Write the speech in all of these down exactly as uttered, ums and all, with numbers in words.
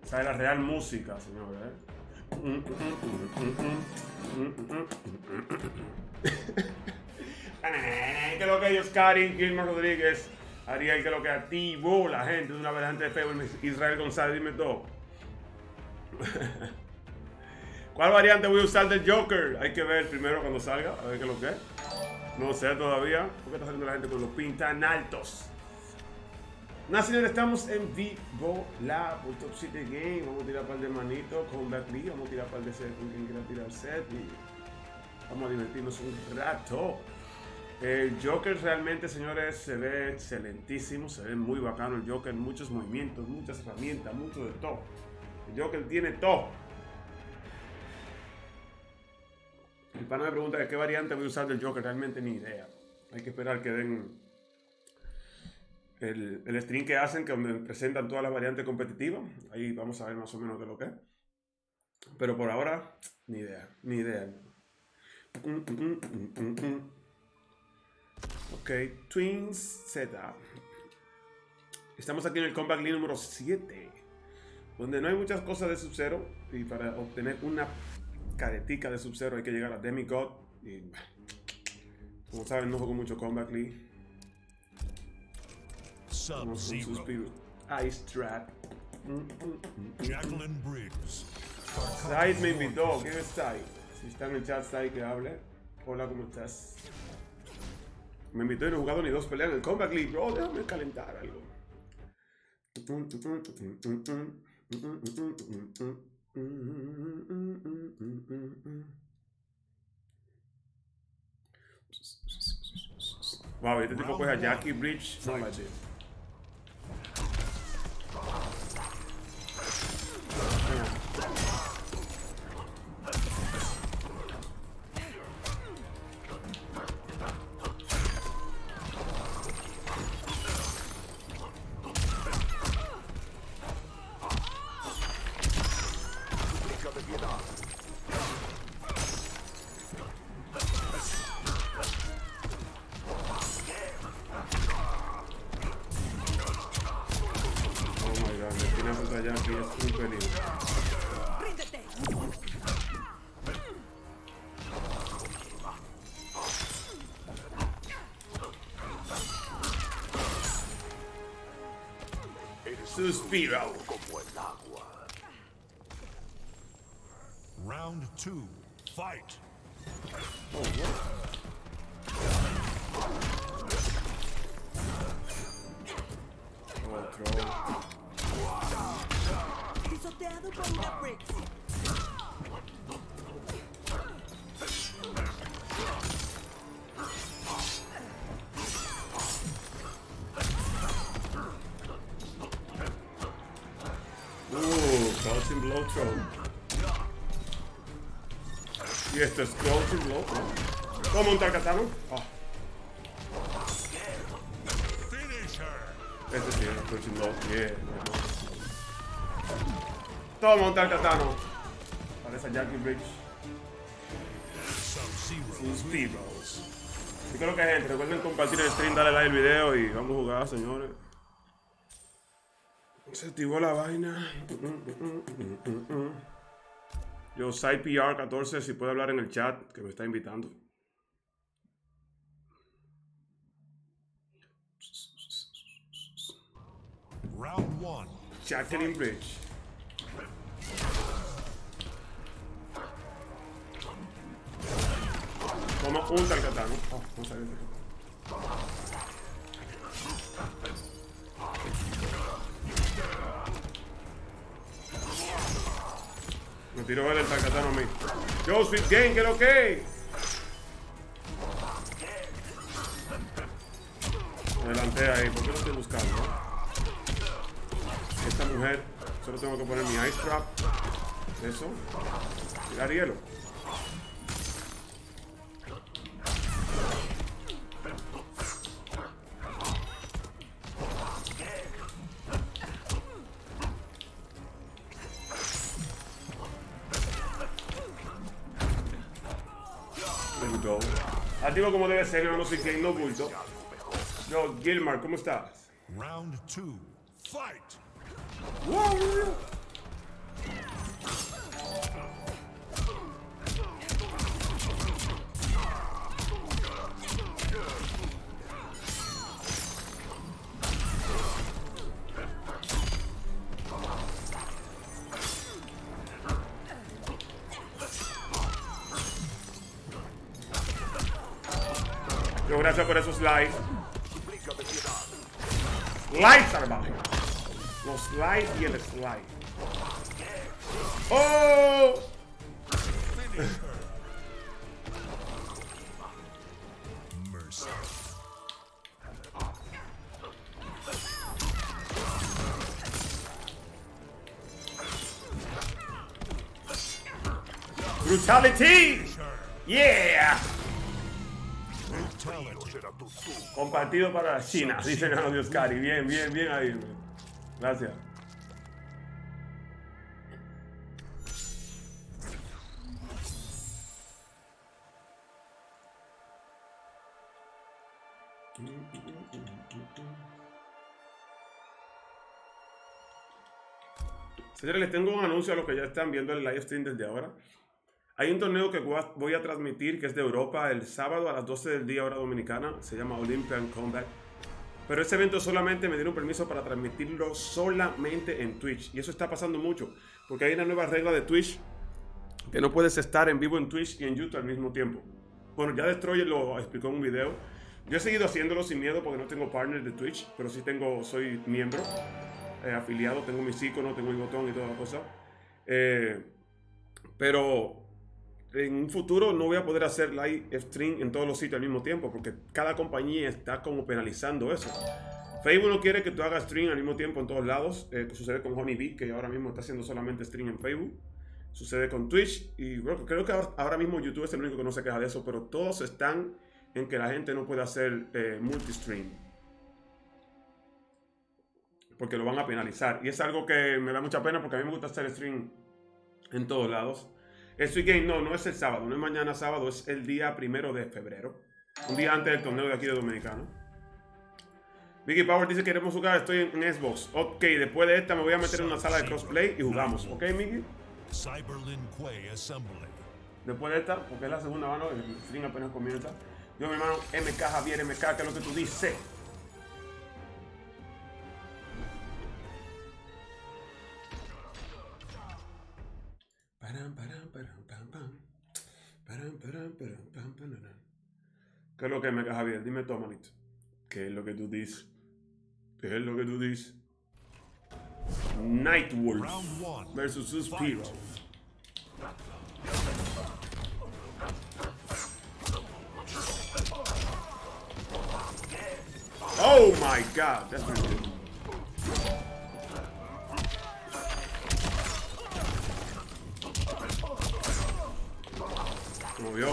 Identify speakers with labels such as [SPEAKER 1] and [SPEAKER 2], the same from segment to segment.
[SPEAKER 1] Esta es la real música, señores. ¿eh? Que lo que ellos, Karin, Gilmar Rodríguez, Ariel, que lo que activó la gente de una vez antes de feo, Israel González, dime todo. ¿Cuál variante voy a usar del Joker? Hay que ver primero cuando salga, a ver qué es lo que es. No sé todavía. ¿Por qué está saliendo la gente con los pins tan altos? Nada, señores, estamos en vivo. La Top City Game. Vamos a tirar un par de manitos con Batley. Vamos a tirar un par de set con quien quiera tirar set. Y vamos a divertirnos un rato. El Joker realmente, señores, se ve excelentísimo. Se ve muy bacano el Joker. Muchos movimientos, muchas herramientas, mucho de todo. El Joker tiene todo. El pana me pregunta de qué variante voy a usar del Joker. Realmente ni idea. Hay que esperar que den el, el stream que hacen, que donde presentan todas las variantes competitivas. Ahí vamos a ver más o menos de lo que es. Pero por ahora, ni idea. Ni idea. Ok, Twins Z. Estamos aquí en el Combat League número siete, donde no hay muchas cosas de Sub-Zero. Y para obtener una caretica de Sub-Zero hay que llegar a Demigod. Y como saben, no juego mucho Combat League.
[SPEAKER 2] Sub-Zero.
[SPEAKER 1] Ice Trap.
[SPEAKER 2] Jacqueline Briggs.
[SPEAKER 1] Said me invitó. ¿Quién es Said? Si está en el chat, Said, que hable. Hola, ¿cómo estás? Me invitó y no he jugado ni dos peleas en el Combat League, bro. Déjame calentar algo. Wow, este tipo coge a Jackie Bridge. No like this. Suspiro.
[SPEAKER 2] Round two, fight.
[SPEAKER 1] Oh, what? Oh, throw.
[SPEAKER 3] Pisoteado por una Briggs.
[SPEAKER 1] Crouching blow throw. Y esto es crouching blow. ¿Cómo montar katana? Oh. Este sí es crouching blow. Yeah. Todo montar katana. Parece a Jackie Bridge. Sub-Zeros. Y creo que gente, recuerden compartir el stream, darle like al video y vamos a jugar, señores. Se activó la vaina. Yo, Side P R catorce, si puede hablar en el chat, que me está invitando.
[SPEAKER 2] Round one.
[SPEAKER 1] Jacqueline Bridge. Como un talcatano. Oh, no salió el talcatano. Me tiró el talcatano a mí. Yo, Sweet Game, ¿qué es lo que? Adelanté ahí, ¿por qué lo estoy buscando? Esta mujer, solo tengo que poner mi Ice Trap. Eso. Tirar hielo. Activo como debe ser, no sé quién, no bulto. Yo, Gilmar, ¿cómo estás?
[SPEAKER 2] Round two, fight.
[SPEAKER 1] Wow. Yo, gracias por esos likes. Likes, salvaje. Los likes y el slide. ¡Oh!
[SPEAKER 2] Mercy.
[SPEAKER 1] Brutality. Yeah.
[SPEAKER 2] Brutality.
[SPEAKER 1] Compartido para China, dice Claudio Oscari. Bien, bien, bien ahí. Man. Gracias. Señores, les tengo un anuncio a los que ya están viendo el live stream desde ahora. Hay un torneo que voy a transmitir que es de Europa el sábado a las doce del día hora dominicana. Se llama Olympian Combat. Pero ese evento solamente me dieron permiso para transmitirlo solamente en Twitch. Y eso está pasando mucho. Porque hay una nueva regla de Twitch que no puedes estar en vivo en Twitch y en YouTube al mismo tiempo. Bueno, ya Destroyer lo explicó en un video. Yo he seguido haciéndolo sin miedo porque no tengo partner de Twitch. Pero sí tengo, soy miembro, eh, afiliado. Tengo mis iconos, tengo mi botón y toda la cosa. Eh, pero... en un futuro no voy a poder hacer live stream en todos los sitios al mismo tiempo porque cada compañía está como penalizando eso. Facebook no quiere que tú hagas stream al mismo tiempo en todos lados. Eh, sucede con Honeybee, que ahora mismo está haciendo solamente stream en Facebook. Sucede con Twitch y bueno, creo que ahora mismo YouTube es el único que no se queja de eso, pero todos están en que la gente no puede hacer eh, multistream porque lo van a penalizar. Y es algo que me da mucha pena porque a mí me gusta hacer stream en todos lados. El Sweet Game no, no es el sábado, no es mañana sábado, es el día primero de febrero. Un día antes del torneo de aquí de Dominicano. Vicky Power dice que queremos jugar, estoy en, en Xbox. Ok, después de esta me voy a meter en una sala de crossplay y jugamos. Ok, Mickey.
[SPEAKER 2] Cyberlin Quay Assembly.
[SPEAKER 1] Después de esta, porque es la segunda mano, el stream apenas comienza. Yo, mi hermano, M K Javier, M K, ¿qué es lo que tú dices? Param, param, param, pam, pam. Param, param, param, pam, pam, pam. ¿Qué es lo que me caja bien? Dime tú, manito. ¿Qué es lo que tú dices? ¿Qué es lo que tú dices? Nightwolf
[SPEAKER 2] Round one.
[SPEAKER 1] versus Suspiro. Oh my God, that's pretty good. Se movió.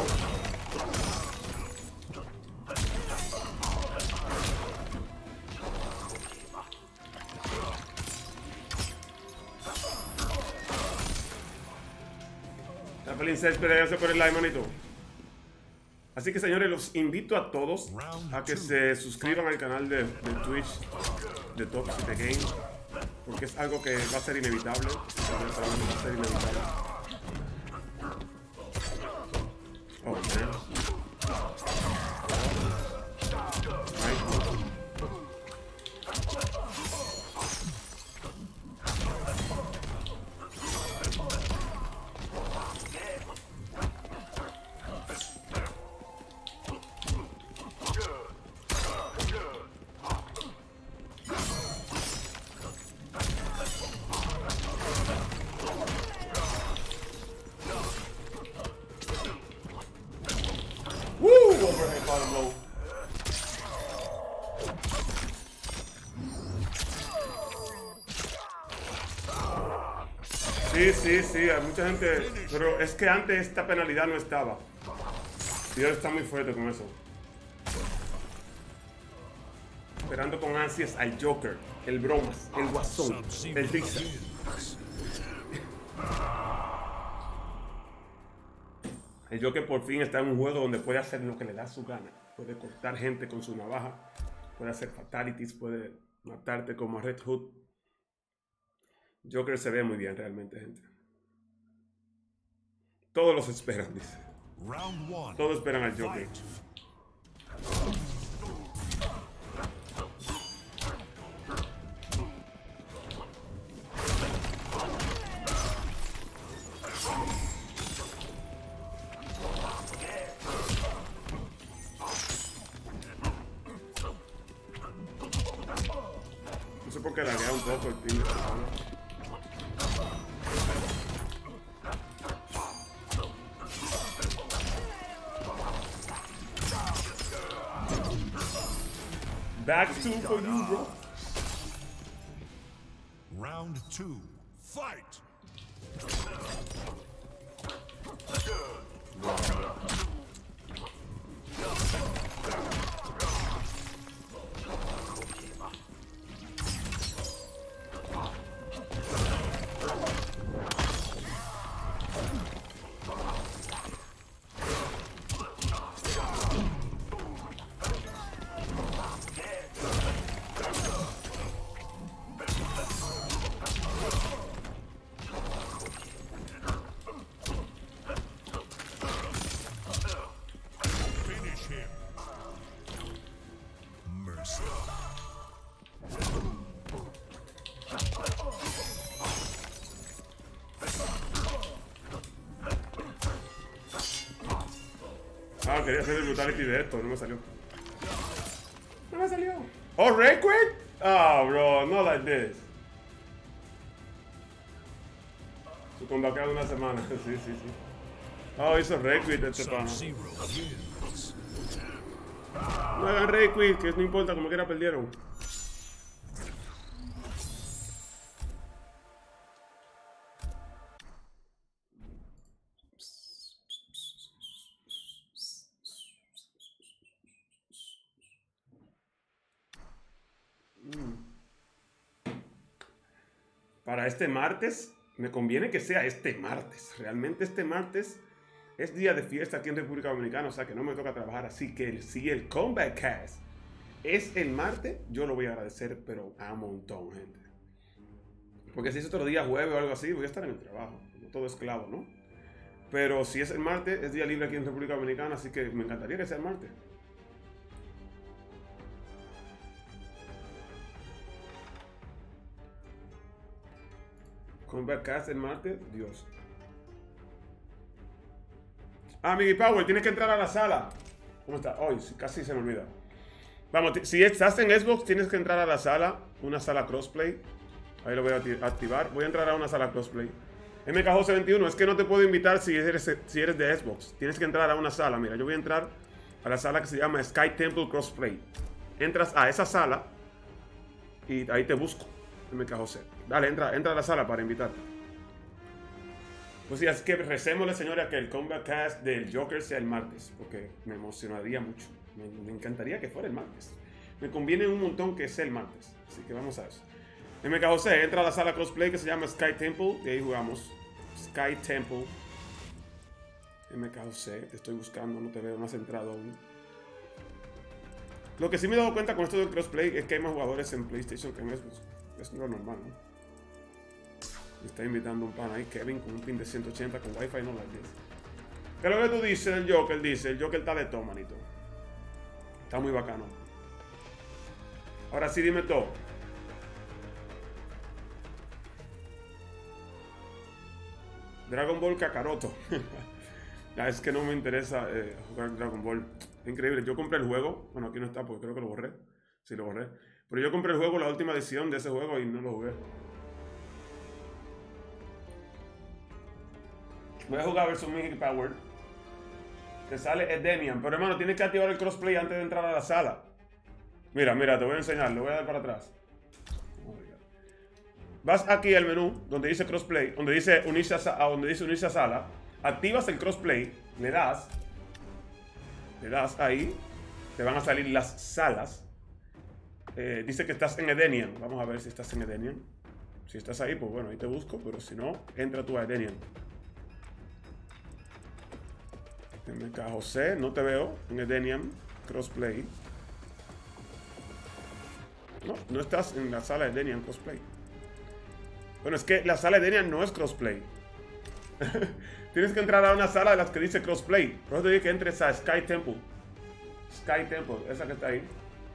[SPEAKER 1] Tapelin Césped, gracias por el like, manito. Así que, señores, los invito a todos a que se suscriban al canal de, de Twitch de Toxic The Game, porque es algo que va a ser inevitable. Va a ser inevitable. Oh, man. Sí, sí, sí, hay mucha gente, pero es que antes esta penalidad no estaba. Y ahora está muy fuerte con eso. Esperando con ansias al Joker, el Bromas, el Guasón, el Rixa. El Joker por fin está en un juego donde puede hacer lo que le da su gana. Puede cortar gente con su navaja, puede hacer fatalities, puede matarte como a Red Hood. Joker se ve muy bien realmente, gente. Todos los esperan, dice.
[SPEAKER 2] Round one.
[SPEAKER 1] Todos esperan al Joker.
[SPEAKER 2] Fight.
[SPEAKER 1] No sé por qué laguea un poco el ping. Back two for you, bro.
[SPEAKER 2] Round two. Fight. Finish him. Mercy.
[SPEAKER 1] Ah, quería hacer el brutality de esto, no me salió. No me salió. Oh, Rayquid? Oh, bro, not like this. Su combate de una semana, sí, sí, sí. Oh, hizo Rayquid este pana.
[SPEAKER 2] Sub-Zero wins.
[SPEAKER 1] No hagan Rayquid, que no importa, como quiera perdieron. Para este martes, me conviene que sea este martes. Realmente este martes es día de fiesta aquí en República Dominicana, o sea que no me toca trabajar. Así que si el Comeback Cast es el martes, yo lo voy a agradecer, pero a un montón, gente. Porque si es otro día, jueves o algo así, voy a estar en el trabajo. Como todo esclavo, ¿no? Pero si es el martes, es día libre aquí en República Dominicana, así que me encantaría que sea el martes. Comeback Cast el martes, Dios. Ah, Miggy Power, tienes que entrar a la sala. ¿Cómo está? Hoy casi se me olvida. Vamos, si estás en Xbox, tienes que entrar a la sala, una sala crossplay. Ahí lo voy a activar. Voy a entrar a una sala crossplay. M K Jose veintiuno, es que no te puedo invitar si eres, si eres de Xbox. Tienes que entrar a una sala. Mira, yo voy a entrar a la sala que se llama Sky Temple Crossplay. Entras a esa sala y ahí te busco. M K Jose. Dale, entra, entra a la sala para invitarte. Pues sí, es que recémosle, señores, a que el Comeback Cast del Joker sea el martes, porque me emocionaría mucho. Me, me encantaría que fuera el martes. Me conviene un montón que sea el martes. Así que vamos a eso. M K Jose, entra a la sala crossplay que se llama Sky Temple y ahí jugamos. Sky Temple. M K Jose, te estoy buscando, no te veo, no has entrado aún. Lo que sí me he dado cuenta con esto del crossplay es que hay más jugadores en PlayStation que en Xbox. Es lo normal, ¿no? Me está invitando un pan ahí, Kevin, con un pin de ciento ochenta con Wi-Fi, no like this. ¿Qué es lo que tú dices del Joker? Dice, el Joker está de todo, manito. Está muy bacano. Ahora sí, dime todo. Dragon Ball Kakaroto. Ya, es que no me interesa eh, jugar Dragon Ball. Es increíble. Yo compré el juego. Bueno, aquí no está porque creo que lo borré. Sí, lo borré. Pero yo compré el juego, la última edición de ese juego y no lo jugué. Voy a jugar versus Miggy Power. Te sale Edenian. Pero hermano, tienes que activar el crossplay antes de entrar a la sala. Mira, mira, te voy a enseñar. Le voy a dar para atrás. Vas aquí al menú donde dice crossplay, donde dice unirse a, donde dice unirse a sala. Activas el crossplay, le das. Le das ahí. Te van a salir las salas. Eh, dice que estás en Edenian. Vamos a ver si estás en Edenian. Si estás ahí, pues bueno, ahí te busco. Pero si no, entra tú a Edenian. M K Jose, no te veo en Edenian Crossplay. No, no estás en la sala de Edenian Crossplay. Bueno, es que la sala de Edenian no es Crossplay. Tienes que entrar a una sala de las que dice crossplay. Por eso te dije que entres a Sky Temple. Sky Temple, esa que está ahí.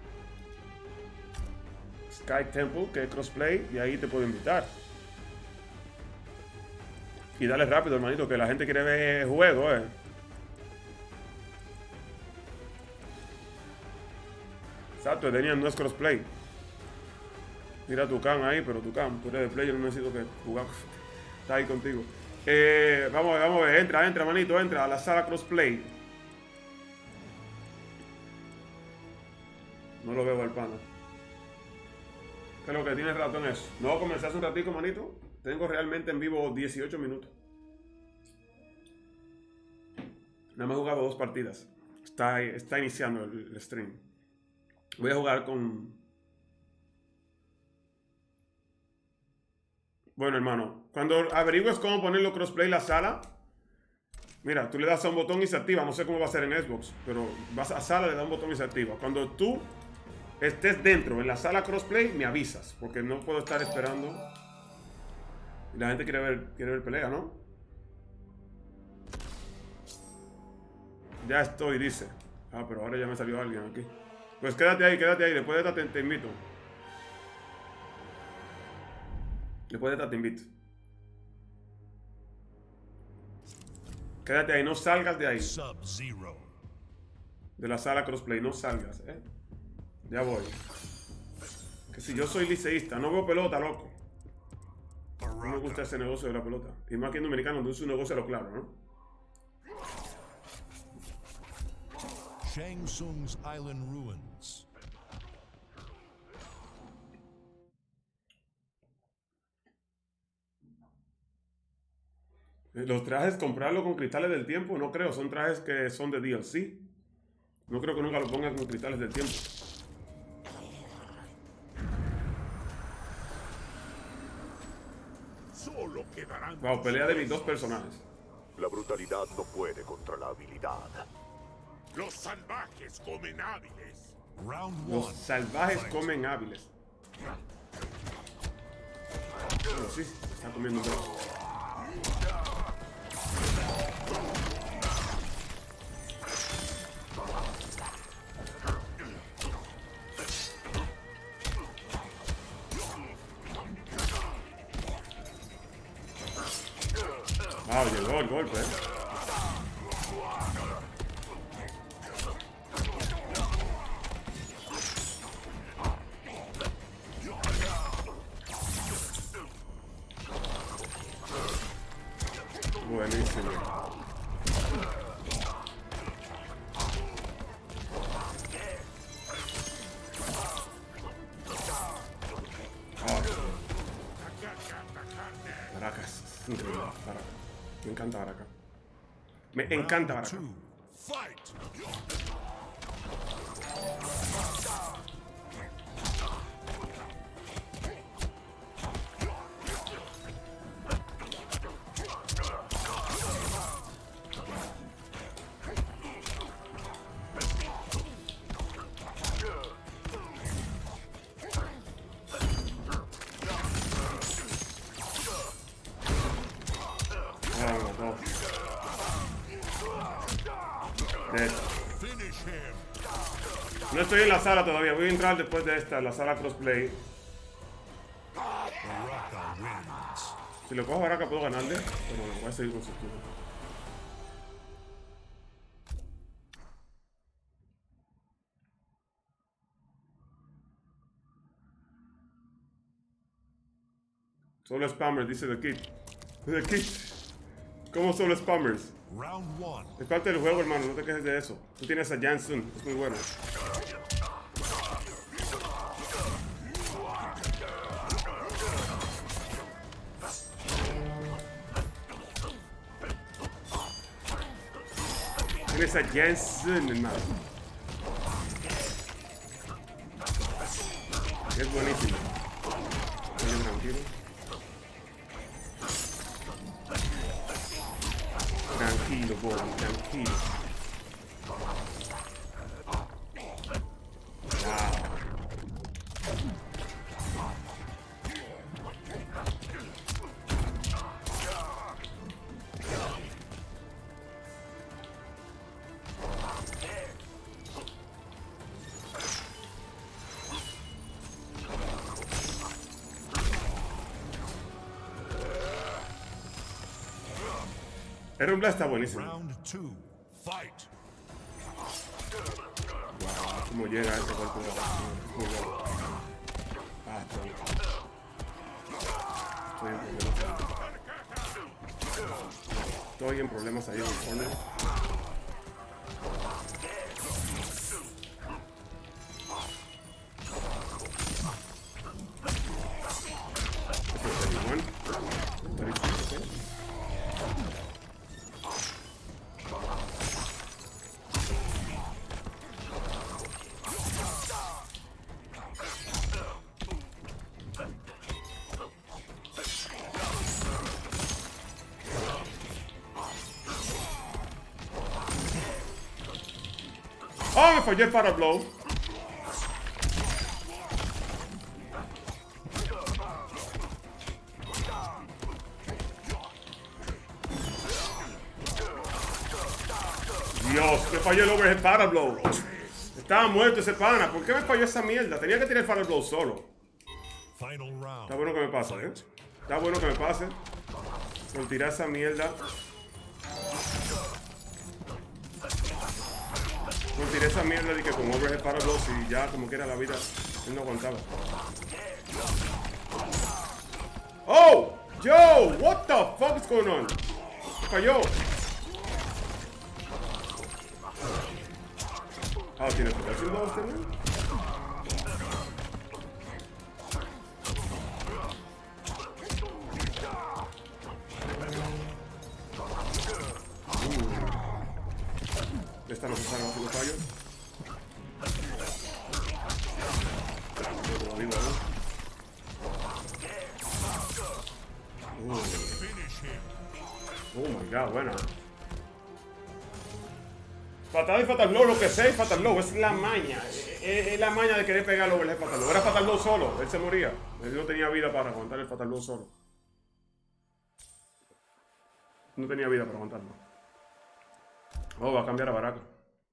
[SPEAKER 1] Sky Temple, que es crossplay, y ahí te puedo invitar. Y dale rápido, hermanito, que la gente quiere ver juego, eh. Exacto, Edenian no es crossplay. Mira tu can ahí, pero tu can, tú eres de play, yo no necesito que jugar. Está ahí contigo. Eh, vamos a ver, vamos a ver. Entra, entra, manito, entra a la sala crossplay. No lo veo al pana. ¿Qué es lo que tiene rato en eso? No, comencé hace un ratico, manito. Tengo realmente en vivo dieciocho minutos. Nada más he jugado dos partidas. Está, está iniciando el, el stream. Voy a jugar con... Bueno, hermano, cuando averigües cómo ponerlo crossplay en la sala, mira, tú le das a un botón y se activa. No sé cómo va a ser en Xbox, pero vas a sala, le das un botón y se activa. Cuando tú estés dentro en la sala crossplay, me avisas, porque no puedo estar esperando. Y la gente quiere ver, quiere ver pelea, ¿no? Ya estoy, dice. Ah, pero ahora ya me salió alguien aquí. Pues quédate ahí, quédate ahí. Después de esta te, te invito. Después de esta te invito. Quédate ahí, no salgas de ahí. De la sala crossplay, no salgas, ¿eh? Ya voy. Que si yo soy liceísta, no veo pelota, loco. No me gusta ese negocio de la pelota. Y más que en dominicano, entonces un negocio a lo claro, ¿no?
[SPEAKER 2] Shang Tsung's Island Ruins.
[SPEAKER 1] Los trajes, comprarlo con cristales del tiempo, no creo. Son trajes que son de D L C. No creo que nunca lo pongan con cristales del tiempo.
[SPEAKER 2] Solo quedarán.
[SPEAKER 1] Wow, pelea de mis dos personajes.
[SPEAKER 4] La brutalidad no puede contra la habilidad.
[SPEAKER 2] Los salvajes comen hábiles. Round
[SPEAKER 1] Los
[SPEAKER 2] one.
[SPEAKER 1] salvajes comen hábiles. Bueno, sí, están comiendo todo. Ah, llegó el golpe, eh. Buenísimo. Ah. Baracas. Increíble. Baracas. Me encanta Baraka. Me encanta Baraka.
[SPEAKER 2] Two. Fight.
[SPEAKER 1] No estoy en la sala todavía, voy a entrar después de esta, la sala crossplay.
[SPEAKER 2] Baraka wins.
[SPEAKER 1] Si lo cojo a Baraka puedo ganarle, pero bueno, voy a seguir con su turno. Solo spammers, dice The Kid. The Kid. ¿Cómo solo spammers?
[SPEAKER 2] Round one.
[SPEAKER 1] Es parte del juego, hermano, no te quejes de eso. Tú tienes a Jansun, es muy bueno. Tienes a Jansun, hermano. Es buenísimo. Oye, tranquilo. Tranquilo, boy, tranquilo. El Rumblade está buenísimo.
[SPEAKER 2] Round two. Fight.
[SPEAKER 1] Wow, cómo llega ese golpe de abajo. Muy bueno. Ah, estoy, estoy en problemas. Estoy en problemas ahí en el corner. Oh, me fallé el Fatal Blow. Dios, me fallé el Overhead Fatal Blow. Estaba muerto ese pana. ¿Por qué me falló esa mierda? Tenía que tirar el Fatal Blow solo. Está bueno que me pase, ¿eh? Está bueno que me pase. Por tirar esa mierda. Por tirar esa mierda de que con Overhead Fatal Blow, y ya como que era la vida, él no aguantaba. Oh! Yo! What the fuck is going on? Falló. Ah, tiene protección dos también. Esta no se salva si lo fallo. Oh my god, buena. Fatal y Fatal Blow, lo que sé es Fatal Blow, es la maña. Es, es la maña de querer pegarlo over el Fatal Blow. Era Fatal Blow solo, él se moría. Él no tenía vida para aguantar el Fatal Blow solo. No tenía vida para aguantarlo. Oh, va a cambiar a Baraka.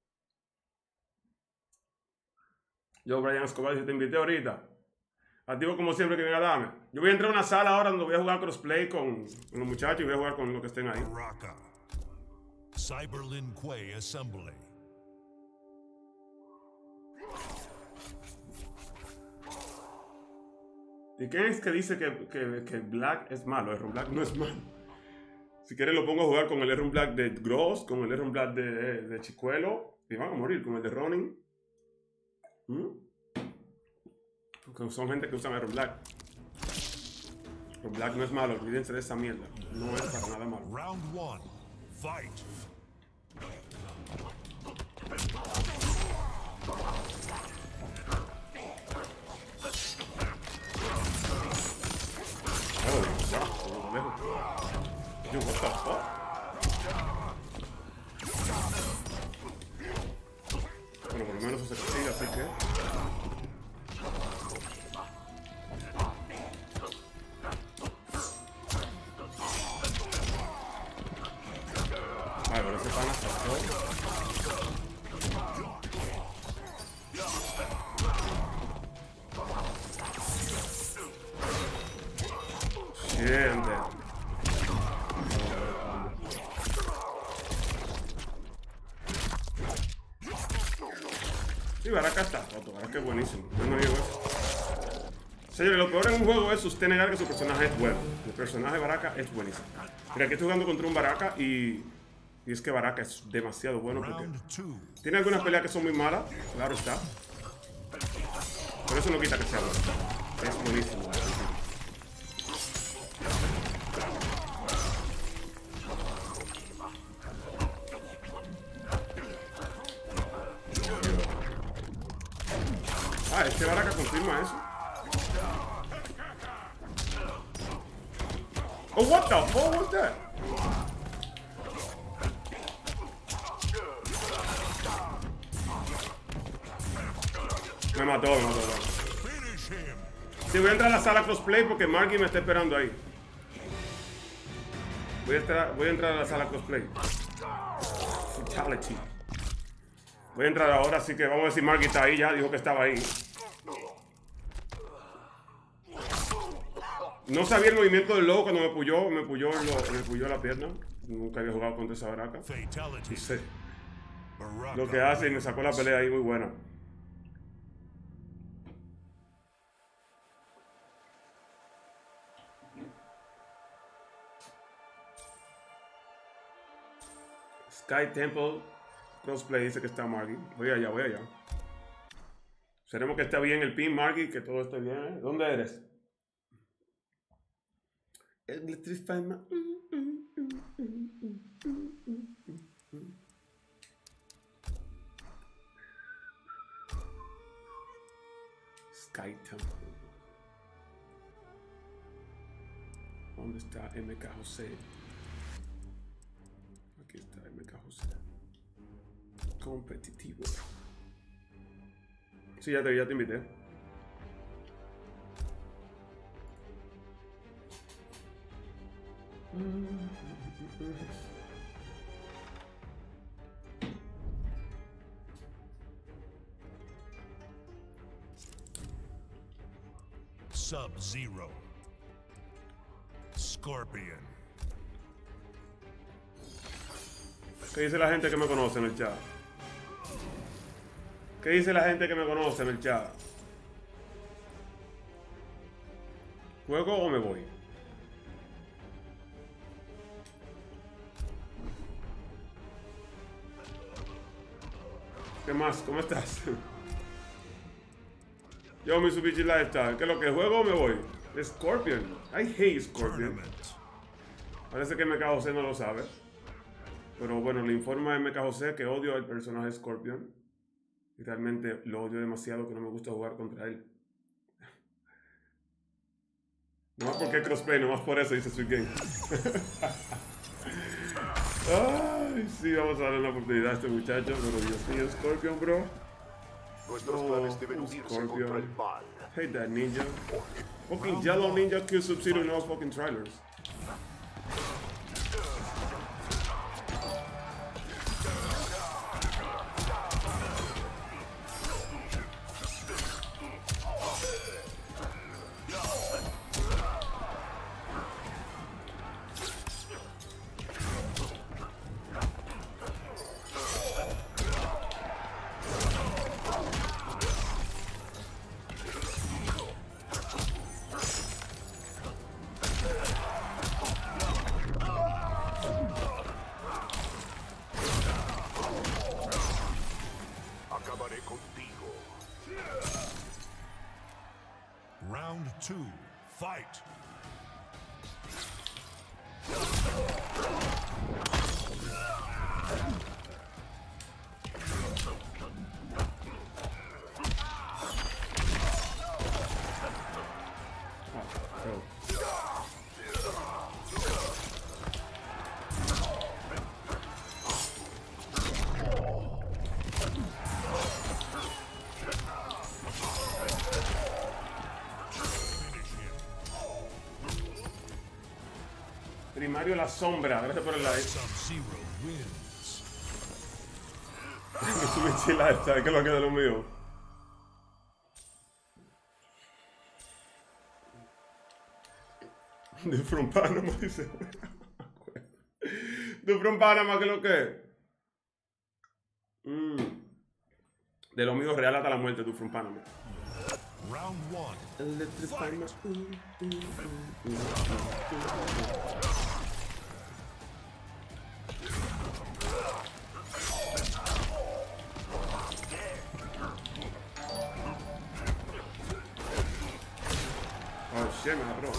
[SPEAKER 1] Yo, Brian Escobar, si te invité ahorita. Activo como siempre que venga a darme. Yo voy a entrar a una sala ahora donde voy a jugar crossplay con, con los muchachos y voy a jugar con los que estén ahí.
[SPEAKER 2] Baraka. Cyberlin Quay Assembly.
[SPEAKER 1] ¿Y quién es que dice que, que, que Black es malo? El Black no es malo. Si quieres lo pongo a jugar con el Erron Black de Gross, con el Erron Black de, de Chicuelo, y van a morir con el de Ronin. ¿Mm? Porque son gente que usan Erron Black. El Black no es malo, olvídense de esa mierda. No es para nada malo.
[SPEAKER 2] Round one. Fight.
[SPEAKER 1] Oh, ya, lejos. Yo, what the fuck? Bueno, por lo menos eso se consigue, así que... Ay, pero ese pana saltó. Gente. Sí, Baraka está roto, Baraka es buenísimo. Yo no digo eso. Señores, lo peor en un juego es usted negar que su personaje es bueno. El personaje de Baraka es buenísimo. Mira, aquí estoy jugando contra un Baraka y... Y es que Baraka es demasiado bueno porque... Tiene algunas peleas que son muy malas, claro está. Pero eso no quita que sea bueno. Es buenísimo. Ah, este Baraka confirma eso. Oh, what the fuck was that? Me mató, me mató. Sí, voy a entrar a la sala crossplay porque Marky me está esperando ahí. Voy a entrar, voy a, entrar a la sala crossplay. Fatality. Voy a entrar ahora, así que vamos a ver si Marky está ahí ya. Dijo que estaba ahí. No sabía el movimiento del lobo cuando me puyó, me puyó, lo, me puyó la pierna. Nunca había jugado contra esa Baraka.
[SPEAKER 2] Fatality.
[SPEAKER 1] No sé.
[SPEAKER 2] Baraka
[SPEAKER 1] Lo que hace y me sacó la pelea ahí muy buena. Sky Temple Crossplay dice que está Margie. Voy allá, voy allá. Esperemos que esté bien el pin, Margie, que todo esté bien. ¿eh? ¿Dónde eres? Electrify my... Sky Temple. ¿Dónde está M K José? Aquí está M K José. Competitivo. Sí, ya te, ya te invité.
[SPEAKER 2] Sub-Zero. Scorpion.
[SPEAKER 1] ¿Qué dice la gente que me conoce en el chat? ¿Qué dice la gente que me conoce en el chat? ¿Juego o me voy? ¿Qué más? ¿Cómo estás? Yo, Mitsubishi Lifestyle. ¿Qué es lo que juego o me voy? Scorpion. I hate Scorpion.
[SPEAKER 2] Tournament.
[SPEAKER 1] Parece que M K José no lo sabe. Pero bueno, le informa a M K José que odio al personaje Scorpion. Y realmente lo odio demasiado que no me gusta jugar contra él. No más porque es crossplay, no más por eso dice Sweet Game. Ay, sí, vamos a darle una oportunidad a este muchacho. Pero Dios mío, Scorpion, bro.
[SPEAKER 4] Nuestros
[SPEAKER 1] Oh,
[SPEAKER 4] planes deben unirse
[SPEAKER 1] Scorpion.
[SPEAKER 4] contra el mal.
[SPEAKER 1] Hate that ninja. Fucking Yellow Ninja kill Sub-Zero in all fucking trailers.
[SPEAKER 4] Acabaré contigo.
[SPEAKER 2] Round two. Fight.
[SPEAKER 1] Primario La Sombra, gracias por el like.
[SPEAKER 2] Sub-Zero wins.
[SPEAKER 1] Mitsubishi Lifestyle, que es lo que es de lo mío. De From Panama, dice. De From Panama, que es lo que es. Mm. De lo mío real hasta la muerte, de From Panama.
[SPEAKER 2] Round one.
[SPEAKER 1] Electrify my... Oh shit, me bro.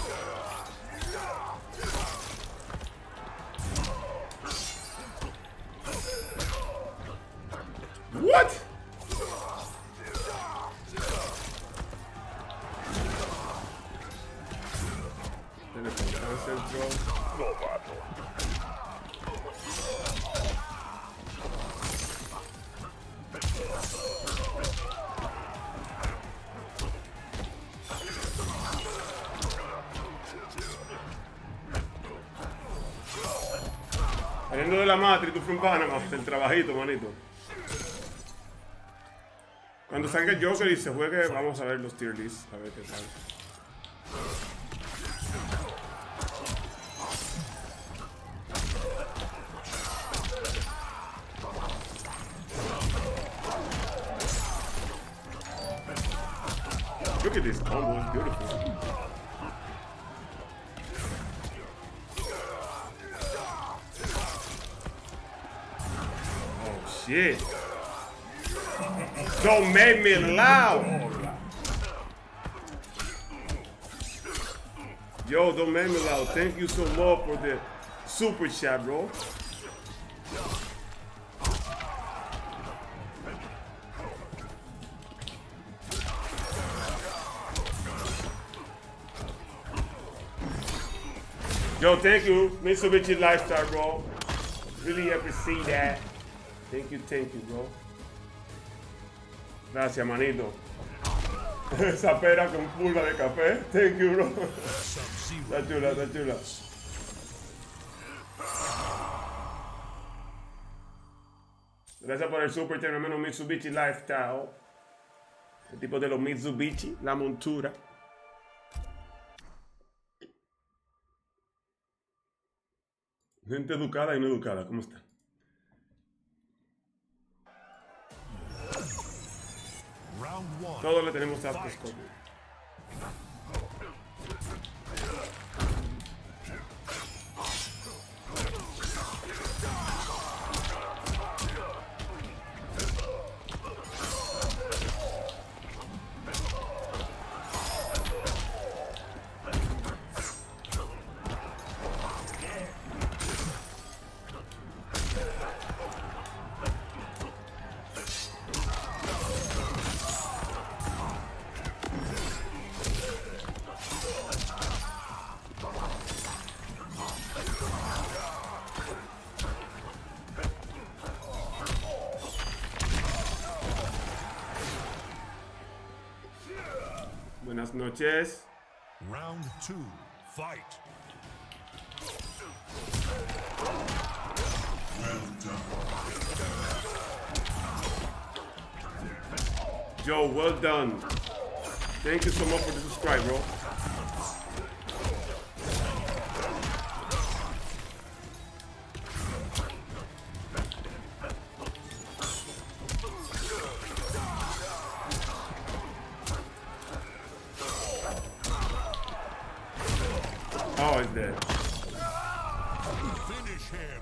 [SPEAKER 1] What? Tiene control centro.
[SPEAKER 4] Novato.
[SPEAKER 1] Saliendo de la matriz, tú from Panama, el trabajito, manito. Cuando salga el Joker y se juegue, vamos a ver los tier lists, a ver qué tal. this combo. It's beautiful. Oh shit. Don't make me loud. Yo, don't make me loud. Thank you so much for the super chat, bro. Yo, thank you, Mitsubishi Lifestyle, bro. Really appreciate that. Thank you, thank you, bro. Gracias, manito. Esa pera con pulga de café. Thank you, bro. Está chula, está chula. Gracias por el super chat, hermano Mitsubishi Lifestyle. El tipo de los Mitsubishi, la montura. Gente educada y no educada, ¿cómo están? Todos le tenemos a Scorpio. Buenas noches.
[SPEAKER 2] Round two, fight.
[SPEAKER 1] Joe, well done. Thank you so much for the subscribe, bro. Oh, he's dead.
[SPEAKER 2] Finish him.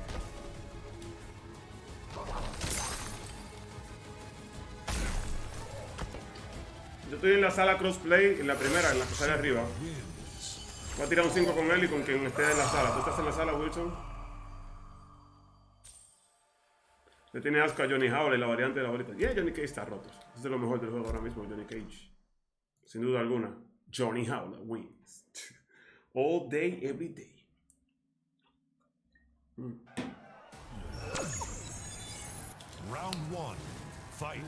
[SPEAKER 1] Yo estoy en la sala crossplay, en la primera, en la que sale arriba. Voy a tirar un cinco con él y con quien esté en la sala. ¿Tú estás en la sala, Wilson? Le tiene asco a Johnny Howley, la variante de la bolita. Yeah, Johnny Cage está roto. Es de lo mejor del juego ahora mismo, Johnny Cage. Sin duda alguna. Johnny Howley wins. All day, every day. Mm.
[SPEAKER 2] Round one, fight.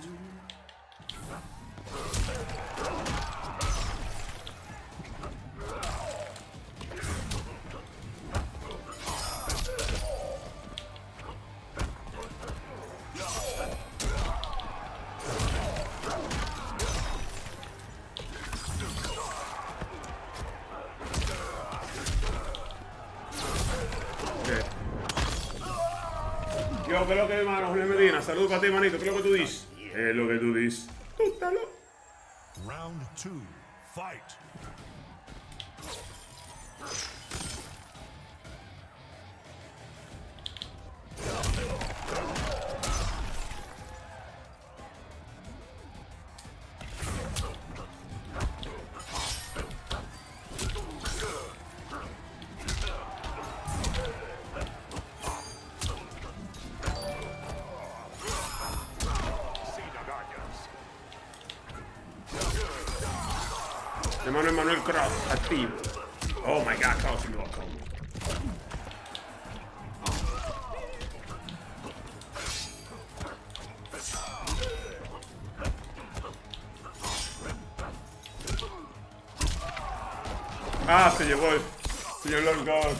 [SPEAKER 1] Yo, ¿qué es lo que es, hermano? Julio Medina, saludos para ti, manito. ¿Qué es lo que tú dices? ¿Qué es lo que tú dices? Tú estás loco.
[SPEAKER 2] Round two, fight.
[SPEAKER 1] Hermano Emmanuel Cross, activo. Oh my god, Cross y loco. Ah, se llevó el señor Lord God.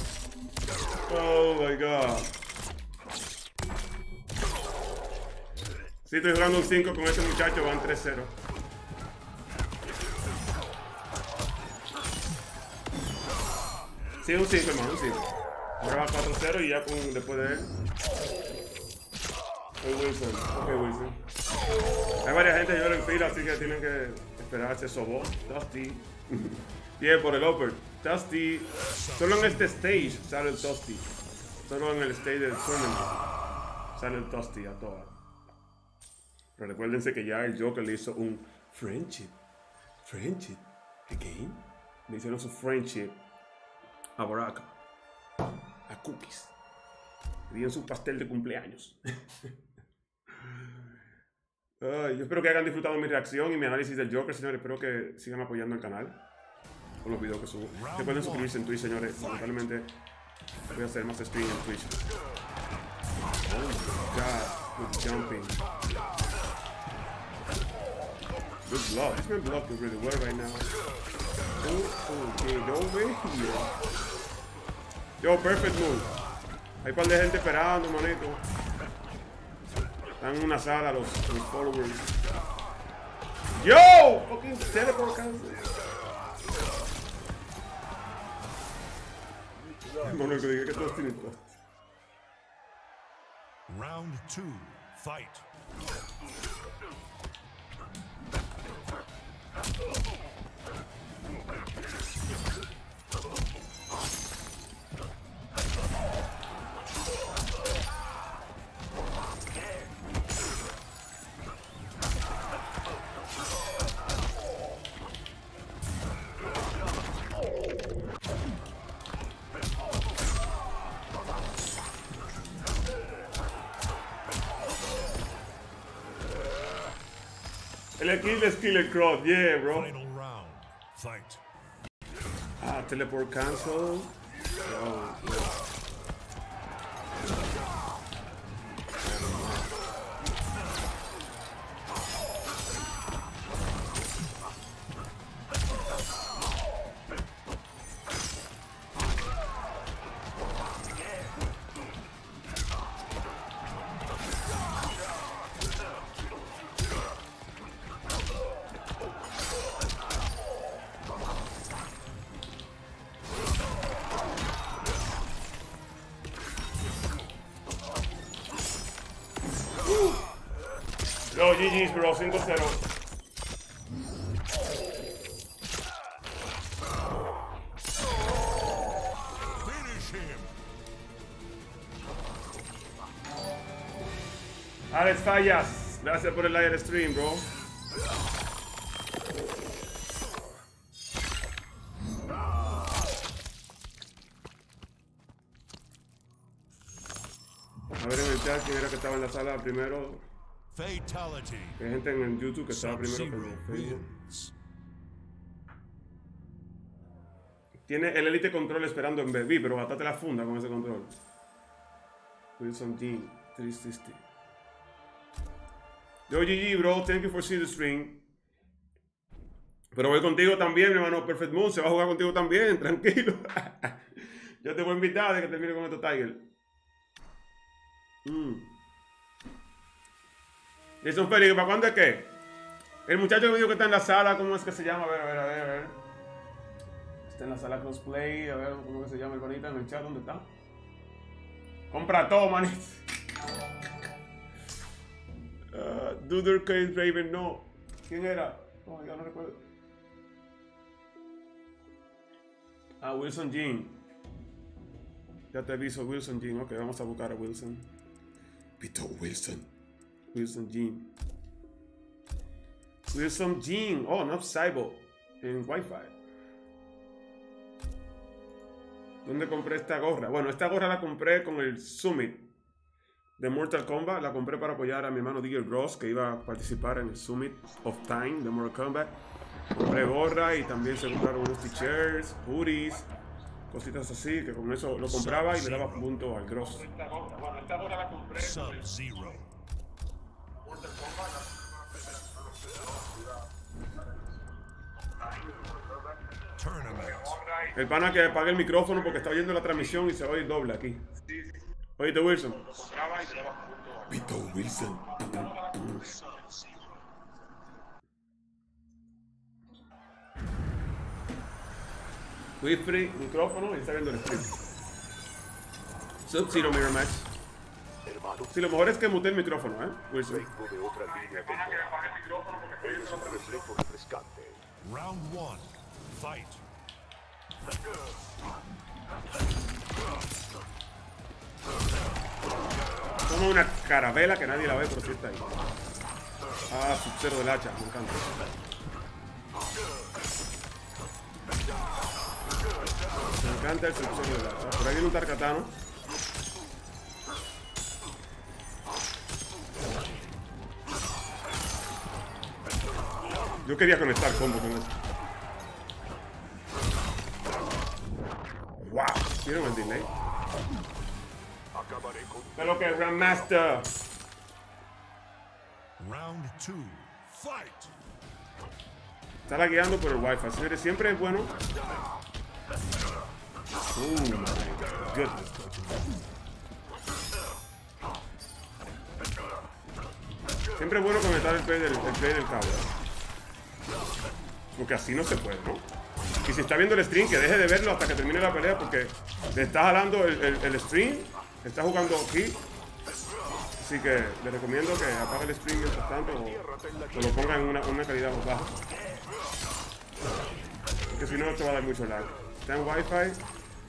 [SPEAKER 1] Oh my god. Si estoy jugando un cinco con este muchacho, van tres cero. Sí, un cinco, hermano, un cinco. Ahora va cuatro cero y ya con, después de él. Soy Wilson. Ok, Wilson. Hay varias gente que yo en fila, así que tienen que esperarse sobó. Dusty. Bien, por el upper. Dusty. Solo en este stage sale el Dusty. Solo en el stage del tournament sale el Dusty a todas. Pero recuérdense que ya el Joker le hizo un friendship. Friendship. Again. Le hicieron su friendship a Baraka. A Cookies. Le dieron su pastel de cumpleaños. Ay, yo espero que hayan disfrutado mi reacción y mi análisis del Joker, señores. Espero que sigan apoyando el canal con los videos que subo. Recuerden suscribirse en Twitch, señores. Lamentablemente voy a hacer más stream en Twitch. Oh my god, good jumping. Good block. This man blocking really well right now. Oh, okay, over here. Yo, perfect move. Hay un par de gente esperando, manito. Están en una sala los, los followers. Yo! Fucking teleport cancel. Bueno, que dije que todos tienen cost.
[SPEAKER 2] Round two, fight.
[SPEAKER 1] El kill es Killer Cross, yeah, bro.
[SPEAKER 2] Final round, fight.
[SPEAKER 1] Ah, teleport cancel. Oh, yeah. Yo, G G's, bro, cinco cero.
[SPEAKER 2] Finish him.
[SPEAKER 1] Alex Fallas, gracias por el live stream, bro. A ver en el chat quién era que estaba en la sala primero.
[SPEAKER 2] Fatality.
[SPEAKER 1] Hay gente en el YouTube que estaba primero que en
[SPEAKER 2] Sub-Zero
[SPEAKER 1] el Facebook.
[SPEAKER 2] wins.
[SPEAKER 1] Tiene el Elite Control esperando en B. Vi, pero batate la funda con ese control. Wilson G. trescientos sesenta. Yo, G G, bro. Thank you for seeing the stream. Pero voy contigo también, mi hermano. Perfect Moon se va a jugar contigo también. Tranquilo. Yo te voy a invitar de que termine con esto, Tiger. Mm. Jason Félix, ¿para cuándo es qué? El muchacho que me dijo que está en la sala, ¿cómo es que se llama? A ver, a ver, a ver, a ver. Está en la sala crossplay, a ver, ¿cómo que se llama el bonita en el chat? ¿Dónde está? Compra todo, manito. Uh, Duder Case Raven, no. ¿Quién era? Oh, ya no recuerdo. Ah, Wilson Jean. Ya te aviso, Wilson Jean. Ok, vamos a buscar a Wilson. Pito Wilson. Wilson Jean. Wilson Jean. Oh, no, Cybo. En Wi-Fi. ¿Dónde compré esta gorra? Bueno, esta gorra la compré con el Summit de Mortal Kombat. La compré para apoyar a mi hermano Digger Gross, que iba a participar en el Summit of Time de Mortal Kombat. Compré gorra y también se compraron unos t-shirts, hoodies, cositas así, que con eso lo compraba y le daba punto al Gross. Bueno, esta gorra la compré.
[SPEAKER 2] Sub-Zero. Tournament.
[SPEAKER 1] El pana que apague el micrófono porque está oyendo la transmisión y se va a oír doble aquí. Oíste, Wilson. Pito Wilson. Wi-Fi, micrófono y está viendo el stream. Sub-Zero Mirror Match. Sí, lo mejor es que mute el micrófono, ¿eh? Wilson.
[SPEAKER 4] Vengo de otra línea temporal. Eres un reflejo refrescante.
[SPEAKER 2] Round one. Fight.
[SPEAKER 1] Toma una carabela que nadie la ve, pero sí está ahí. Ah, Sub-Zero del hacha, me encanta. Me encanta el Sub-Zero del hacha. Por ahí viene un Tarkatano. Yo quería conectar combo con eso. Wow, ¿vieron el delay?
[SPEAKER 4] Acabaré con
[SPEAKER 1] ¿Qué es lo que es Grandmaster?
[SPEAKER 2] Round two. Fight.
[SPEAKER 1] Está lagueando por el wifi. Señores, siempre es bueno. Oh my goodness. Siempre es bueno conectar el play del, el play del cable. Porque así no se puede, ¿no? Y si está viendo el stream, que deje de verlo hasta que termine la pelea, porque le está jalando el, el, el stream, está jugando aquí. Así que le recomiendo que apague el stream mientras tanto o, o lo ponga en una, una calidad más baja. Porque si no, te va a dar mucho lag. Está en Wi-Fi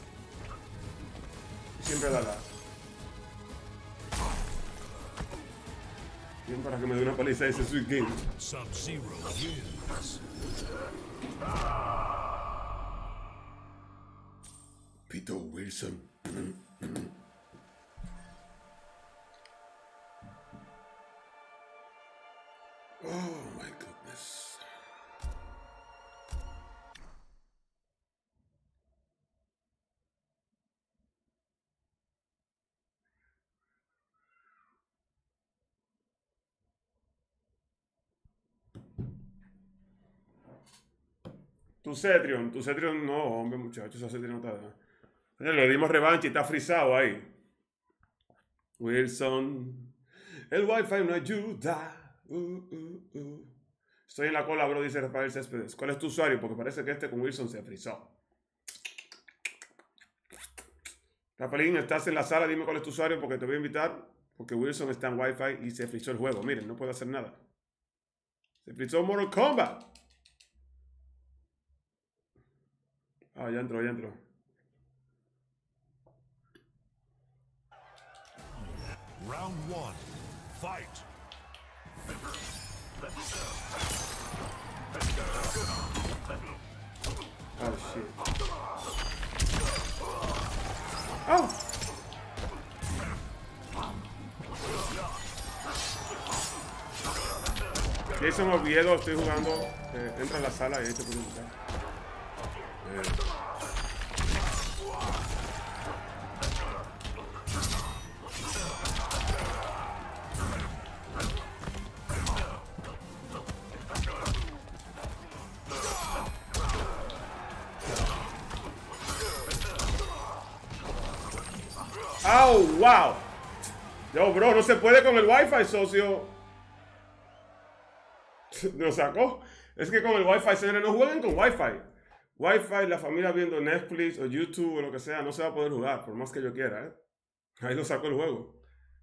[SPEAKER 1] y siempre da lag. Bien para que me dé una paliza ese Sweet Game.
[SPEAKER 2] Sub-Zero wins.
[SPEAKER 1] Peter Wilson. Oh my goodness. Tu Cetrion, tu Cetrion no, hombre, muchachos, ese Cetrion no está. Le dimos revancha y está frisado ahí. Wilson, el Wi-Fi no ayuda. Uh, uh, uh. Estoy en la cola, bro, dice Rafael Céspedes. ¿Cuál es tu usuario? Porque parece que este con Wilson se frizó. Rafaelín, estás en la sala, dime cuál es tu usuario porque te voy a invitar. Porque Wilson está en Wi-Fi y se frizó el juego. Miren, no puedo hacer nada. Se frizó Mortal Kombat. Ah, ya entró, ya entró.
[SPEAKER 2] Round one. Fight.
[SPEAKER 1] Oh, shit. Oh! Jason Oviedo, estoy jugando. Eh, entra a la sala y ahí te puedo invitar. Eh. ¡Oh, wow! Yo, bro, no se puede con el Wi-Fi, socio. Nos sacó. Es que con el Wi-Fi, señores, no jueguen con Wi-Fi. Wi-Fi, la familia viendo Netflix o YouTube o lo que sea, no se va a poder jugar, por más que yo quiera, ¿eh? Ahí lo sacó el juego.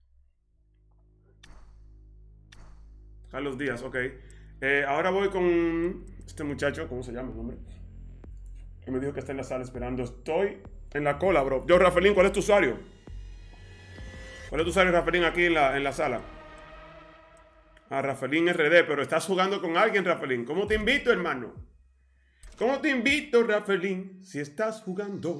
[SPEAKER 1] Carlos Díaz, ok. Eh, ahora voy con este muchacho, ¿cómo se llama el nombre? Que me dijo que está en la sala esperando. Estoy en la cola, bro. Yo, Rafaelín, ¿cuál es tu usuario? ¿Cuál es tu usuario, Rafaelín, aquí en la, en la sala? Ah, Rafaelín R D, pero estás jugando con alguien, Rafaelín. ¿Cómo te invito, hermano? ¿Cómo te invito, Rafaelín, si estás jugando?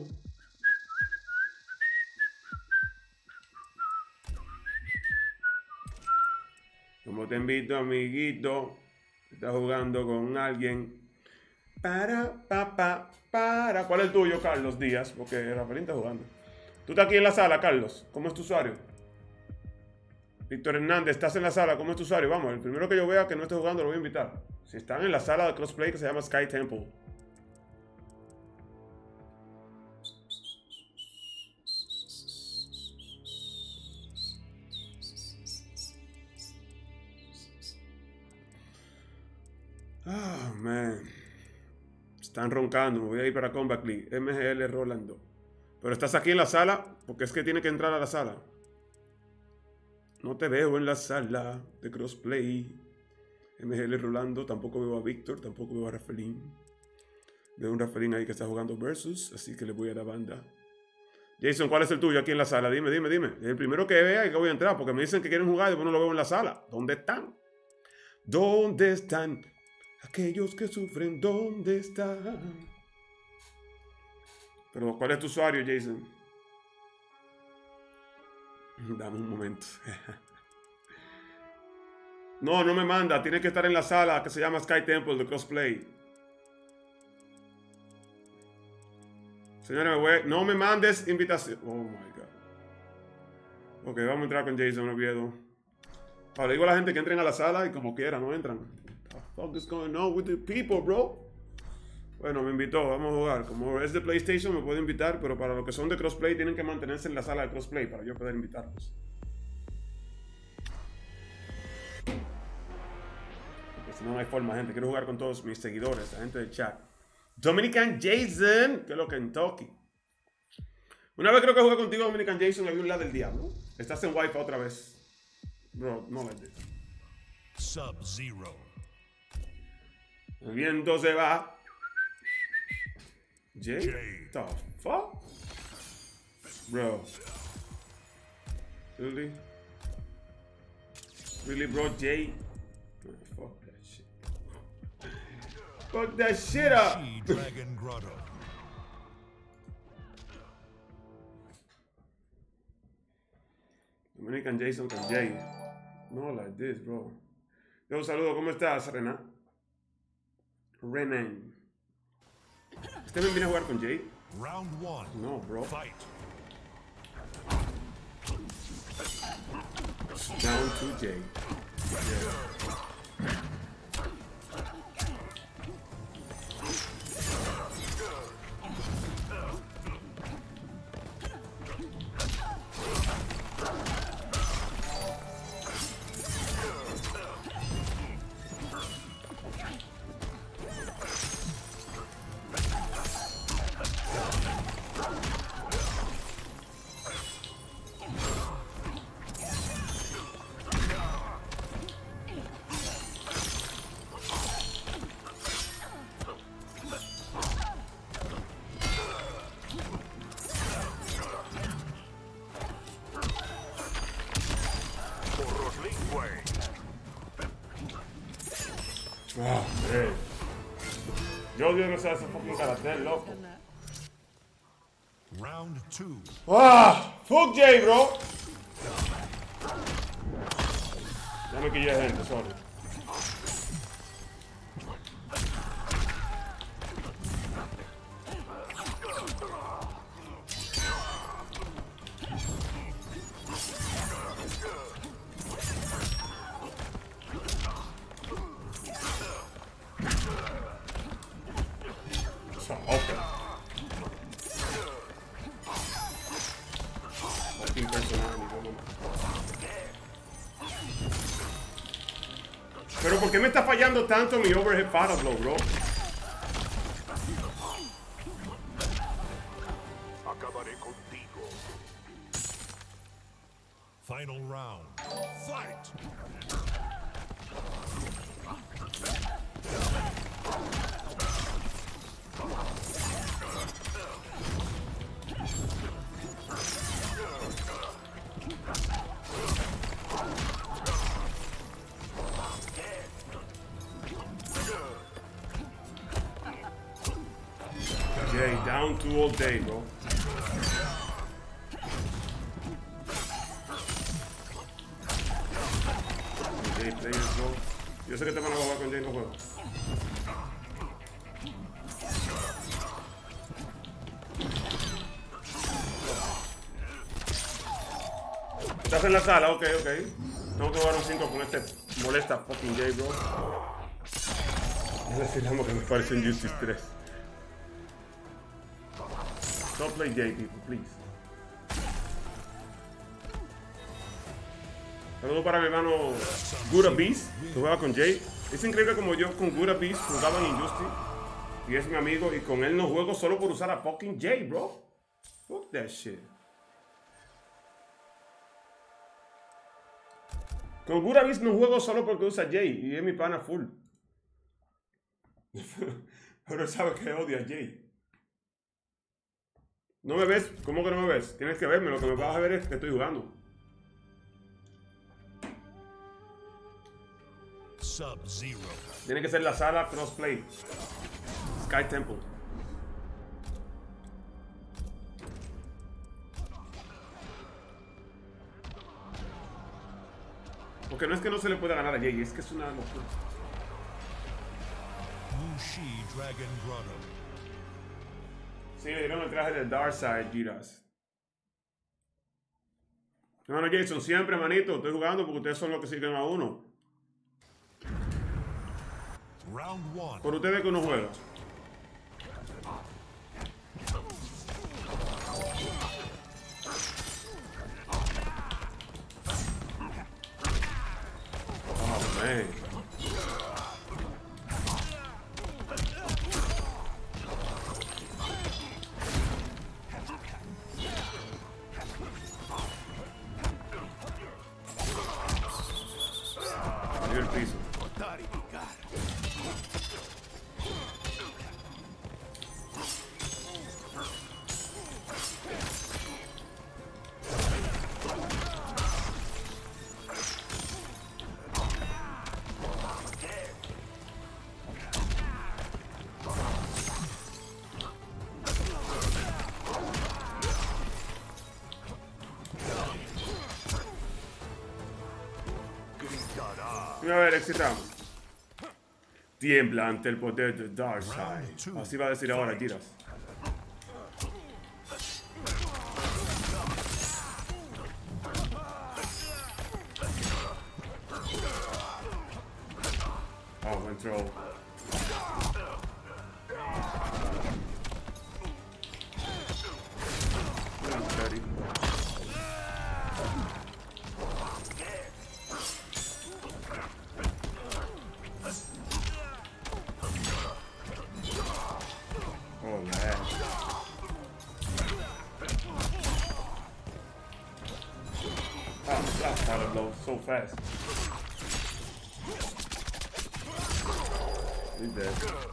[SPEAKER 1] ¿Cómo te invito, amiguito? Estás jugando con alguien. Para, pa, pa, para. ¿Cuál es el tuyo, Carlos Díaz? Porque Rafaelín está jugando. Tú estás aquí en la sala, Carlos. ¿Cómo es tu usuario? Víctor Hernández, estás en la sala. ¿Cómo es tu usuario? Vamos, el primero que yo vea que no esté jugando lo voy a invitar. Si están en la sala de crossplay que se llama Sky Temple. Ah, oh, man. Están roncando. Me voy a ir para Combat League. M G L Rolando. Pero estás aquí en la sala porque es que tiene que entrar a la sala. No te veo en la sala de crossplay. M G L Rolando, tampoco veo a Víctor, tampoco veo a Rafaelín. Veo un Rafaelín ahí que está jugando Versus, así que le voy a la banda. Jason, ¿cuál es el tuyo aquí en la sala? Dime, dime, dime. El primero que vea y que voy a entrar, porque me dicen que quieren jugar y después no lo veo en la sala. ¿Dónde están? ¿Dónde están? Aquellos que sufren, ¿dónde están? Pero, ¿cuál es tu usuario, Jason? Dame un momento. No, no me manda. Tiene que estar en la sala que se llama Sky Temple de Crossplay. Señores, me voy. No me mandes invitación. Oh my God. Ok, vamos a entrar con Jason Oviedo. Ahora digo a la gente que entren a la sala y como quiera, no entran. What the fuck is going on with the people, bro? Bueno, me invitó, vamos a jugar. Como es de PlayStation me puede invitar, pero para los que son de Crossplay tienen que mantenerse en la sala de Crossplay para yo poder invitarlos. Porque si no, no hay forma, gente. Quiero jugar con todos mis seguidores, la gente del chat. Dominican Jason, que es lo Kentucky. Una vez creo que jugué contigo, Dominican Jason, había un lado del diablo. Estás en Wi-Fi otra vez. Bro, no like this.
[SPEAKER 2] Sub-Zero.
[SPEAKER 1] El viento se va. Jay?
[SPEAKER 2] Jay.
[SPEAKER 1] The fuck? Bro. Really? Really, bro, Jay? Oh, fuck that shit. Fuck that shit up!
[SPEAKER 2] She Dragon Grotto.
[SPEAKER 1] Dominican Jason con Jay. No like this, bro. Yo, un saludo, ¿cómo estás, Renan? Renan. ¿Usted me viene a jugar con Jay?
[SPEAKER 2] Round one.
[SPEAKER 1] No, bro.
[SPEAKER 2] Fight.
[SPEAKER 1] Down to Jay. Ah, man. Yo odio no sé ese fucking carácter, loco.
[SPEAKER 2] Round two.
[SPEAKER 1] Ah, fuck Jay, bro. Ya me quillé gente, sorry. Pero ¿por qué me está fallando tanto mi overhead para blow, bro?
[SPEAKER 4] Acabaré contigo.
[SPEAKER 2] Final round. Fight.
[SPEAKER 1] Jay, down two all day, bro. Jay, players, bro. Yo sé que te van a jugar con Jay, no juego. ¿Estás en la sala? Ok, ok. Tengo que jugar un cinco con este molesta fucking Jay, bro. Es decir, algo que me parece en Justice tres. Don't play Jay, people, please. Saludos para mi hermano Gura Beast, que juega con Jay. Es increíble como yo con Gura Beast jugaba en Injustice. Y es mi amigo, y con él no juego solo por usar a fucking Jay, bro. Fuck that shit. Con Guravis no juego solo porque usa Jay y es mi pana full. Pero él sabe que odia a Jay. ¿No me ves? ¿Cómo que no me ves? Tienes que verme. Lo que me vas a ver es que estoy jugando.
[SPEAKER 2] Sub-Zero.
[SPEAKER 1] Tiene que ser la sala crossplay. Sky Temple. Porque no es que no se le pueda ganar a Jay, es que es una locura.
[SPEAKER 2] Wuxi Dragon Grotto.
[SPEAKER 1] Sí, le dieron el traje de Darkseid, Jiras. No, no, Jason, siempre, manito. Estoy jugando porque ustedes son los que siguen a uno.
[SPEAKER 2] Round one.
[SPEAKER 1] Por ustedes que uno juega. Oh, man. Cayó el piso. A ver, excitamos. Tiembla ante el poder de Darkseid. Así va a decir ahora, Jiras. Oh, buen throw. Steady. Oh, man. Oh, that's out of low so fast. He's dead.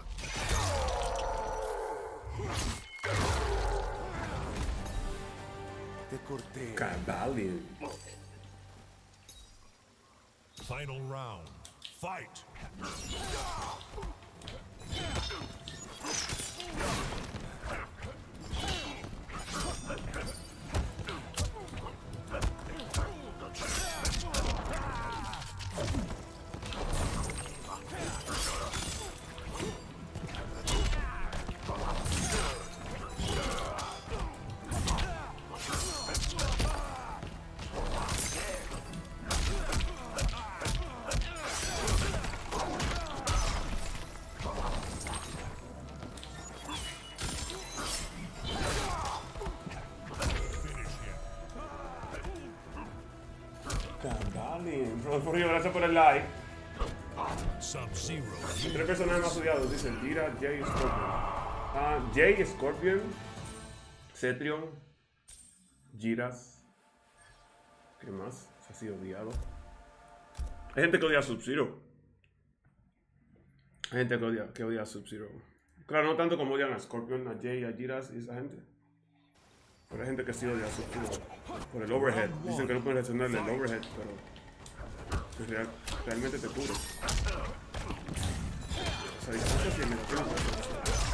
[SPEAKER 1] Cavalier.
[SPEAKER 2] Final round. Fight.
[SPEAKER 1] Cavalier. Rodolfo Río, gracias por el like.
[SPEAKER 2] Sub-Zero.
[SPEAKER 1] Tres personajes más odiados, dicen Jira, Jay y Scorpion. Ah, Jay, Scorpion, Cetrion, Jiras. ¿Qué más? Se ha sido odiado. Hay gente que odia a Sub-Zero. Hay gente que odia, que odia a Sub-Zero. Claro, no tanto como odian a Scorpion, a Jay, a Jiras y esa gente. Pero hay gente que sí odia a Sub-Zero. Por el overhead. Dicen que no pueden reaccionarle el overhead, pero real, realmente te cubre. O sea, distancia sí, me lo quiero hacer.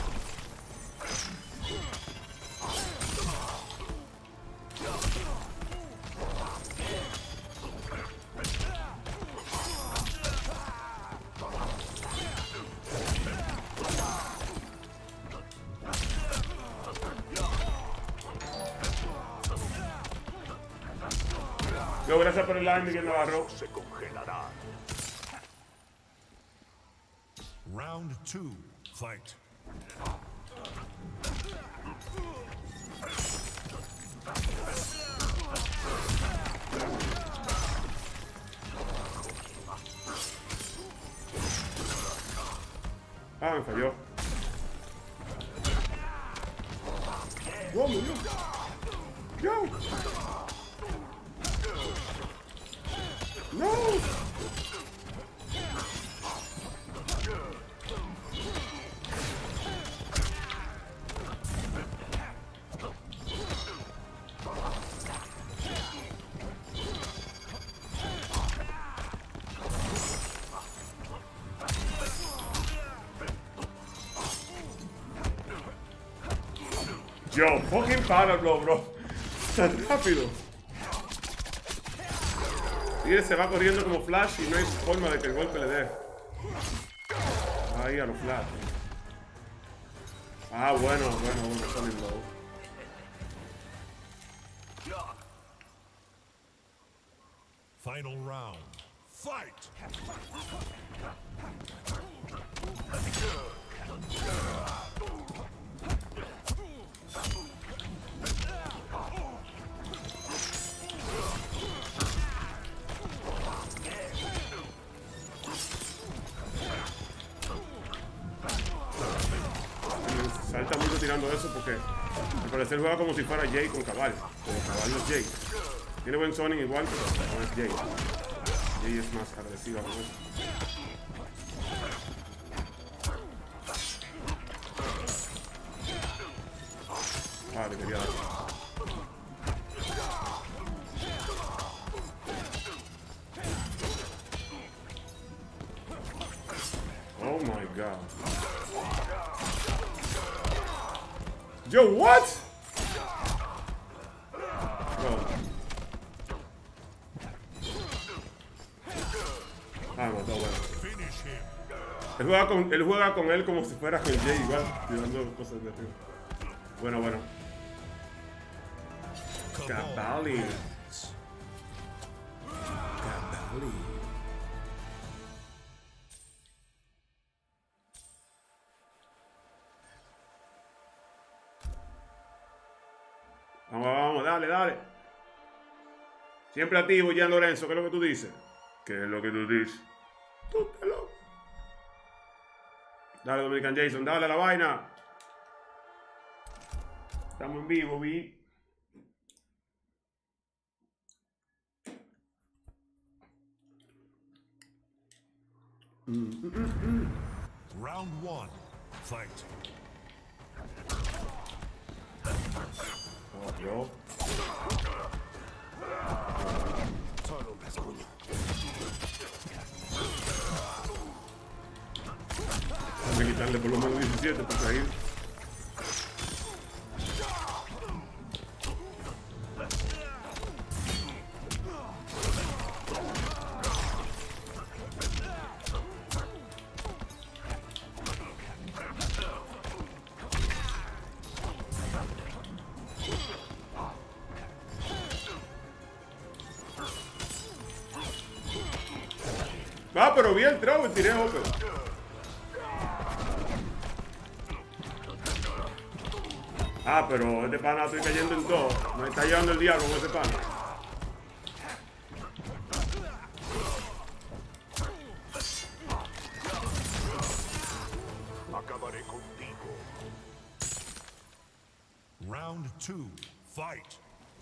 [SPEAKER 1] Yo, gracias por el like, Miguel Navarro.
[SPEAKER 4] Se congelará.
[SPEAKER 2] Round two. Fight.
[SPEAKER 1] Ah, me falló. Yo, yo. Yo. No. Yo, fucking para, bro, bro. Tan rápido. Y se va corriendo como Flash y no hay forma de que el golpe le dé. Ahí a los Flash. Ah, bueno, bueno, bueno, Sonic Low.
[SPEAKER 2] Final round. Fight!
[SPEAKER 1] Salta mucho tirando eso porque al parecer juega como si fuera Jay con Cabal. Como Cabal no es Jay. Tiene buen Sonic igual, pero no es Jay. Jay es más agresiva con eso. Ah, le quería dar. Oh my god. Yo, what? Bro. Ah, no, está bueno. Él juega, con, él juega con él como si fuera con Jay igual, tirando cosas de arriba. Bueno, bueno. Cabali. Cabali. Vamos, vamos, dale, dale. Siempre activo, Gian Lorenzo. ¿Qué es lo que tú dices? ¿Qué es lo que tú dices? Tú te lo... Dale, Dominican Jason, dale a la vaina. Estamos en vivo, vi. Mm, mm, mm, mm.
[SPEAKER 2] Round one. Fight.
[SPEAKER 1] Oh, yo. Hay que quitarle por lo menos diecisiete para salir. Ah, pero vi el throw y tiré open. Ah, pero este pana estoy cayendo en todo. Me está llevando el diablo con ese pana.
[SPEAKER 4] Acabaré contigo.
[SPEAKER 2] Round two. Fight.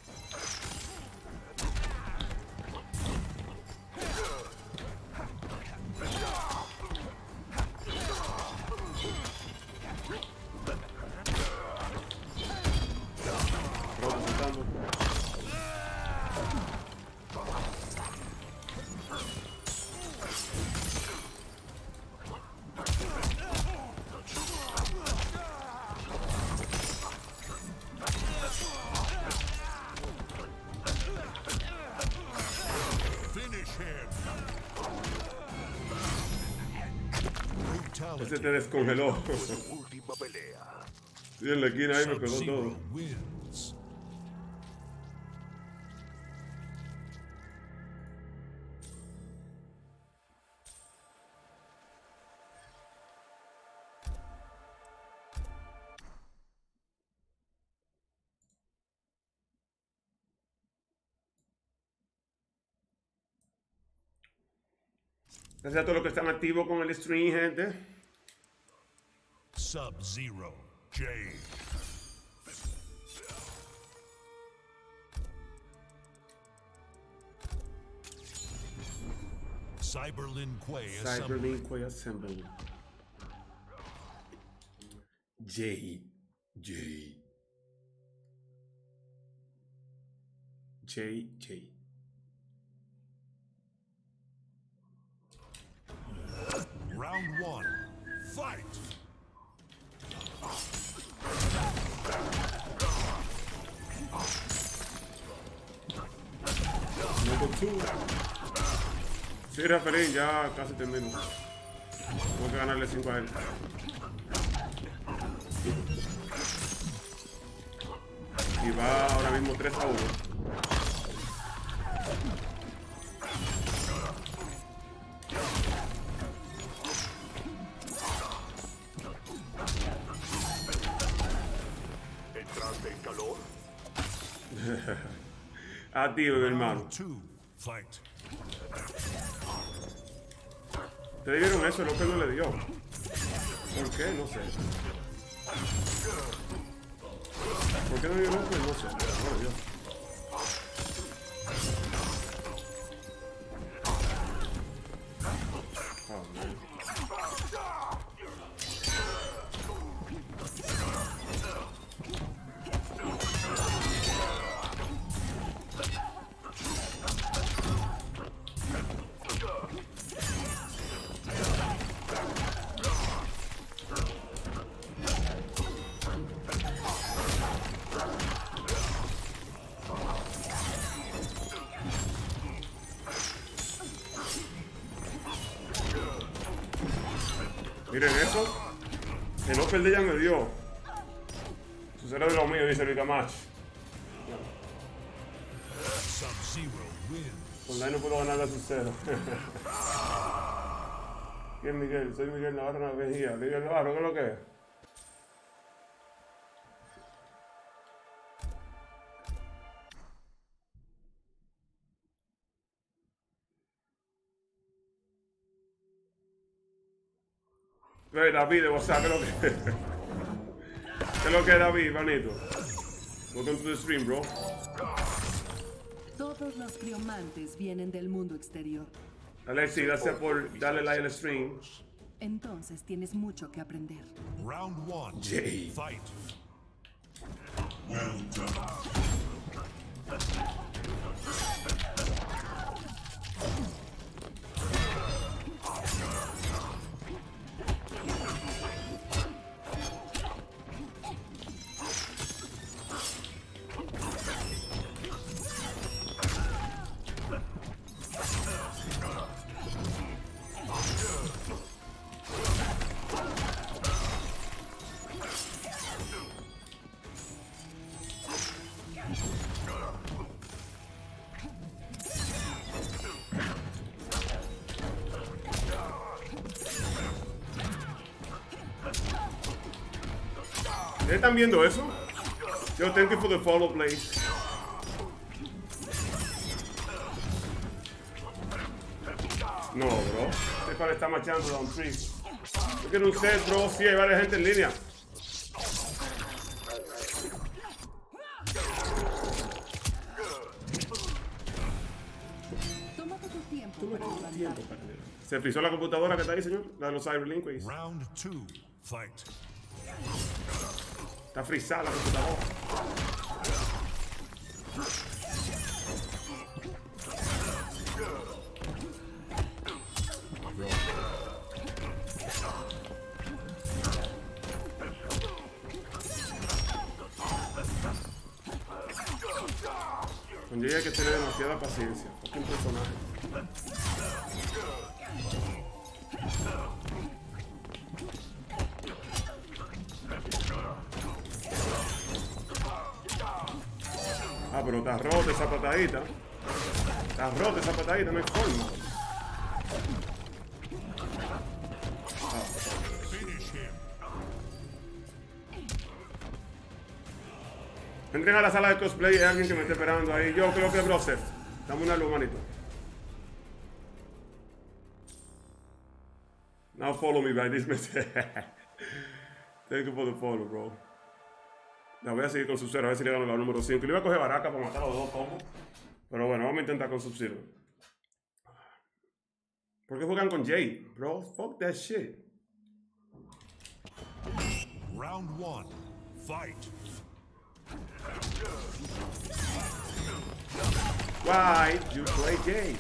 [SPEAKER 1] Ese te descongeló.
[SPEAKER 4] Última pelea.
[SPEAKER 1] Sí, en la esquina ahí me pegó todo.
[SPEAKER 2] Sub-Zero wins.
[SPEAKER 1] Gracias a todos los que están activos con el stream, gente.
[SPEAKER 2] Sub-Zero Jay. Cyberlin Quay Assembly.
[SPEAKER 1] Cyberlink Quay Assembly. J. J. J. J.
[SPEAKER 2] Round one, fight!
[SPEAKER 1] Number two. Sí, Rafaelín, ya casi termino. Tengo que ganarle cinco a él. Y va ahora mismo tres a uno.
[SPEAKER 4] ¿Entraste en calor?
[SPEAKER 1] A ti, mi hermano.
[SPEAKER 2] Round two, fight.
[SPEAKER 1] ¿Ustedes vieron eso? Lo que no le dio. ¿Por qué? No sé. ¿Por qué no dio López? No sé. No le dio. Oh, man. Miren eso. El Opel de ella me dio. Eso será de lo mío, dice Luis Camacho.
[SPEAKER 2] Sub-Zero wins.
[SPEAKER 1] Online no puedo ganar a su cero. ¿Quién es Miguel? Soy Miguel Navarro Mejía. Miguel Navarro, ¿qué es lo que es? Hey, David, o sea, ¿qué es lo que es? ¿Qué es lo que es, David, manito? Welcome to the stream, bro.
[SPEAKER 3] Todos los criomantes vienen del mundo exterior.
[SPEAKER 1] Alexi, gracias por darle like al stream.
[SPEAKER 3] Entonces tienes mucho que aprender.
[SPEAKER 2] Round one,
[SPEAKER 1] Jay.
[SPEAKER 2] fight.
[SPEAKER 1] ¿Ustedes están viendo eso? Yo, thank you for the follow, please. No, bro. Este para está machando down three. Yo quiero un set, bro. Sí, hay varias gente en línea.
[SPEAKER 3] Tómate tu tiempo para levantar.
[SPEAKER 1] Se frizó la computadora que está ahí, señor. La de los Cyberlink.
[SPEAKER 2] Round two, fight.
[SPEAKER 1] Está frizada la computadora. Con Jay hay que tener demasiada paciencia. Es un personaje. Ah, pero está rota esa patadita. Está rota esa patadita, no hay forma.
[SPEAKER 2] Finish him.
[SPEAKER 1] Entren a la sala de cosplay, hay alguien que me está esperando ahí. Yo creo que es Broseph. Dame una luz, manito. Now follow me by this message. Thank you for the follow, bro. La voy a seguir con Sub-Zero, a ver si le gano la número cinco. Le iba a coger Baraka para matar a los dos combos. Pero bueno, vamos a intentar con Sub-Zero. ¿Por qué juegan con Jay? Bro, fuck that shit.
[SPEAKER 2] Round one. Fight.
[SPEAKER 1] Why you play Jay?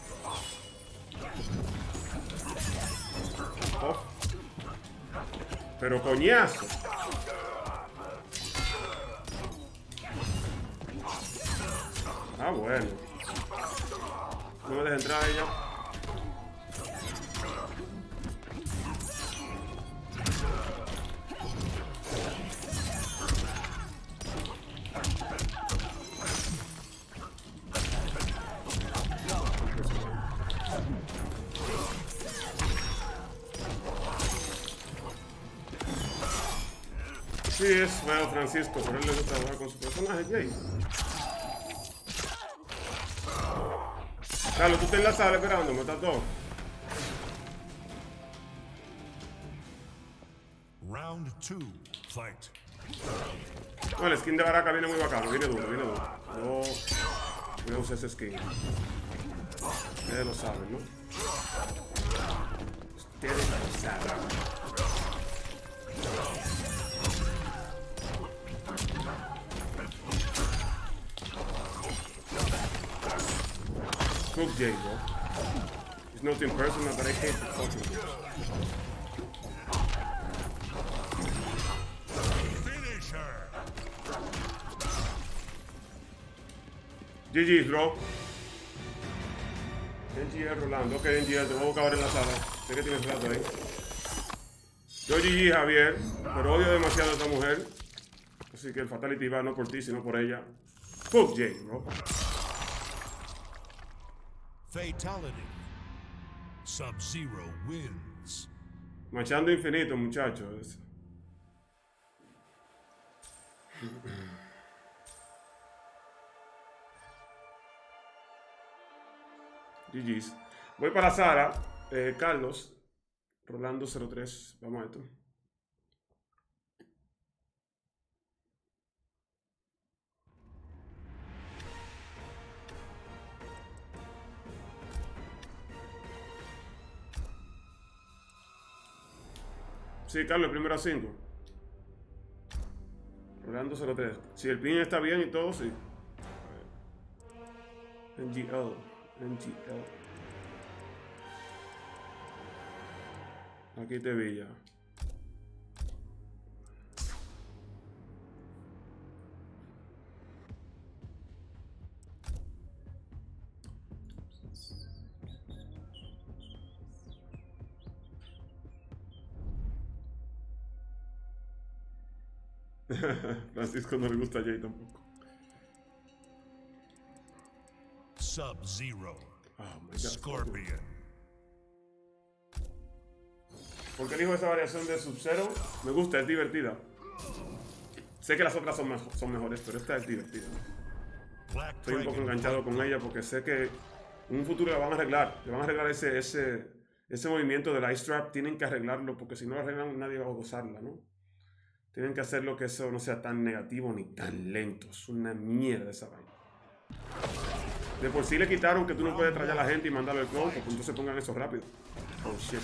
[SPEAKER 1] Oh. Pero coñazo. Ah, bueno. No me dejes entrar ella. Sí, es bueno, Francisco, pero él le gusta jugar con su personaje, Jay. Carlos, tú estás en la sala esperando, me estás todo.
[SPEAKER 2] Round two. Fight.
[SPEAKER 1] No, el skin de Baraka viene muy bacano, viene duro, viene duro. Yo voy a usar ese skin. Ustedes lo saben, ¿no? Ustedes lo saben. Fuck Jay, bro. It's nothing personal, but I hate the fucking bitch.
[SPEAKER 2] Finish her.
[SPEAKER 1] G G's, bro. N G L Rolando. Ok, N G L, te voy a buscar ahora en la sala. Sé que tienes rato ahí. Yo G G, Javier, pero odio demasiado a esta mujer. Así que el Fatality va no por ti, sino por ella. Fuck Jay, bro.
[SPEAKER 2] Fatality. Sub-Zero wins.
[SPEAKER 1] Machando infinito, muchachos. G G's. Voy para la sala. Eh, Carlos. Rolando cero tres. Vamos a esto. Sí, Carlos, primero a cinco. Rolando cero tres. Si el pin está bien y todo, sí. N G L. N G L. Aquí te vi ya. Francisco no le gusta a Jay tampoco.
[SPEAKER 2] Sub-Zero.
[SPEAKER 1] Oh my God.
[SPEAKER 2] Scorpion.
[SPEAKER 1] ¿Por qué elijo esa variación de Sub-Zero? Me gusta, es divertida. Sé que las otras son, mejor, son mejores, pero esta es divertida.
[SPEAKER 2] Black
[SPEAKER 1] Estoy un poco
[SPEAKER 2] Dragon.
[SPEAKER 1] enganchado con ella porque sé que en un futuro le van a arreglar. Le van a arreglar ese, ese, ese movimiento del Ice Trap. Tienen que arreglarlo porque si no lo arreglan nadie va a gozarla, ¿no? Tienen que hacerlo que eso no sea tan negativo ni tan lento. Es una mierda esa vaina. De por sí le quitaron que tú no puedes traer a la gente y mandarlo al clone, porque entonces pongan eso rápido. Oh shit.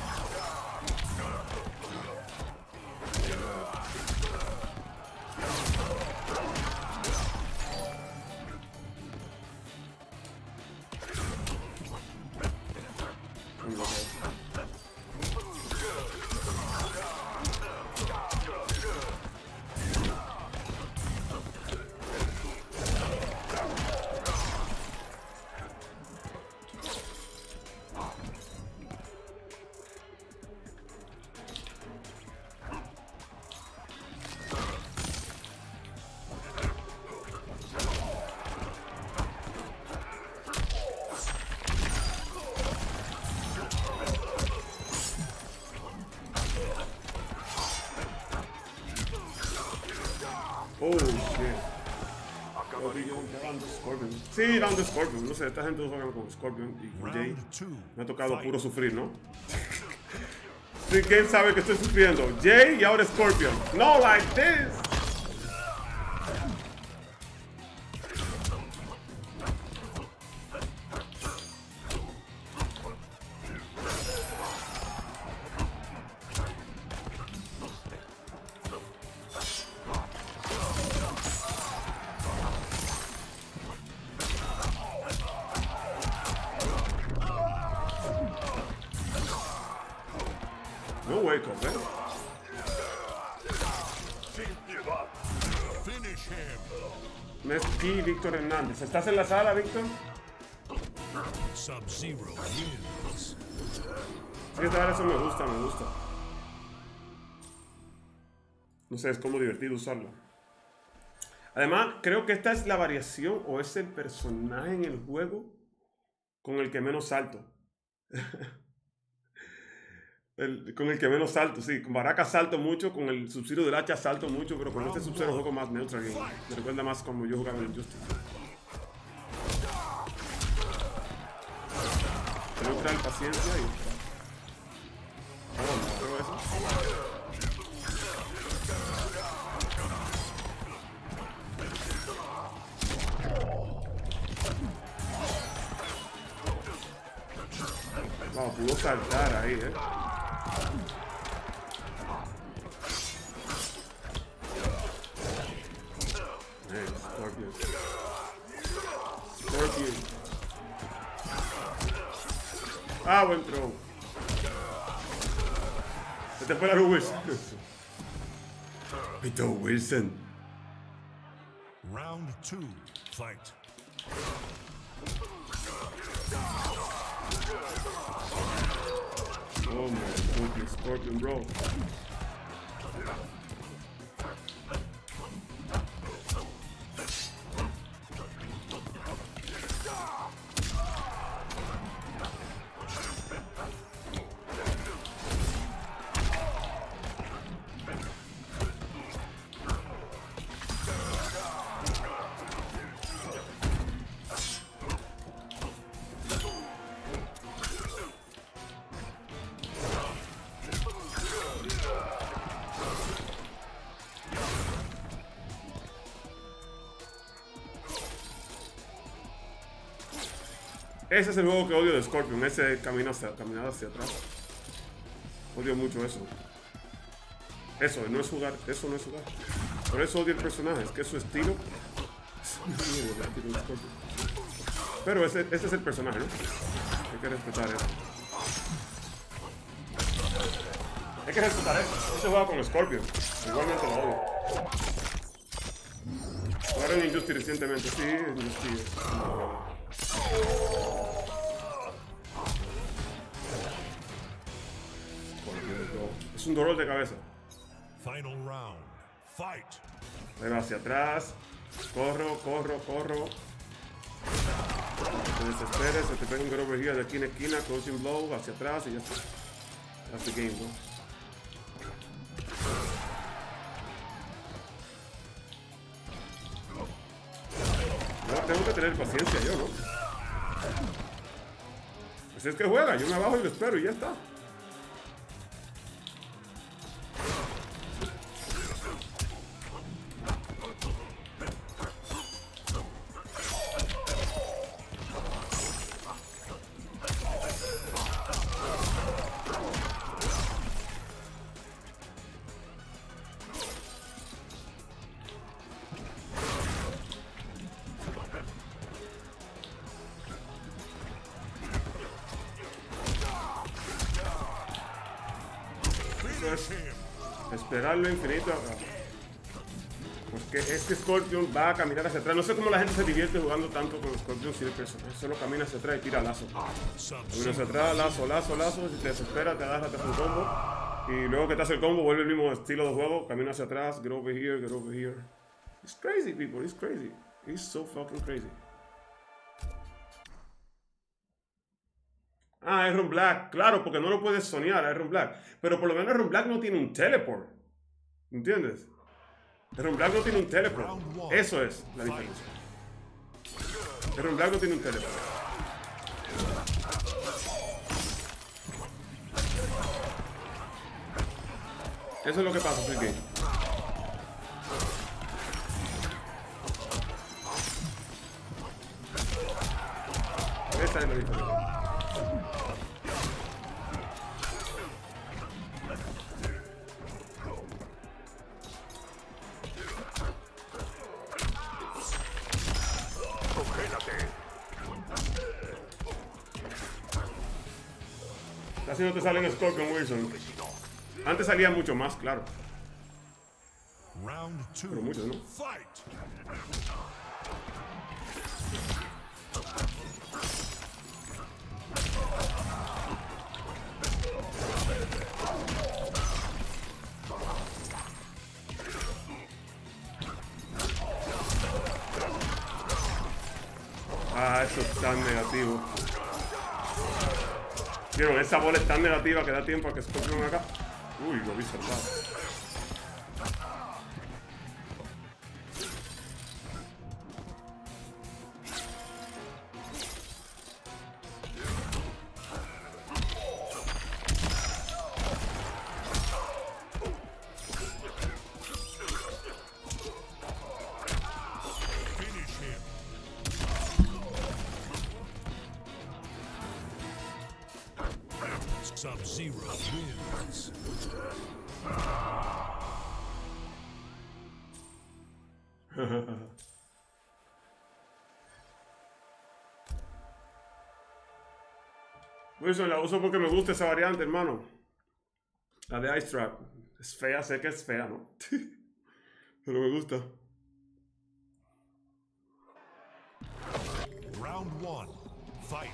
[SPEAKER 1] Oh shit. Sí, Round the Scorpion. No sé, esta gente juega con Scorpion y con Jay. Me ha tocado puro sufrir, ¿no? Sí, ¿quién sabe que estoy sufriendo? Jay y ahora Scorpion. No like this. wake up, ¿eh?
[SPEAKER 4] Sin piedad.
[SPEAKER 2] Finish him.
[SPEAKER 1] Mesqui, Víctor Hernández. ¿Estás en la sala, Víctor?
[SPEAKER 2] Sub-Zero wins.
[SPEAKER 1] Sí, esta hora eso me gusta, me gusta. No sé, es como divertido usarla. Además, creo que esta es la variación o es el personaje en el juego con el que menos salto. el, con el que menos salto, sí. Con Baraka salto mucho, con el Sub-Zero del hacha salto mucho, pero con este Sub-Zero juego más neutral game. Me recuerda más como yo jugaba en Injustice. Neutral, paciencia y... Oh, no, creo eso. No, pudo saltar ahí, eh. Hey, Scorpion. Scorpion. Ah, buen throw. Este fue la Wilson. Pito Wilson.
[SPEAKER 2] Round two, fight.
[SPEAKER 1] Oh my goodness, Scorpion, bro. Ese es el juego que odio de Scorpion, ese camino hacia, caminar hacia atrás. Odio mucho eso. Eso, no es jugar, eso no es jugar. Por eso odio el personaje, es que su estilo... Pero ese, ese es el personaje, ¿no? Hay que respetar eso. Hay que respetar eso. Ese juega con Scorpion. Igualmente lo odio. Jugaron Injustice recientemente, sí, Injustice. Es un dolor de cabeza.
[SPEAKER 2] Final round, fight.
[SPEAKER 1] Ahí va hacia atrás. Corro, corro, corro. No te desesperes, se te pega un get over here de esquina a esquina, closing blow, hacia atrás y ya está. That's the game, ¿no? No, tengo que tener paciencia yo, ¿no? Pues es que juega, yo me abajo y lo espero y ya está. Esperarlo infinito. Porque este Scorpion va a caminar hacia atrás. No sé cómo la gente se divierte jugando tanto con Scorpion si el personaje solo camina hacia atrás y tira lazo. Camina hacia atrás, lazo, lazo, lazo. Si te desespera, te agarra, te hace un combo. Y luego que te hace el combo, vuelve el mismo estilo de juego. Camina hacia atrás, get over here, get over here. It's crazy, people. It's crazy. It's so fucking crazy. Ah, Iron Black. Claro, porque no lo puedes soñar, Iron Black. Pero por lo menos Iron Black no tiene un teleport. ¿Entiendes? Iron Black no tiene un teleport. Eso es la diferencia. Iron Black no tiene un teleport. Eso es lo que pasa, Free Game. Esa es la diferencia. Casi no te salen Scorpion, Wilson. Antes salía mucho más, claro.
[SPEAKER 2] Round two.
[SPEAKER 1] Pero muchos, ¿no?
[SPEAKER 2] Fight.
[SPEAKER 1] Ah, eso es tan negativo. Vieron, esa bola es tan negativa que da tiempo a que Scorpion acá. Uy, lo vi salvado.
[SPEAKER 2] Sub-Zero wins.
[SPEAKER 1] Wilson, la uso porque me gusta esa variante, hermano. La de Ice Trap. Es fea, sé que es fea, ¿no? Pero me gusta.
[SPEAKER 2] Round one. Fight.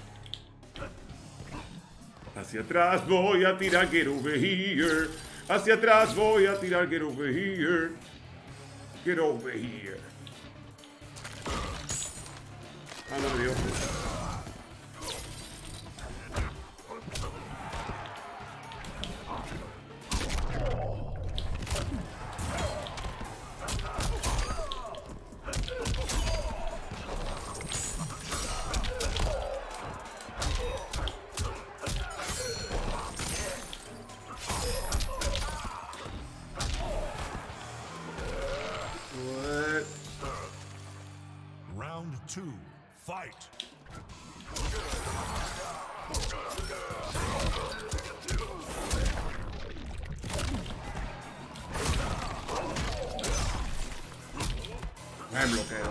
[SPEAKER 1] Hacia atrás voy a tirar, get over here. Hacia atrás voy a tirar, get over here. Get over here. Ah, no me dio.
[SPEAKER 2] Round two. Fight.
[SPEAKER 1] Me bloqueo.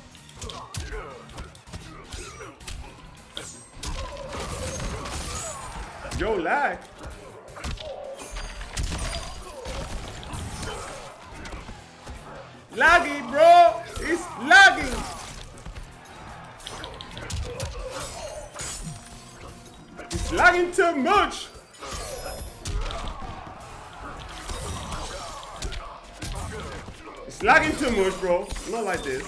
[SPEAKER 1] Yo, lag. Laggy, bro. It's lagging. It's lagging too much. It's lagging too much, bro. Not like this.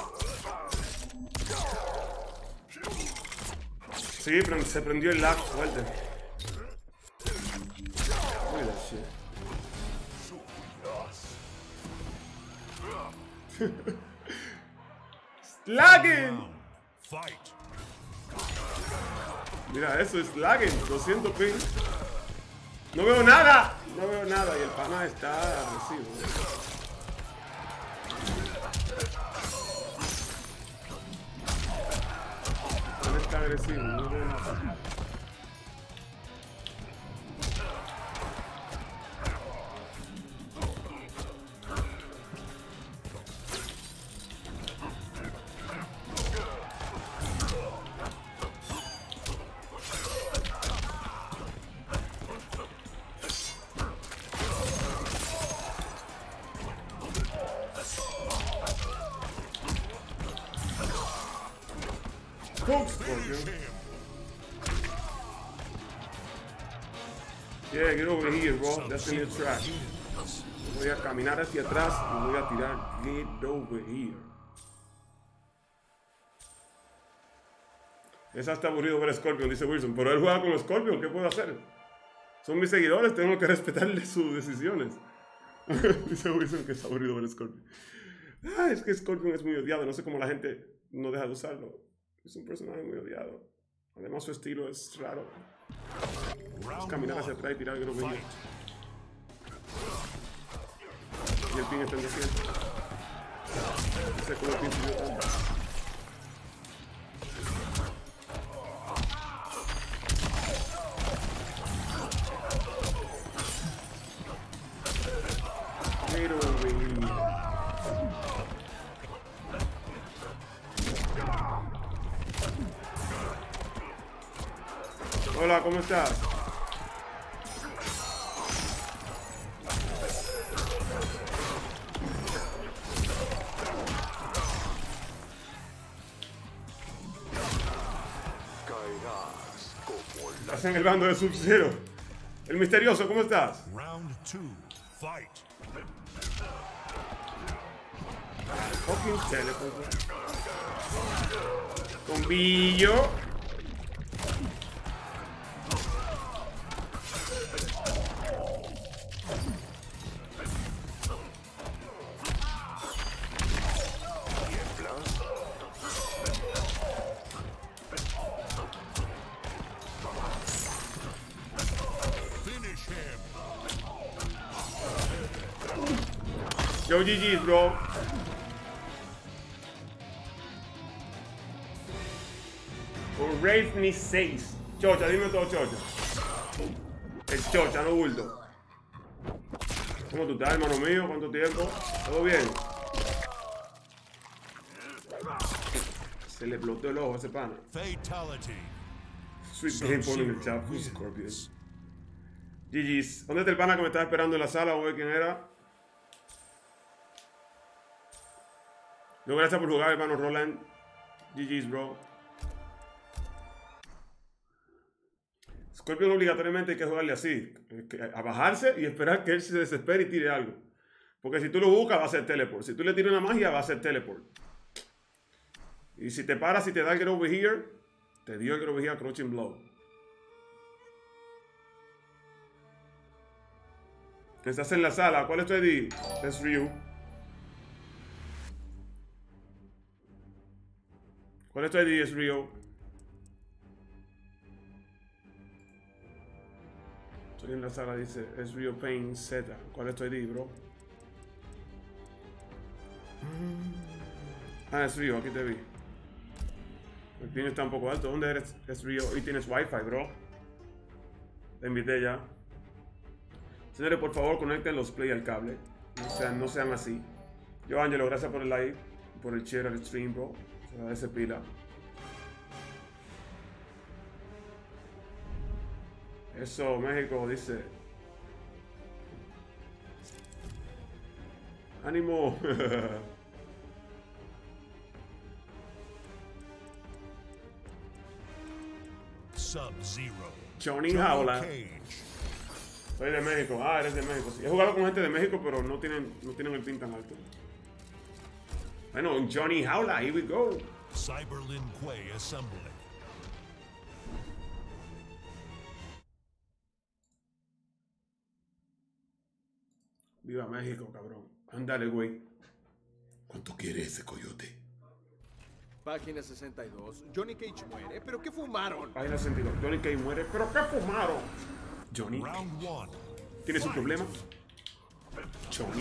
[SPEAKER 1] Sí, pero se prendió el lag fuerte. Look at that shit. It's lagging.
[SPEAKER 2] Round. Fight.
[SPEAKER 1] Mira, eso es lagging. doscientos ping. No veo nada. No veo nada. Y el pana está agresivo. El pana está agresivo. No veo nada. Cook Scorpion. Yeah, get over here, bro. That's in your track. Voy a caminar hacia atrás y voy a tirar. Get over here. Es hasta aburrido ver a Scorpion, dice Wilson. Pero él juega con Scorpion, ¿qué puedo hacer? Son mis seguidores, tengo que respetarle sus decisiones. Dice Wilson que es aburrido ver a Scorpion. Ah, es que Scorpion es muy odiado. No sé cómo la gente no deja de usarlo. Es un personaje muy odiado. Además su estilo es raro. Es caminar hacia atrás y tirar el grupo. Y el pin está en doscientos. No sé cómo el pin subió tanto. Pero, güey. Hola, ¿cómo estás?
[SPEAKER 4] Sangrar como la
[SPEAKER 1] Estás en el bando de Sub-Zero. El misterioso, ¿cómo estás?
[SPEAKER 2] Round two, fight.
[SPEAKER 1] Fucking teleport. Con Billo.
[SPEAKER 2] Finish him.
[SPEAKER 1] Yo, G G's, bro. Con Raven seis. Chocha, dime todo, Chocha. El Chocha, no bulto. ¿Cómo tú estás, hermano mío? ¿Cuánto tiempo? ¿Todo bien? Se le explotó el ojo a ese pana.
[SPEAKER 2] Fatality.
[SPEAKER 1] Sweet Game pone en el chat. Scorpion. G G's. ¿Dónde está el pana que me estaba esperando en la sala? Vamos a ver quién era. Yo, gracias por jugar, hermano Roland. G G's, bro. Scorpion obligatoriamente hay que jugarle así. A bajarse y esperar que él se desespere y tire algo. Porque si tú lo buscas va a ser teleport. Si tú le tiras una magia va a ser teleport. Y si te paras y te da el get over here, te dio el get over here crouching blow. Estás en la sala. ¿Cuál es tu I D? Es Ryu. ¿Cuál es tu I D? Es Ryu. Estoy en la sala, dice es Ryu Pain Z. ¿Cuál es tu I D, bro? Ah, es Ryu, aquí te vi. El pin está un poco alto. ¿Dónde eres? Es Ryu. Y tienes Wi-Fi, bro. Te invité ya. Señores, por favor, conecten los play al cable. No sean, no sean así. Yo, Angelo, gracias por el live, por el share al stream, bro. Se da ese pila. Eso, México, dice. ¡Ánimo!
[SPEAKER 2] Sub-Zero.
[SPEAKER 1] Johnny Jaula.
[SPEAKER 2] Cage.
[SPEAKER 1] Soy de México. Ah, eres de México. Sí. He jugado con gente de México, pero no tienen, no tienen el pin tan alto. Bueno, Johnny Jaula, here we go.
[SPEAKER 2] Cyberlin Quay assembling.
[SPEAKER 1] Viva México, cabrón. Ándale, güey. ¿Cuánto quiere ese coyote?
[SPEAKER 5] Página sesenta y dos. Johnny Cage muere. ¿Pero qué fumaron?
[SPEAKER 1] Página sesenta y dos. Johnny Cage muere. ¿Pero qué fumaron? Johnny.
[SPEAKER 2] Round one.
[SPEAKER 1] ¿Tienes un problema? Johnny.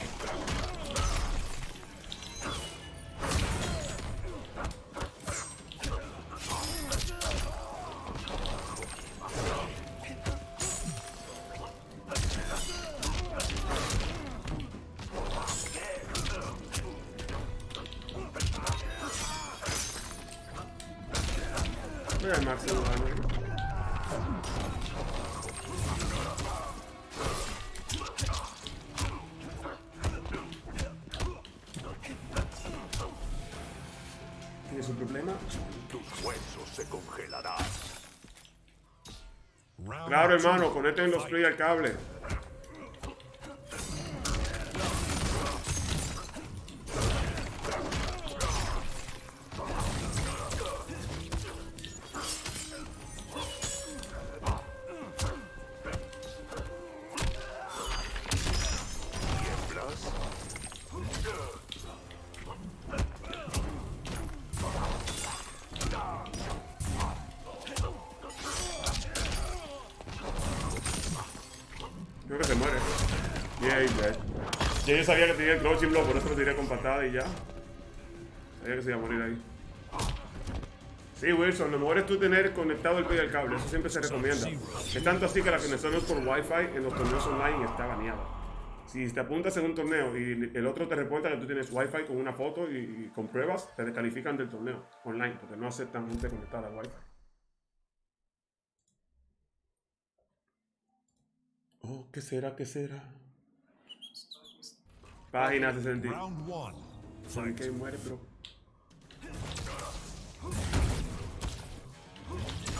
[SPEAKER 1] Mira el máximo daño. ¿Tienes un problema?
[SPEAKER 4] tus huesos se congelarán.
[SPEAKER 2] Round
[SPEAKER 1] Claro,
[SPEAKER 2] two,
[SPEAKER 1] hermano, conecten los
[SPEAKER 2] fight.
[SPEAKER 1] play al cable.
[SPEAKER 4] ¿Tiemblas?
[SPEAKER 1] Creo que se muere. Yeah, he's dead. Ya yo sabía que tenía el crouching block, por eso lo tiré con patada y ya. Sabía que se iba a morir ahí. Sí, Wilson, lo mejor es tú tener conectado el play al cable. Eso siempre se recomienda. Es tanto así que la conexión es por Wi-Fi en los torneos online está baneada. Si te apuntas en un torneo y el otro te reporta que tú tienes Wi-Fi con una foto y, y con pruebas, te descalifican del torneo online porque no aceptan gente conectada al Wi-Fi. Oh, ¿qué será? ¿Ququé será? Página sesenta.
[SPEAKER 2] Round one.
[SPEAKER 1] Johnny Cage muere, pero...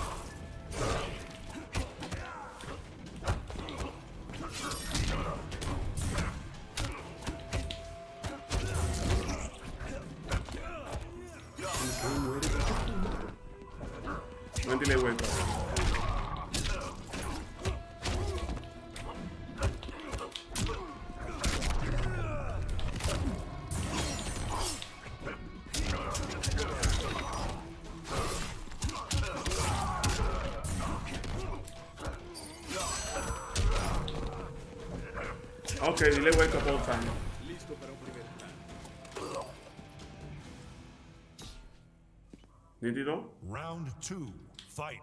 [SPEAKER 1] Buen delay wake up. Ok, delay wake up all time.
[SPEAKER 5] Listo para un primer plan.
[SPEAKER 1] ¿Nítido?
[SPEAKER 2] Round two. Fight.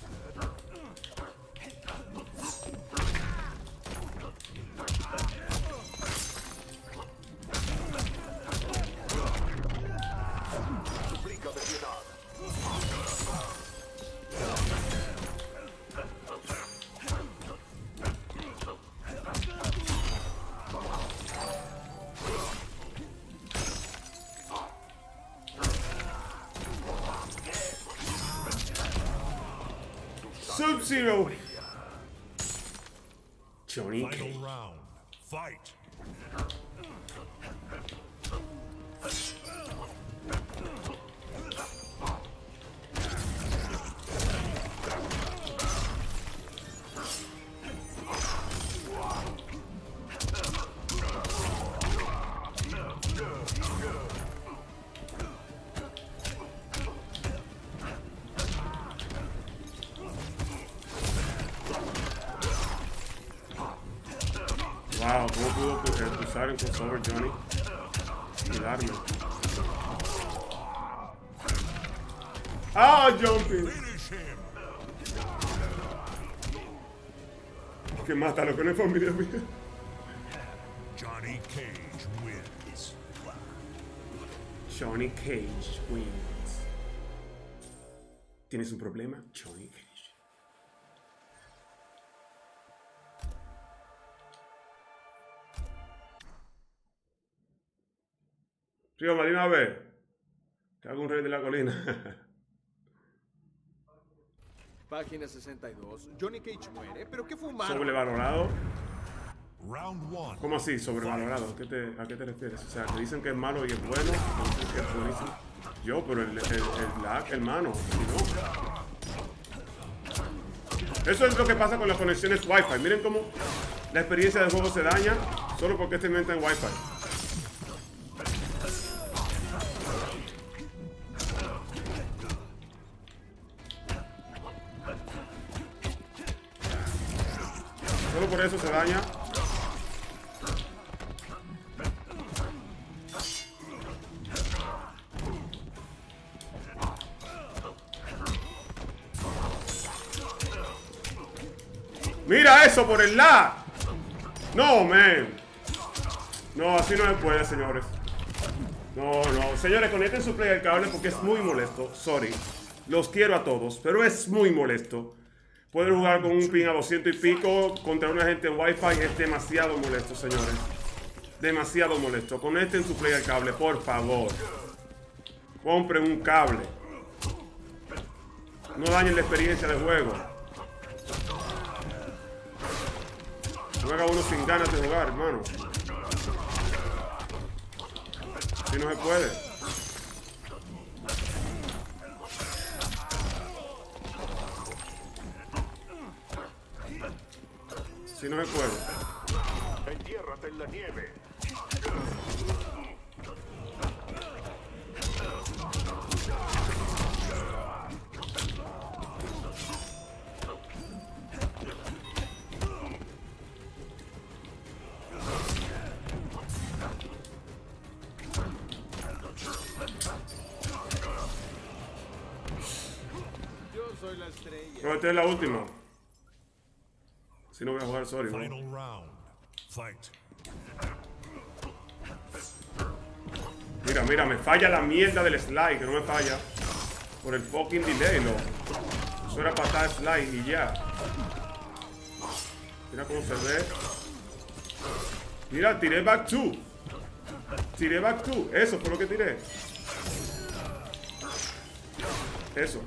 [SPEAKER 4] Suplica de piedad.
[SPEAKER 1] Sub-Zero. Johnny
[SPEAKER 2] Final
[SPEAKER 1] Cage.
[SPEAKER 2] round. Fight.
[SPEAKER 1] Wow, ¿cómo pudo eh, cruzar el crossover Johnny? Y darme. Ah, jumping.
[SPEAKER 2] Finish him.
[SPEAKER 1] Que mátalo con el familia mía.
[SPEAKER 2] Johnny Cage wins.
[SPEAKER 1] Johnny Cage wins. ¿Tienes un problema? Johnny Cage. Río Marina, a ver. Te hago un rey de la colina.
[SPEAKER 5] Página sesenta y dos. Johnny Cage muere, pero ¿qué fumaron?
[SPEAKER 1] Sobrevalorado.
[SPEAKER 2] Round one.
[SPEAKER 1] ¿Cómo así? Sobrevalorado. ¿Qué te, ¿A qué te refieres? O sea, te dicen que es malo y es bueno. Te dicen que es buenísimo. Yo, pero el, el, el lag, hermano. Si no. Eso es lo que pasa con las conexiones Wi-Fi. Miren cómo la experiencia del juego se daña solo porque este inventa en Wi-Fi. Solo por eso se daña. Mira eso por el lag. No, man. No, así no se puede, señores. No, no. Señores, conecten su play al cable porque es muy molesto. Sorry. Los quiero a todos, pero es muy molesto. Poder jugar con un ping a doscientos y pico contra una gente en Wi-Fi es demasiado molesto, señores. Demasiado molesto. Conecten su play al cable, por favor. Compren un cable. No dañen la experiencia de juego. Juega uno sin ganas de jugar, hermano. Si no se puede. Si no se puede.
[SPEAKER 4] Entiérrate en la nieve.
[SPEAKER 5] Yo soy la estrella.
[SPEAKER 1] No, esta es la última. Si no voy a jugar, sorry. ¿no?
[SPEAKER 2] Final round. Fight.
[SPEAKER 1] Mira, mira, me falla la mierda del slide, que no me falla. Por el fucking delay, loco. Eso era patada slide y ya. Mira cómo se ve. Mira, tiré back two. Tiré back two. Eso fue lo que tiré. Eso.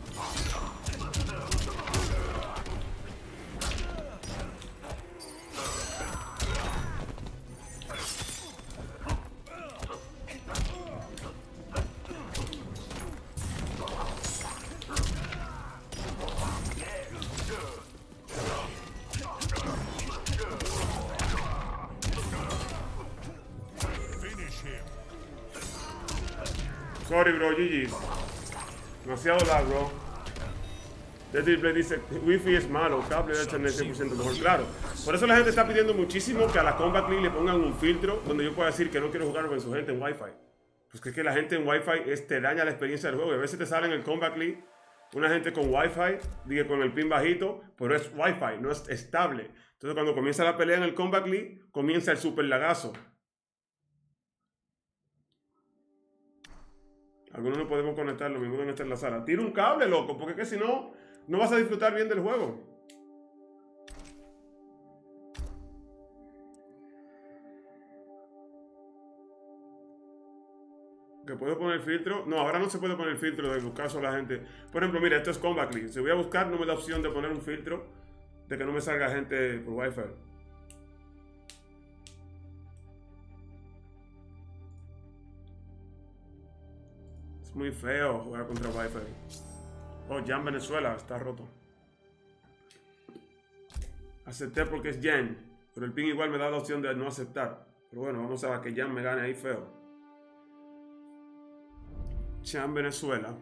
[SPEAKER 1] Sorry, bro, G G's. Demasiado lag, bro. De Triple dice, Wi-Fi es malo, cable de internet cien por ciento mejor. Claro, por eso la gente está pidiendo muchísimo que a la Combat League le pongan un filtro donde yo pueda decir que no quiero jugar con su gente en Wi-Fi. Pues que es que la gente en Wi-Fi es, te daña la experiencia del juego. Y a veces te sale en el Combat League una gente con Wi-Fi, diga con el pin bajito, pero es Wi-Fi, no es estable. Entonces cuando comienza la pelea en el Combat League, comienza el super lagazo. Algunos no podemos conectarlo, mismo en esta en la sala. Tira un cable, loco, porque es que si no, no vas a disfrutar bien del juego. ¿Que puedo poner filtro? No, ahora no se puede poner filtro de buscar solo a la gente. Por ejemplo, mira, esto es Combat League. Si voy a buscar, no me da opción de poner un filtro de que no me salga gente por Wi-Fi. Es muy feo jugar contra Wi-Fi. Oh, Jan Venezuela está roto. Acepté porque es Jan, pero el ping igual me da la opción de no aceptar. Pero bueno, vamos a ver que Jan me gane ahí feo. Jan Venezuela.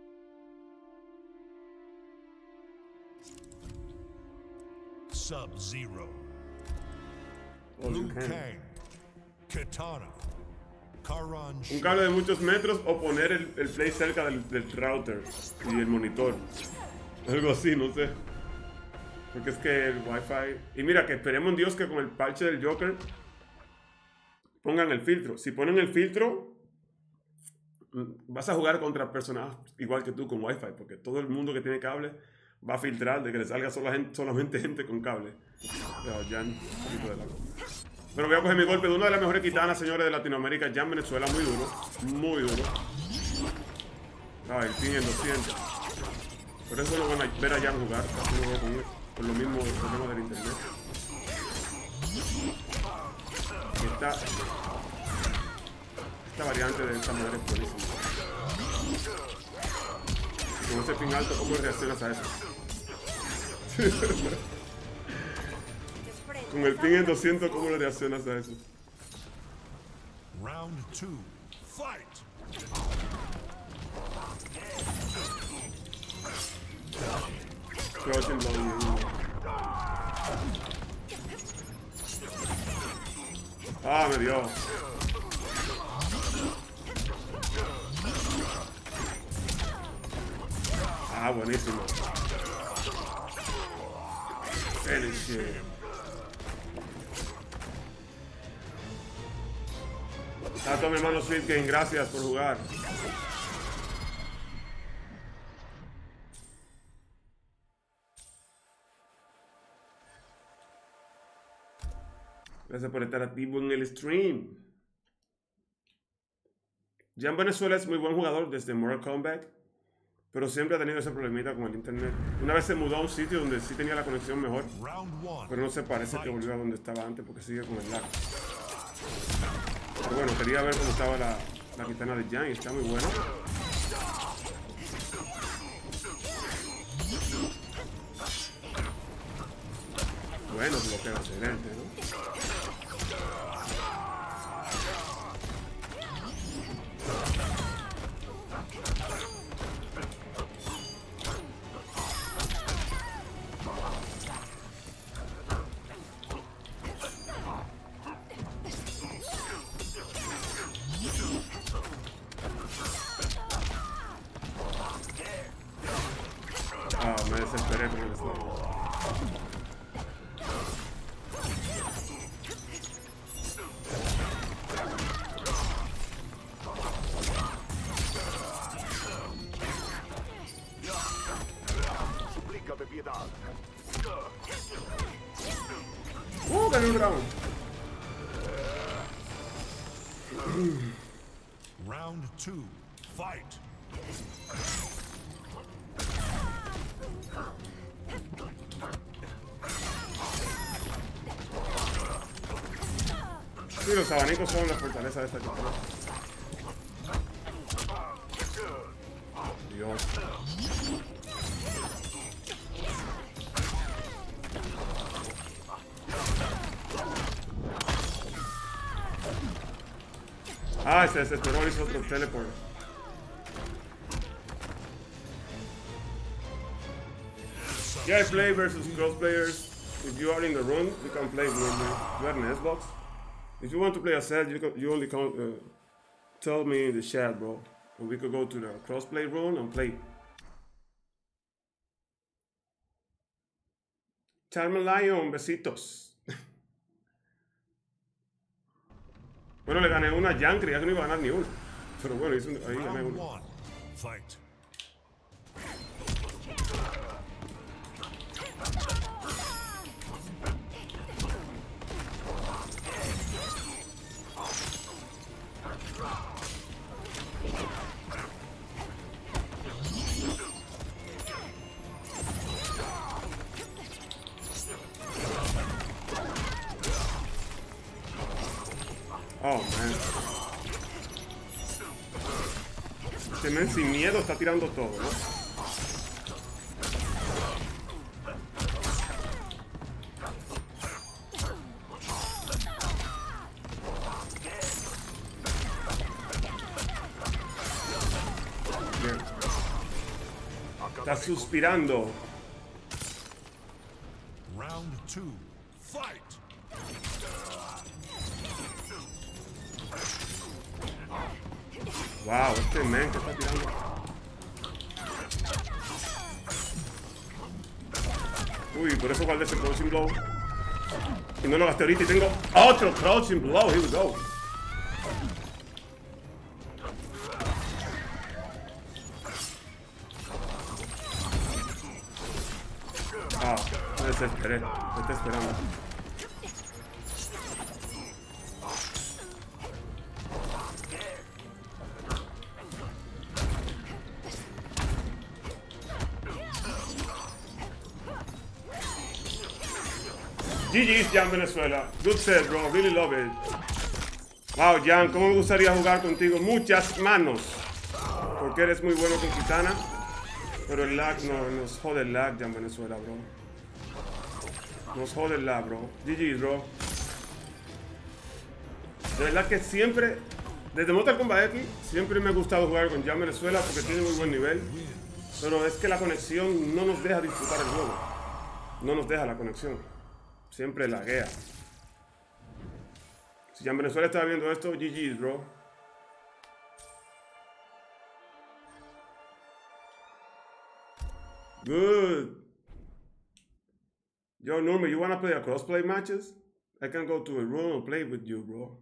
[SPEAKER 2] Sub-Zero.
[SPEAKER 1] Oh,
[SPEAKER 2] Liu
[SPEAKER 1] Liu Kang.
[SPEAKER 2] Kang. Katana. Karan
[SPEAKER 1] Un cable de muchos metros o poner el, el play cerca del, del router y el monitor. Algo así, no sé. Porque es que el Wi-Fi... Y mira, que esperemos en Dios que con el parche del Joker pongan el filtro. Si ponen el filtro, vas a jugar contra personas igual que tú con Wi-Fi. Porque todo el mundo que tiene cable va a filtrar de que le salga sola gente, solamente gente con cable. Pero ya un poquito de largo. Pero voy a coger mi golpe de una de las mejores kitanas, señores, de Latinoamérica, Jan Venezuela, muy duro, muy duro. Ah, el ping en doscientos. Por eso no van a ver a Jan jugar, casi no veo con, con lo mismo problema del internet. Y esta, esta variante de esta manera es buenísima. Y con ese ping alto, ¿cómo reaccionas a eso? Con el ping en doscientos, ¿cómo le reaccionas a eso?
[SPEAKER 2] Round two. Fight.
[SPEAKER 1] Crouching blow. Ah, me dio. Ah, buenísimo. Finish it. Tato, mi hermano Sweet Game, gracias por jugar. Gracias por estar activo en el stream. Jan Venezuela es muy buen jugador desde Mortal Kombat, pero siempre ha tenido ese problemita con el internet. Una vez se mudó a un sitio donde sí tenía la conexión mejor, pero no se parece que volvió a donde estaba antes porque sigue con el lag. Pero bueno, quería ver cómo estaba la, la kitana de Jan y está muy buena. Bueno, bloqueo excelente, ¿no? Ah, me desesperé con el slide.
[SPEAKER 4] Suplícame piedad.
[SPEAKER 1] ¡Uh, gané un round!
[SPEAKER 2] Round two. Fight.
[SPEAKER 1] Sí, los abanicos son la fortaleza de esta kitana. Dios. Ah, se desesperó, hizo otro teleport. Yeah, I play versus cross players. If you are in the room, you can play with me. You are an Xbox. If you want to play a set, you, can, you only can uh, tell me in the chat, bro. And we could go to the crossplay room and play. Charmin Lion, besitos. Bueno, le gané una a Jan, creía que no iba a ganar ni una. Pero bueno, hice un, ahí gané
[SPEAKER 2] Round
[SPEAKER 1] una.
[SPEAKER 2] one. Fight.
[SPEAKER 1] Oh, man. Este men sin miedo está tirando todo, ¿no? Bien. Está suspirando.
[SPEAKER 2] Round two. Fight.
[SPEAKER 1] Wow, este men que está tirando. Uy, por eso guardé ese crouching blow. Y no lo gasté ahorita y tengo otro crouching blow. Here we go. Ah, me desesperé. Me estoy esperando. G G's, Jan Venezuela. Good set, bro. Really love it. Wow, Jan, ¿cómo me gustaría jugar contigo? Muchas manos. Porque eres muy bueno con Kitana. Pero el lag no, nos jode el lag, Jan Venezuela, bro. Nos jode el lag, bro. G G's, bro. De verdad que siempre, desde Mortal Kombat X, siempre me ha gustado jugar con Jan Venezuela porque tiene muy buen nivel. Pero es que la conexión no nos deja disfrutar el juego. No nos deja la conexión. Siempre laguea. Si Jan Venezuela estaba viendo esto, G G's, bro. Good. Yo, Norma, you wanna play a crossplay matches? I can go to a room and play with you, bro.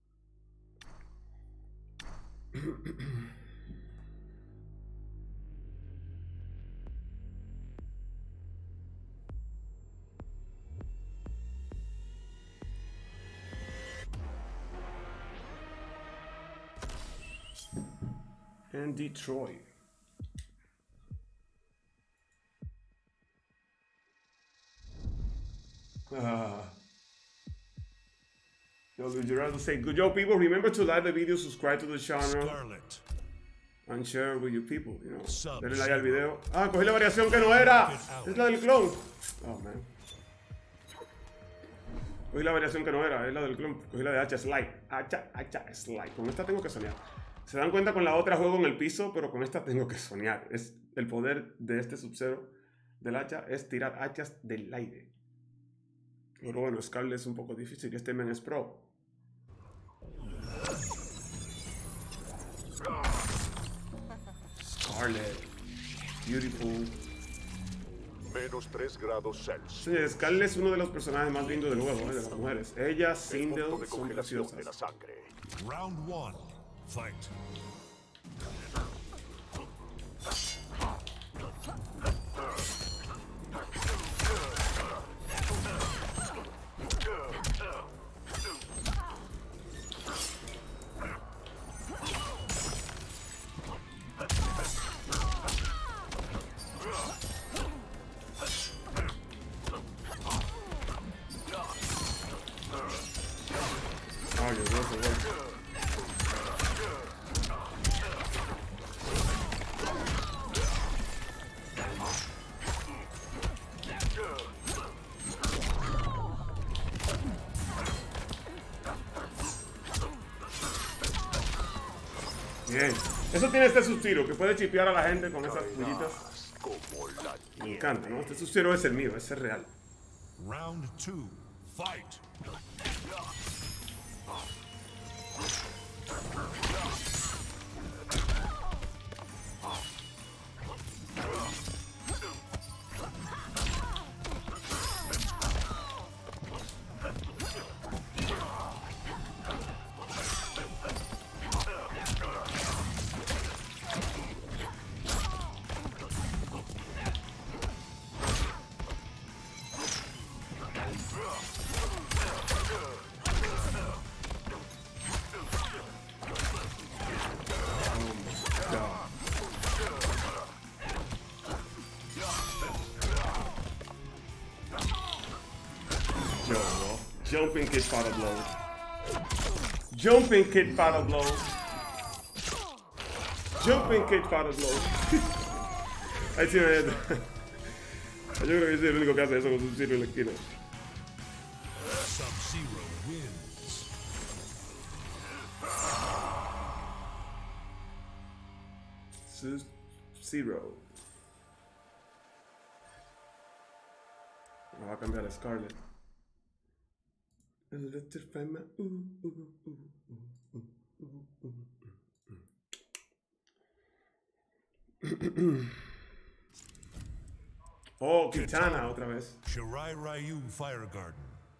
[SPEAKER 1] And Detroit. Uh, yo, Luis Gerardo say, good job, people. Remember to like the video, subscribe to the channel,
[SPEAKER 2] Scarlet.
[SPEAKER 1] and share with your people, you know.
[SPEAKER 2] Sub
[SPEAKER 1] Denle like al video. Ah, cogí la variación que no era. Es la del clon. Oh, man. Cogí la variación que no era, es la del clon. Cogí la de Hacha Slide. Hacha, Hacha Slide. Con esta tengo que soñar. Se dan cuenta, con la otra juego en el piso, pero con esta tengo que soñar. Es el poder de este Sub-Zero del hacha es tirar hachas del aire. Pero bueno, Scarlet es un poco difícil y este men es pro. Scarlet. Beautiful.
[SPEAKER 4] Menos tres grados Celsius.
[SPEAKER 1] Sí, Scarlet es uno de los personajes más lindos del juego, ¿eh? De las mujeres. Ella,
[SPEAKER 4] El
[SPEAKER 1] Sindel,
[SPEAKER 4] punto de
[SPEAKER 1] son
[SPEAKER 4] congelación
[SPEAKER 1] preciosas.
[SPEAKER 4] de la sangre.
[SPEAKER 2] Round one. Fight.
[SPEAKER 1] Ay, Dios mío, Dios. Bien. Eso tiene este Sub-Zero, que puede chipear a la gente con esas pullitas. Me encanta, ¿no? Este Sub-Zero es el mío, ese es real.
[SPEAKER 2] Round two, fight.
[SPEAKER 1] Jumping Kid Power Blow. Jumping Kid Power Blow. Jumping Kid Power Blow. Ahí sí me... Yo creo que yo soy el único que hace eso con Sub-Zero en la esquina.
[SPEAKER 2] Sub-Zero wins.
[SPEAKER 1] Sub-Zero. Me va a cambiar a Scarlet. Oh, Kitana otra vez.
[SPEAKER 2] Shirai Ryu Fire Garden.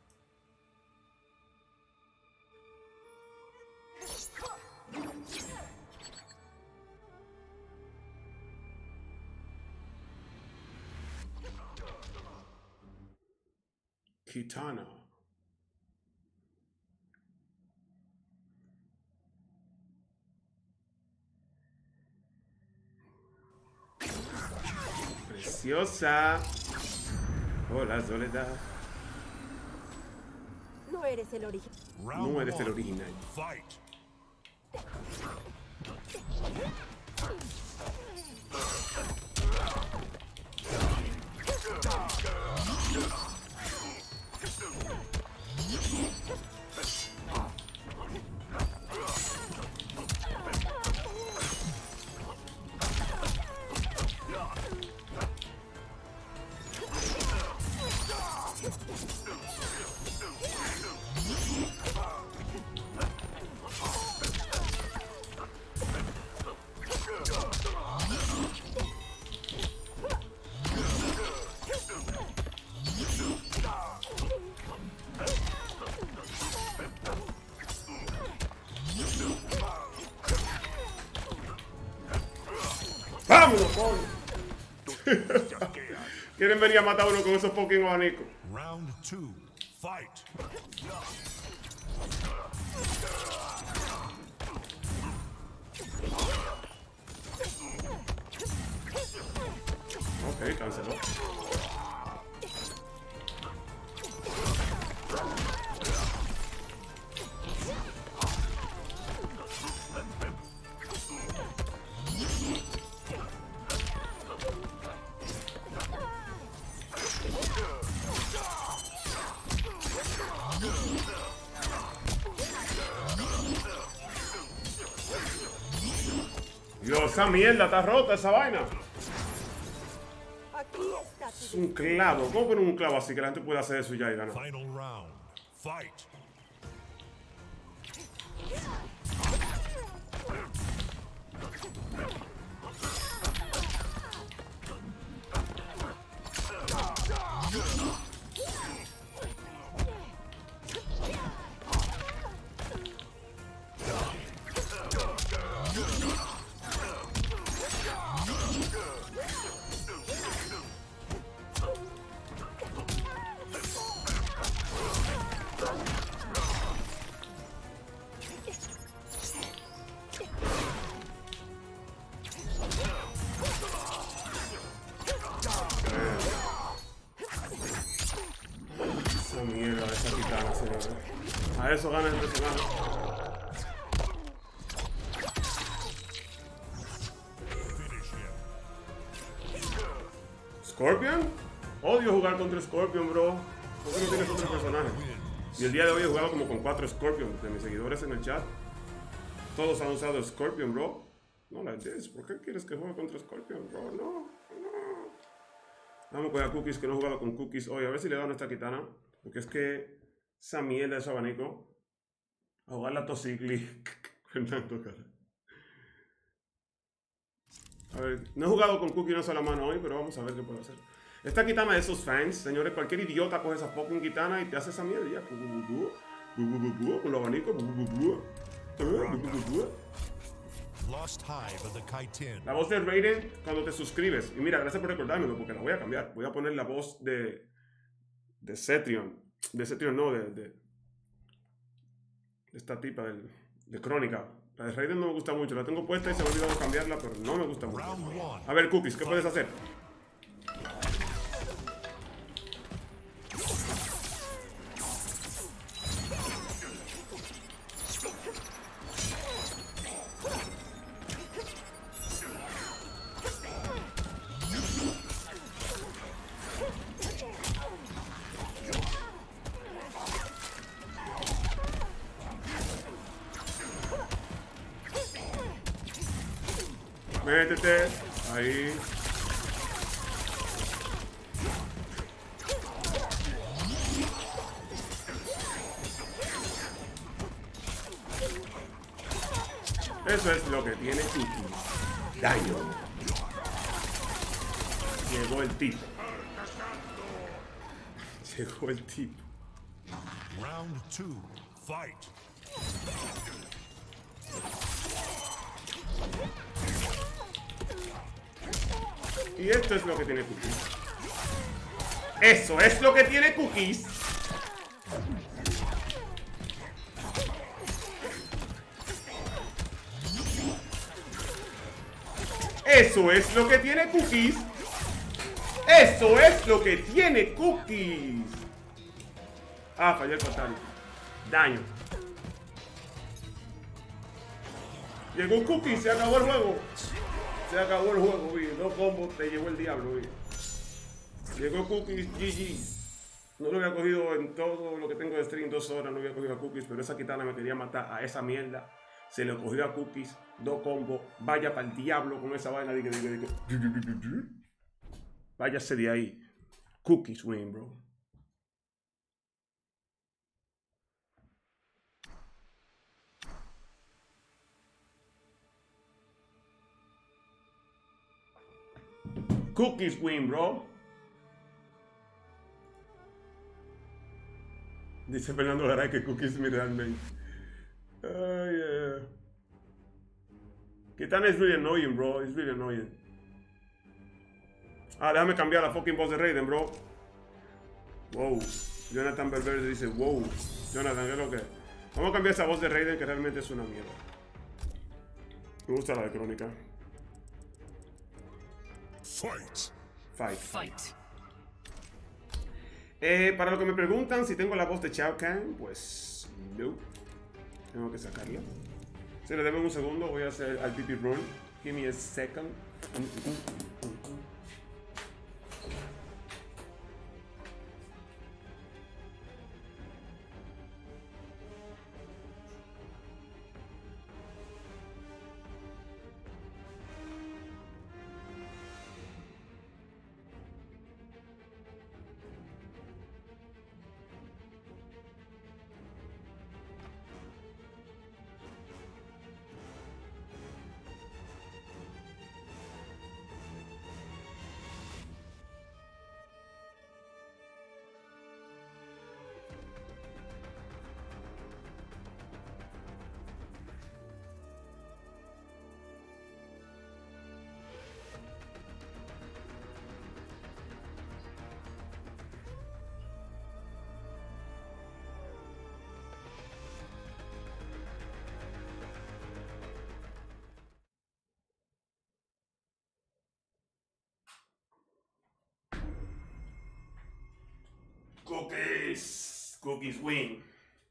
[SPEAKER 1] Kitana. Preciosa. Hola, Soledad.
[SPEAKER 6] No eres el original.
[SPEAKER 1] No eres el original.
[SPEAKER 2] Fight.
[SPEAKER 1] ¡Vámonos, coño! Quieren venir a matar a uno con esos fucking abanicos.
[SPEAKER 2] Round two, fight.
[SPEAKER 1] Ok, canceló. Dios, esa mierda está rota, esa vaina.
[SPEAKER 6] Aquí está tu
[SPEAKER 1] Es un clavo. ¿Cómo poner un clavo así que la gente puede hacer eso y ya y ganar?
[SPEAKER 2] Final round, fight. Esa mierda de esa Kitana, señores. A eso gana el personaje. Finish him.
[SPEAKER 1] ¿Scorpion? Odio jugar contra Scorpion, bro. ¿Por qué no tienes otro personaje? Y el día de hoy he jugado como con cuatro Scorpion de mis seguidores en el chat. Todos han usado Scorpion, bro. No like this. ¿Por qué quieres que juegue contra Scorpion, bro? No, no. Vamos a coger a Cookies, que no he jugado con Cookies hoy. A ver si le dan esta Kitana. Porque es que esa mierda de su abanico. A jugar la Tosigli. Fernando, cara. A ver, no he jugado con Cookie una sola mano hoy, pero vamos a ver qué puedo hacer. Esta Kitana de esos fans, señores, cualquier idiota coge esa fucking Kitana y te hace esa mierda. Ya, con los abanicos.
[SPEAKER 7] Lost Hive of the Kytin.
[SPEAKER 1] La voz de Raiden cuando te suscribes. Y mira, gracias por recordármelo porque la voy a cambiar. Voy a poner la voz de. De Cetrion. De Cetrion, no, de. de, de esta tipa del, de Crónica. La de Raiden no me gusta mucho. La tengo puesta y se me ha olvidado cambiarla, pero no me gusta mucho. A ver, Cookies, ¿qué puedes hacer? Métete. Ahí. Eso es lo que tiene Cookie. Daño. Llegó el tipo. Llegó el tipo.
[SPEAKER 7] Round two, fight.
[SPEAKER 1] Y esto es lo que tiene Cookies. Eso es lo que tiene Cookies. Eso es lo que tiene Cookies. Eso es lo que tiene Cookies. Ah, falló el fatal. Daño. Llegó Cookies, se acabó el juego. Se acabó el juego, vi. Dos combos, te llevó el diablo, vi. Llegó Cookies, G G. No lo había cogido en todo lo que tengo de stream, dos horas, no había cogido a Cookies, pero esa Kitana me quería matar a esa mierda. Se le cogió a Cookies, dos combos. Vaya para el diablo con esa vaina. Diga, diga, diga. Váyase de ahí. Cookies win, bro. Cookies win, bro. Dice Fernando Garay que Cookies me dan main. Oh, yeah. Kitana is really annoying, bro. It's really annoying. Ah, déjame cambiar la fucking voz de Raiden, bro. Wow. Jonathan Belverde dice, wow. Jonathan, ¿qué es lo que? Vamos a cambiar esa voz de Raiden que realmente es una mierda. Me gusta la de Crónica.
[SPEAKER 7] Fight.
[SPEAKER 1] Fight.
[SPEAKER 8] Fight.
[SPEAKER 1] Eh, para lo que me preguntan si tengo la voz de Shao Kahn, pues no. Tengo que sacarla. Si le deben un segundo, voy a hacer al P P run. Give me a second. Cookies. Cookies win.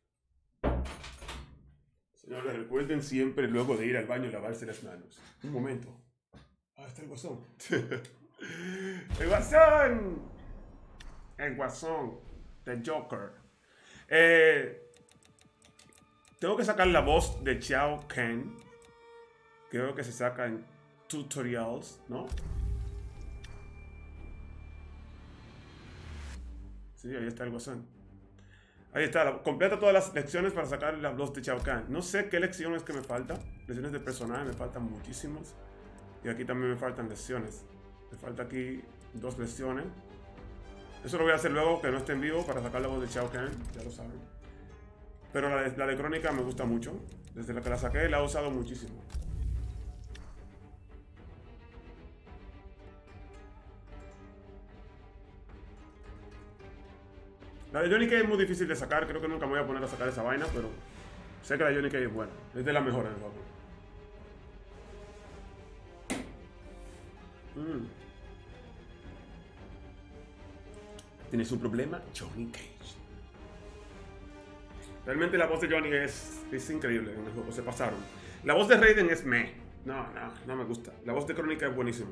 [SPEAKER 1] Señores, recuerden siempre luego de ir al baño lavarse las manos. Un momento. Ah, está el guasón. ¡El guasón! El guasón. The Joker. Eh, tengo que sacar la voz de Shao Kahn. Creo que se saca en tutorials, ¿no? Sí, ahí está el guasón. Ahí está, completa todas las lecciones para sacar las dos de Shao Kahn. No sé qué lecciones que me faltan. Lecciones de personaje me faltan muchísimas. Y aquí también me faltan lecciones. Me falta aquí dos lecciones. Eso lo voy a hacer luego, que no esté en vivo, para sacar la voz de Shao Kahn. Ya lo saben. Pero la de, la de Crónica me gusta mucho. Desde la que la saqué la he usado muchísimo. La de Johnny Cage es muy difícil de sacar. Creo que nunca me voy a poner a sacar esa vaina, pero sé que la de Johnny Cage es buena. Es de las mejores del juego. Mm. ¿Tienes un problema? Johnny Cage. Realmente la voz de Johnny es, es increíble en el juego. Se pasaron. La voz de Raiden es meh. No, no, no me gusta. La voz de Crónica es buenísima.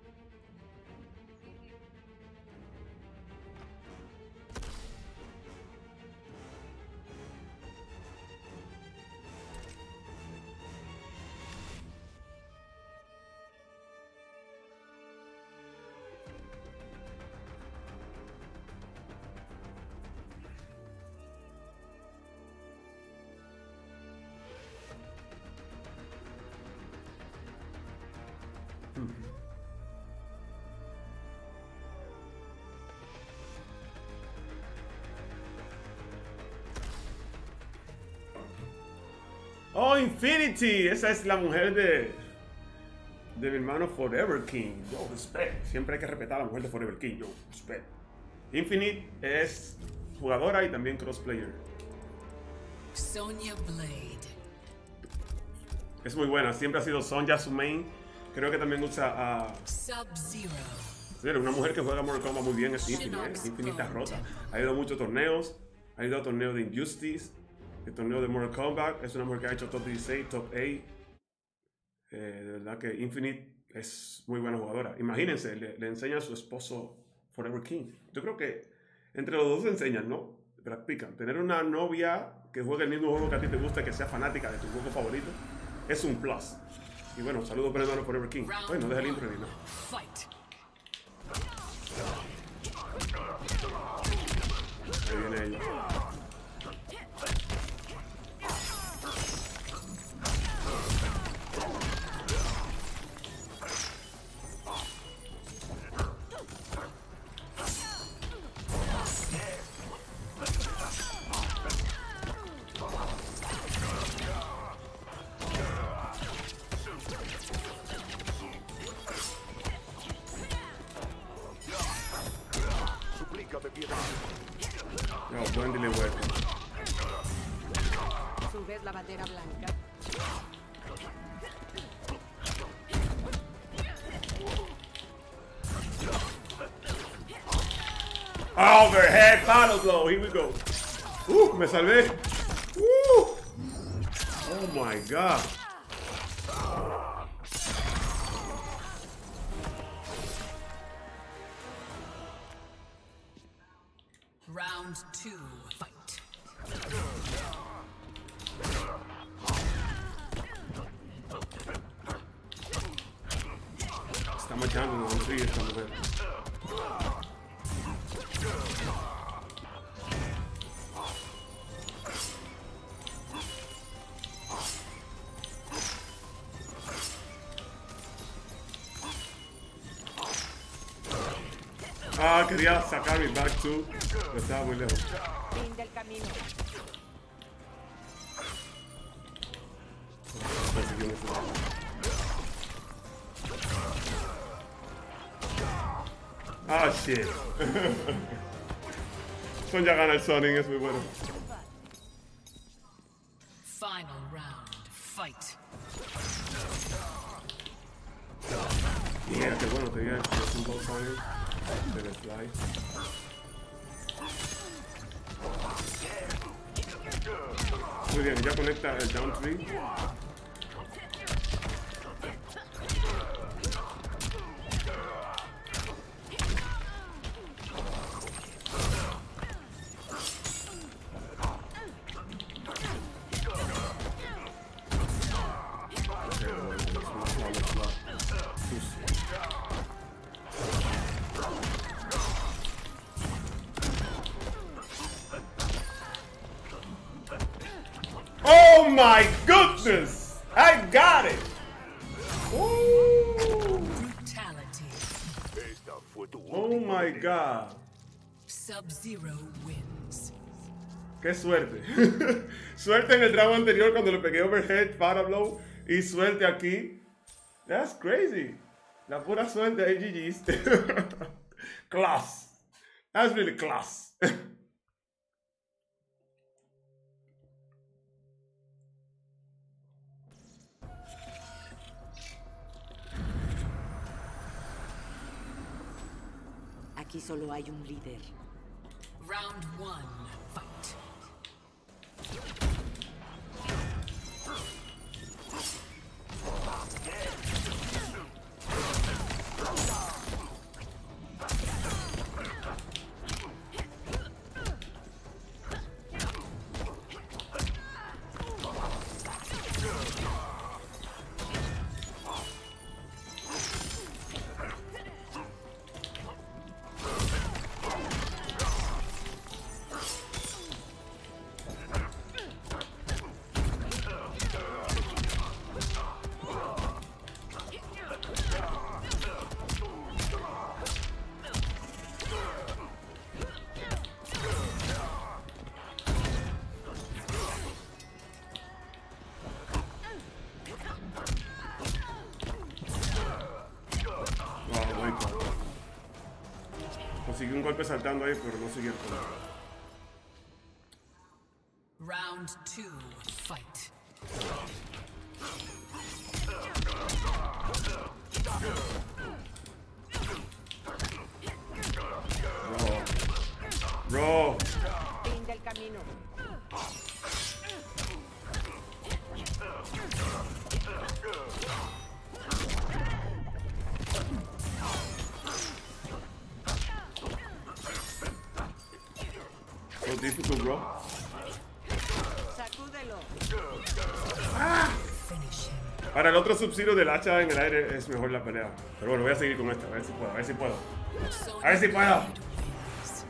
[SPEAKER 1] Oh, Infinity. Esa es la mujer de de mi hermano Forever King. Yo, respect. Siempre hay que respetar a la mujer de Forever King. Yo, respect. Infinite es jugadora y también crossplayer.
[SPEAKER 8] Sonya Blade.
[SPEAKER 1] Es muy buena. Siempre ha sido Sonya su main. Creo que también usa a
[SPEAKER 8] Sub-Zero.
[SPEAKER 1] Una mujer que juega Mortal Kombat muy bien es Infinite. ¿eh? Infinite está rota. Ha ido a muchos torneos. Ha ido a torneos de Injustice. El torneo de Mortal Kombat. Es una mujer que ha hecho top dieciséis, top ocho. Eh, de verdad que Infinite es muy buena jugadora. Imagínense, le, le enseña a su esposo Forever King. Yo creo que entre los dos se enseñan, ¿no? Practican. Tener una novia que juegue el mismo juego que a ti te gusta y que sea fanática de tu juego favorito es un plus. Y bueno, saludos para el hermano Forever King. Oye, no deja el intro ni nada. Ahí viene ella. No, buen delay weapon.
[SPEAKER 6] Subes la bandera blanca.
[SPEAKER 1] Overhead battle blow. Here we go. Uh, me salvé. Uh. Oh my god.
[SPEAKER 8] Round two, fight.
[SPEAKER 1] Está machando, no sé esta mujer. Ah, quería sacar mi back two, pero estaba muy lejos.
[SPEAKER 6] Fin del camino.
[SPEAKER 1] Ah, shit. Sonya gana el Sonic, es muy bueno.
[SPEAKER 8] Final round, fight.
[SPEAKER 1] Mira, qué bueno, tenía el Symbol Sonic del Fly. Muy bien, ya conecta el down three. my goodness! I got it! Ooh.
[SPEAKER 8] Brutality.
[SPEAKER 4] Esta fue tu
[SPEAKER 1] Oh
[SPEAKER 4] última
[SPEAKER 1] my
[SPEAKER 4] pelea.
[SPEAKER 1] god.
[SPEAKER 8] Sub-Zero wins.
[SPEAKER 1] Qué suerte. Suerte en el drama anterior cuando le pegué overhead, para blow. Y suerte aquí. That's crazy. La pura suerte de G G's. Class. That's really class.
[SPEAKER 6] Aquí solo hay un líder.
[SPEAKER 8] Round one, fight.
[SPEAKER 1] Consiguió un golpe saltando ahí, pero no siguió el golpe.
[SPEAKER 8] Round two, fight.
[SPEAKER 1] Bro.
[SPEAKER 6] Fin del camino.
[SPEAKER 1] So difficult, bro.
[SPEAKER 6] Sacúdelo.
[SPEAKER 8] Finish him.
[SPEAKER 1] Ahora, el otro Sub-Zero del hacha en el aire es mejor la pelea. Pero bueno, voy a seguir con esta, a ver si puedo, a ver si puedo. A ver si puedo.
[SPEAKER 8] Wins.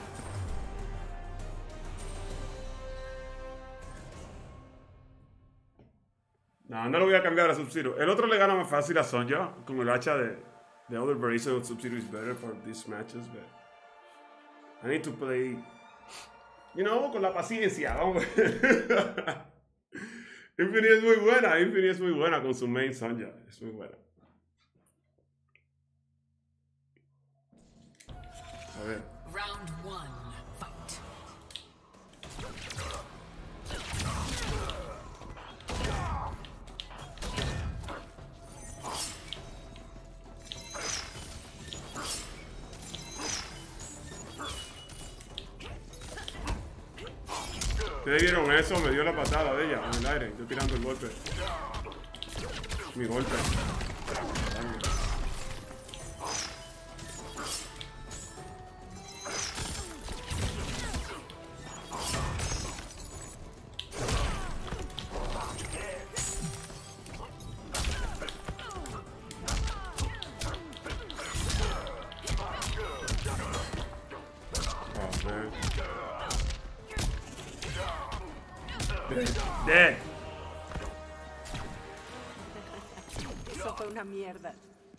[SPEAKER 1] No, no lo voy a cambiar a Sub-Zero. El otro le gana más fácil a Sonja con el hacha de... The other variation of Sub-Zero is better for these matches, but... I need to play... You know, con la paciencia, vamos. Infinity es muy buena, Infinity es muy buena con su main Sonja. Es muy buena. A ver.
[SPEAKER 8] Round one, fight.
[SPEAKER 1] Ustedes vieron eso, me dio la patada de ella en el aire, yo tirando el golpe. Mi golpe. Oh, man. Dead.
[SPEAKER 6] Eso fue una mierda.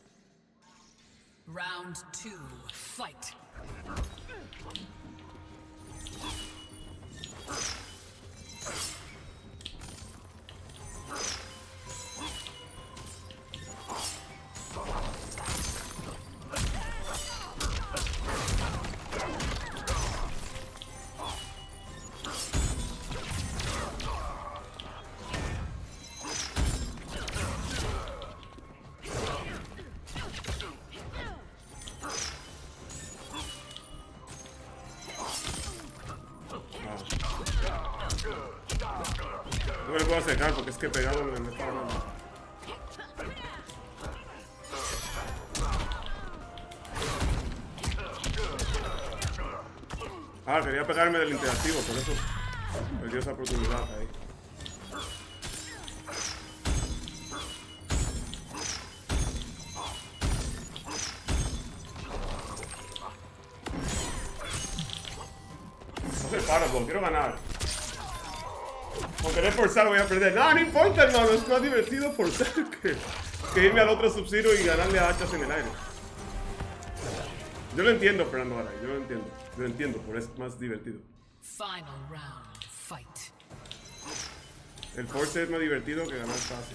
[SPEAKER 8] Round two, fight.
[SPEAKER 1] No me lo puedo acercar porque es que pegado me me está dando. Ah, quería pegarme del interactivo, por eso perdió esa oportunidad ahí. No se para, quiero ganar. Por querer forzar voy a perder. No, no importa, hermano. Es más divertido forzar que, que irme al otro Sub-Zero y ganarle a hachas en el aire. Yo lo entiendo, Fernando Garay. Yo lo entiendo. Yo lo entiendo, por eso es más divertido.
[SPEAKER 8] Final round, fight.
[SPEAKER 1] El force es más divertido que ganar fácil.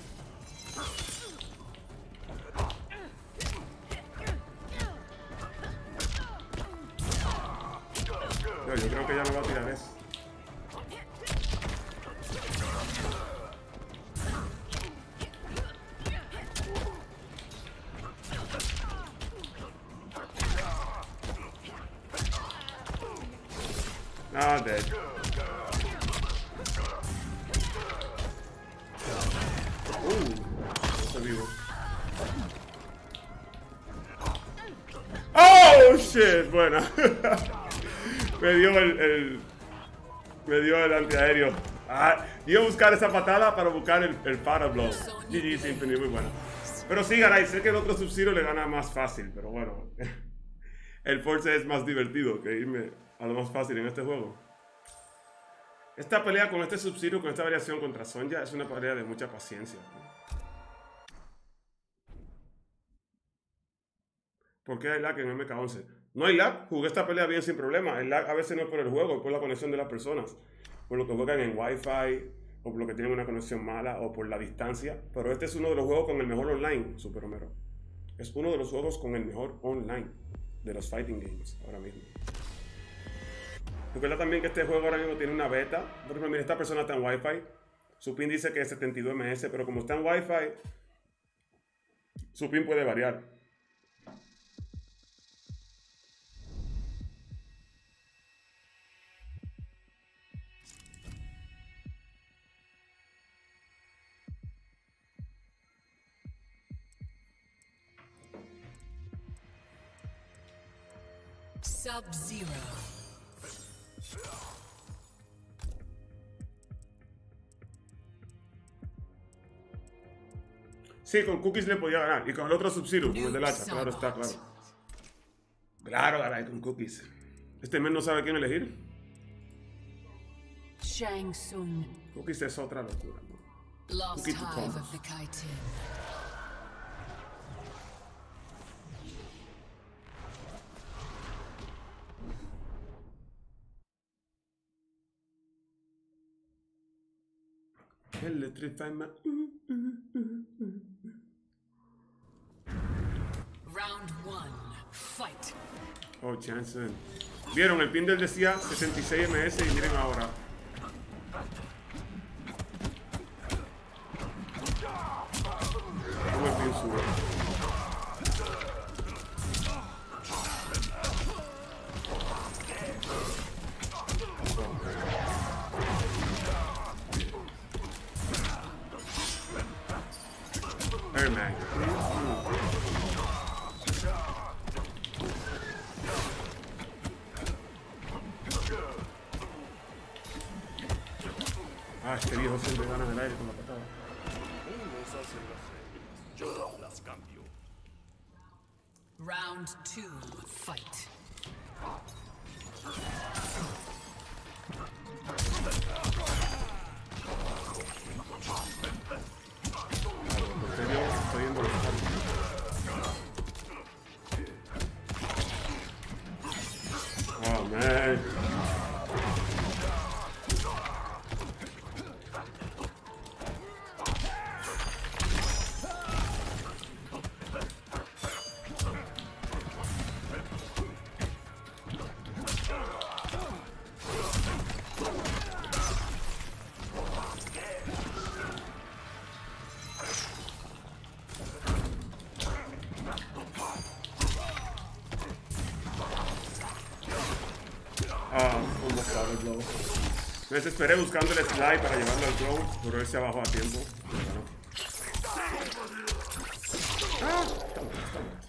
[SPEAKER 1] Yo, yo creo que ya no va a tirar eso. Ah, dead. Uh, está vivo. Oh shit, buena. Me dio el, el me dio el antiaéreo. Ah, iba a buscar esa patada para buscar el, el para blow. G G Symphony, muy bueno. Pero sí, garay, sé que el otro Sub-Zero le gana más fácil, pero bueno. El Force es más divertido que irme a lo más fácil en este juego. Esta pelea con este Sub-Zero, con esta variación contra Sonja, es una pelea de mucha paciencia. ¿Por qué hay lag en M K once? No hay lag, jugué esta pelea bien sin problema. El lag a veces no es por el juego, es por la conexión de las personas. Por lo que juegan en Wi-Fi, o por lo que tienen una conexión mala, o por la distancia. Pero este es uno de los juegos con el mejor online, Super Romero. Es uno de los juegos con el mejor online de los fighting games ahora mismo. Recuerda también que este juego ahora mismo tiene una beta. Por ejemplo, mira, esta persona está en Wi-Fi. Su pin dice que es setenta y dos M S, pero como está en Wi-Fi, su pin puede variar.
[SPEAKER 8] Sub-Zero.
[SPEAKER 1] Sí, con Cookies le podía ganar. Y con el otro Sub-Zero, como el del hacha. Claro está, claro. Claro, ganar con Cookies. Este men no sabe quién elegir.
[SPEAKER 8] Shang Tsung.
[SPEAKER 1] Cookies es otra locura, ¿no?
[SPEAKER 8] Lost
[SPEAKER 1] Cookies to
[SPEAKER 8] Hive
[SPEAKER 1] combos.
[SPEAKER 8] of the Kaitin.
[SPEAKER 1] Electrify my...
[SPEAKER 8] Round one, fight.
[SPEAKER 1] Oh, Jansen. Vieron, el pin del decía sesenta y seis M S y miren ahora. ¿Cómo el pin sube? Airman. Ah, este viejo siempre gana en el aire con la patada.
[SPEAKER 4] Unos hacen las reglas, yo las cambio.
[SPEAKER 8] Round two, fight.
[SPEAKER 1] En serio, estoy viendo los cambios. Oh, man. Ah, como sabe, Glow. Me desesperé buscando el slide para llevarlo al Glow, pero él se bajó a tiempo. Ah, está bueno, está bueno.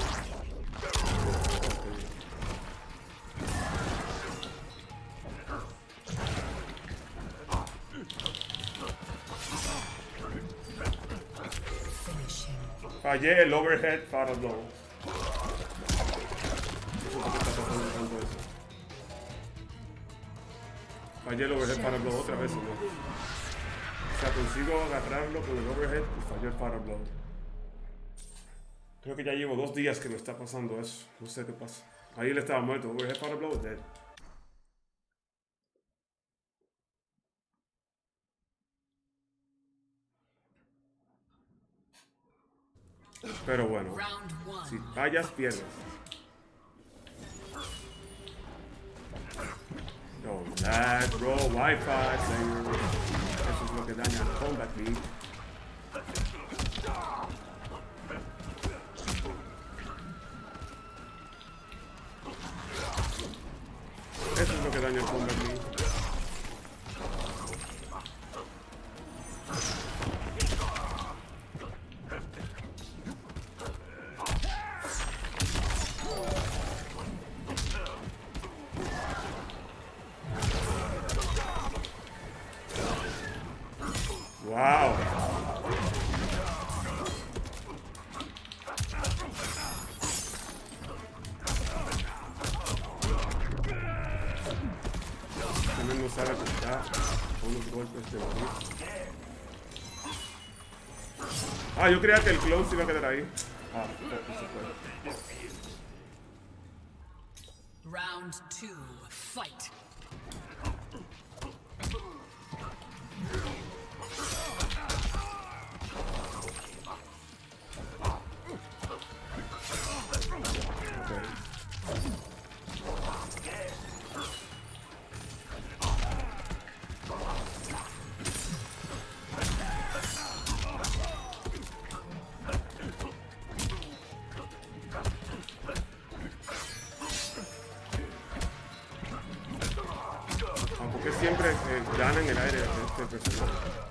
[SPEAKER 8] Finish him.
[SPEAKER 1] Fallé el overhead para el Glow. No sé por qué está pasando tanto eso. Fallé el overhead para blow otra vez, ¿no? O sea, consigo agarrarlo con el overhead y falló el para blow. Creo que ya llevo dos días que me está pasando eso. No sé qué pasa. Ahí él estaba muerto. Overhead para blow, dead. Pero bueno, si fallas, pierdes. Don't lag, bro, Wi-Fi, player. Eso es lo que daña el Combat League. Eso es lo que daña el Combat League. Wow. También no sabe que está con unos golpes de morir. Ah, yo creía que el clone se iba a quedar ahí. Ah, no se puede.
[SPEAKER 8] Round two, fight. Siempre eh, gana en el aire este personaje.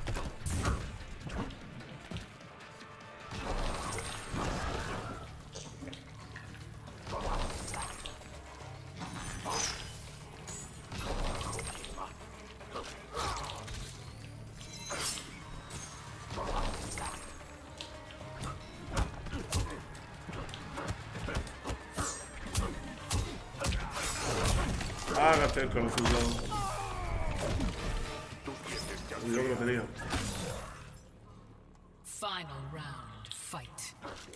[SPEAKER 8] Hágate el con su blow. Yo que lo tenía. Final round, fight.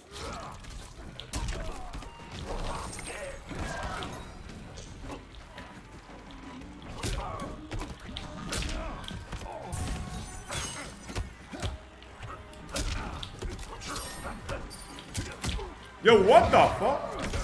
[SPEAKER 1] Yo, what the fuck?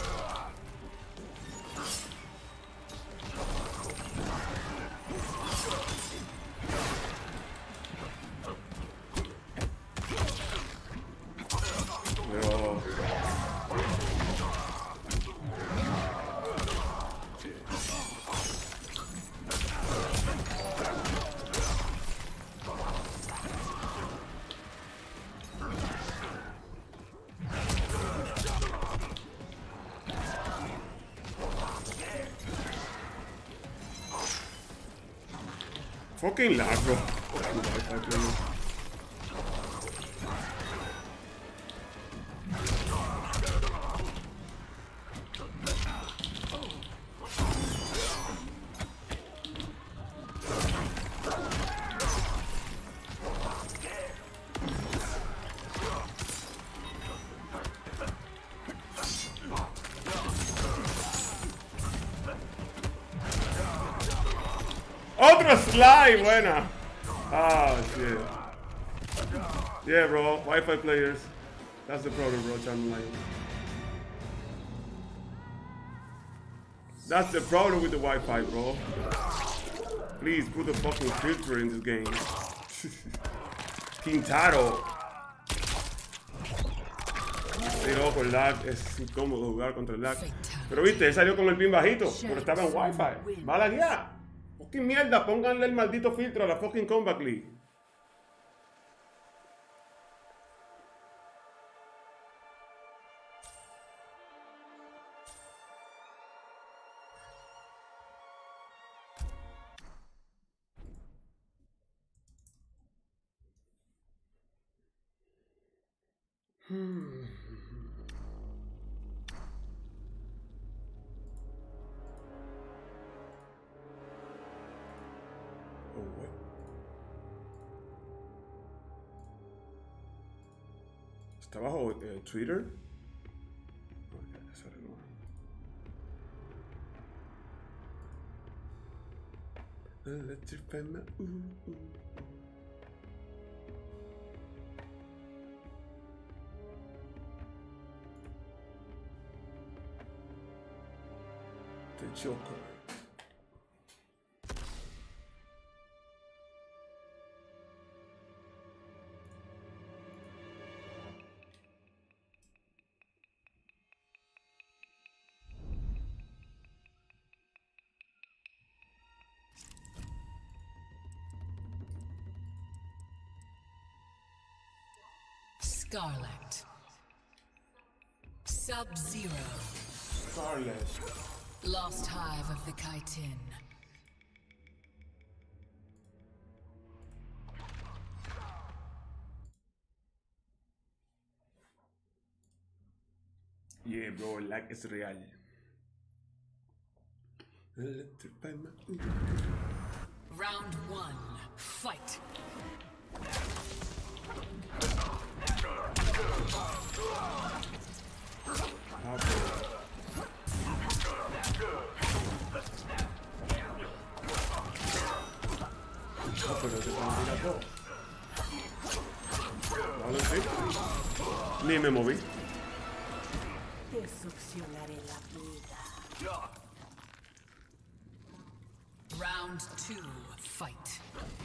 [SPEAKER 1] Fucking lag, bro. Otro slide, buena. Ah, shit. Yeah, bro. Wi-Fi players. That's the problem, bro. Channel line. That's the problem with the Wi-Fi, bro. Please put the fucking filter in this game. Quintaro. Sí, loco, el lag es incómodo jugar contra el lag. Pero viste, él salió con el pin bajito, pero estaba en Wi-Fi. Va a laguear. ¡Qué mierda! Pónganle el maldito filtro a la fucking Combat League. Hmm. Está abajo eh, Twitter. Okay, se arregló. Electrify my ooh, ooh. The Joker.
[SPEAKER 9] Scarlet. Sub-Zero.
[SPEAKER 1] Scarlet.
[SPEAKER 9] Lost Hive of the Chitin.
[SPEAKER 1] Yeah, bro, like it's real. Electrify my ooh.
[SPEAKER 9] Round one, fight.
[SPEAKER 1] Ah, pero te mira todo. Vale, sí. Ni me moví.
[SPEAKER 6] Te succionaré la vida.
[SPEAKER 9] Round two, fight.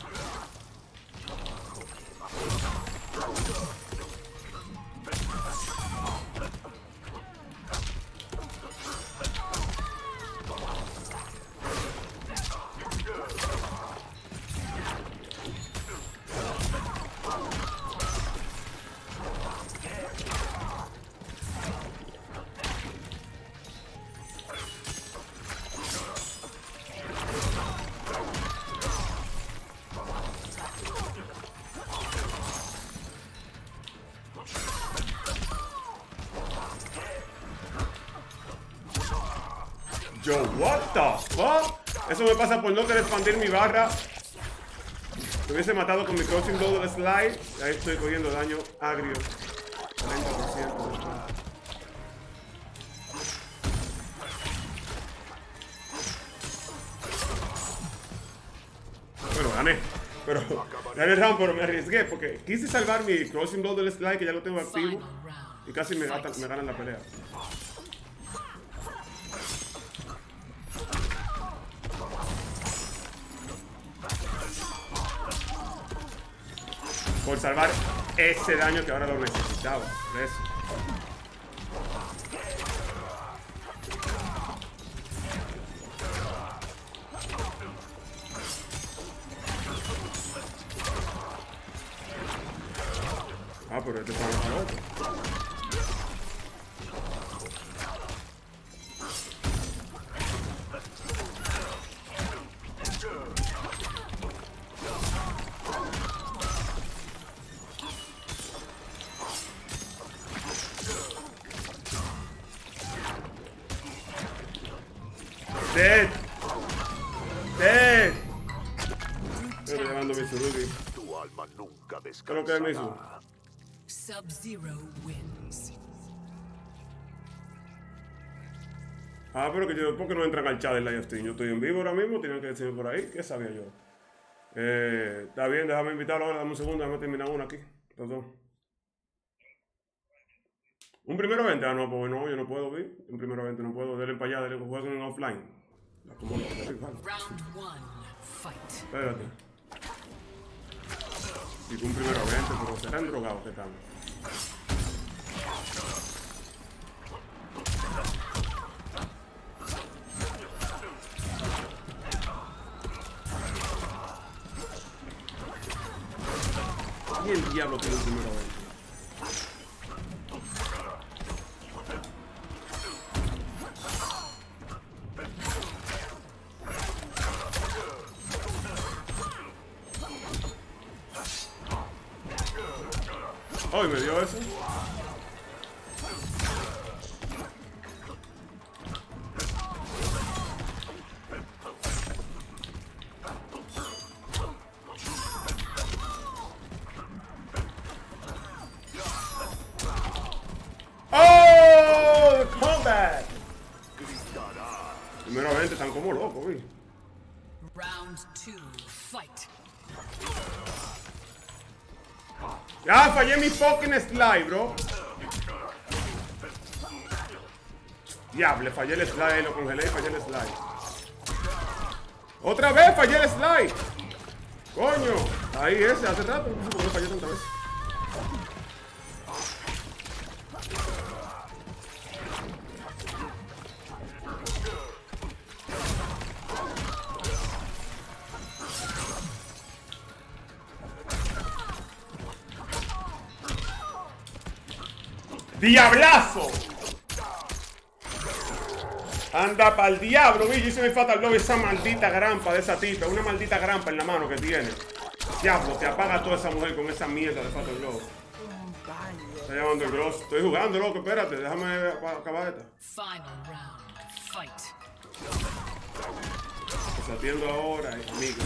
[SPEAKER 1] Yo, what the fuck? Eso me pasa por no querer expandir mi barra. Me hubiese matado con mi Crouching Double Slide. Ahí estoy cogiendo daño agrio. cuarenta por ciento. Bueno, gané. Pero gané el round, pero me arriesgué porque quise salvar mi Crouching Double Slide, que ya lo tengo activo. Y casi me, gata, me ganan la pelea. Por salvar ese daño que ahora lo necesitaba. Por eso. Ah, pero este está más otro. Dead. Dead. Estoy llevando mi Tsurugi.
[SPEAKER 4] Tu alma nunca
[SPEAKER 1] ¿Qué es lo que es mi Tsurugi?
[SPEAKER 9] Sub-Zero wins.
[SPEAKER 1] Ah, pero que yo, ¿por qué no entran al chat del live stream? Yo estoy en vivo ahora mismo, tienen que decirme por ahí. ¿Qué sabía yo? Eh, está bien, déjame invitarlo ahora, dame un segundo, déjame terminar uno aquí. Entonces, un primero veinte, ah, no, pues no, yo no puedo, ¿vi? Un primero veinte no puedo, denle para allá, denle juegos en offline.
[SPEAKER 9] Round one, fight.
[SPEAKER 1] Espérate. Y un primero veinte, pero serán drogados que están. ¿Y el diablo tiene un primero veinte? Ay, me dio eso. Primero a veinte están como locos, güey.
[SPEAKER 9] Round two, fight.
[SPEAKER 1] Ya fallé mi fucking slide, bro. Diable, fallé el slide, lo congelé y fallé el slide. Otra vez fallé el slide. Coño, ahí ese, hace rato, no sé por qué fallé tanta vez. ¡Diablazo! Anda pa'l diablo, bicho. Y se me falta el esa maldita grampa de esa tipa. Una maldita grampa en la mano que tiene. Diablo, te apaga toda esa mujer con esa mierda de Fatal Blow. Está llamando el Gross. Estoy jugando, loco, espérate. Déjame acabar esta.
[SPEAKER 9] Final round, fight.
[SPEAKER 1] Se atiendo ahora, amigo.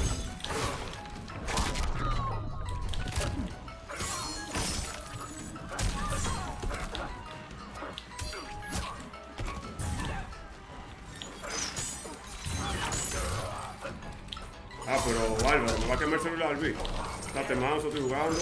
[SPEAKER 1] Ah, pero Bárbaro, me va a quemar el celular, vi. Estate manso, estoy jugando.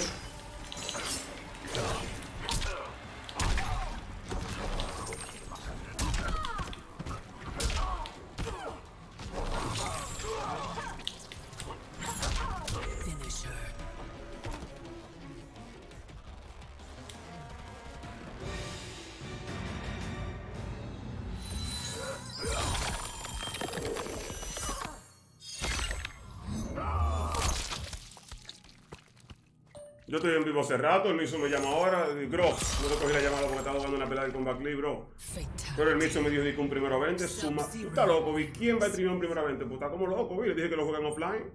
[SPEAKER 1] Yo estoy en vivo hace rato, el Miso me llama ahora, Gross, no te cogí la llamada porque estaba jugando una pelea de Combat League, bro. Pero el Miso me dijo que un primero a veinte, suma. Tú estás loco, vi. ¿Quién va a streamear un primero a veinte? Pues está como loco, vi. Le dije que lo jueguen offline.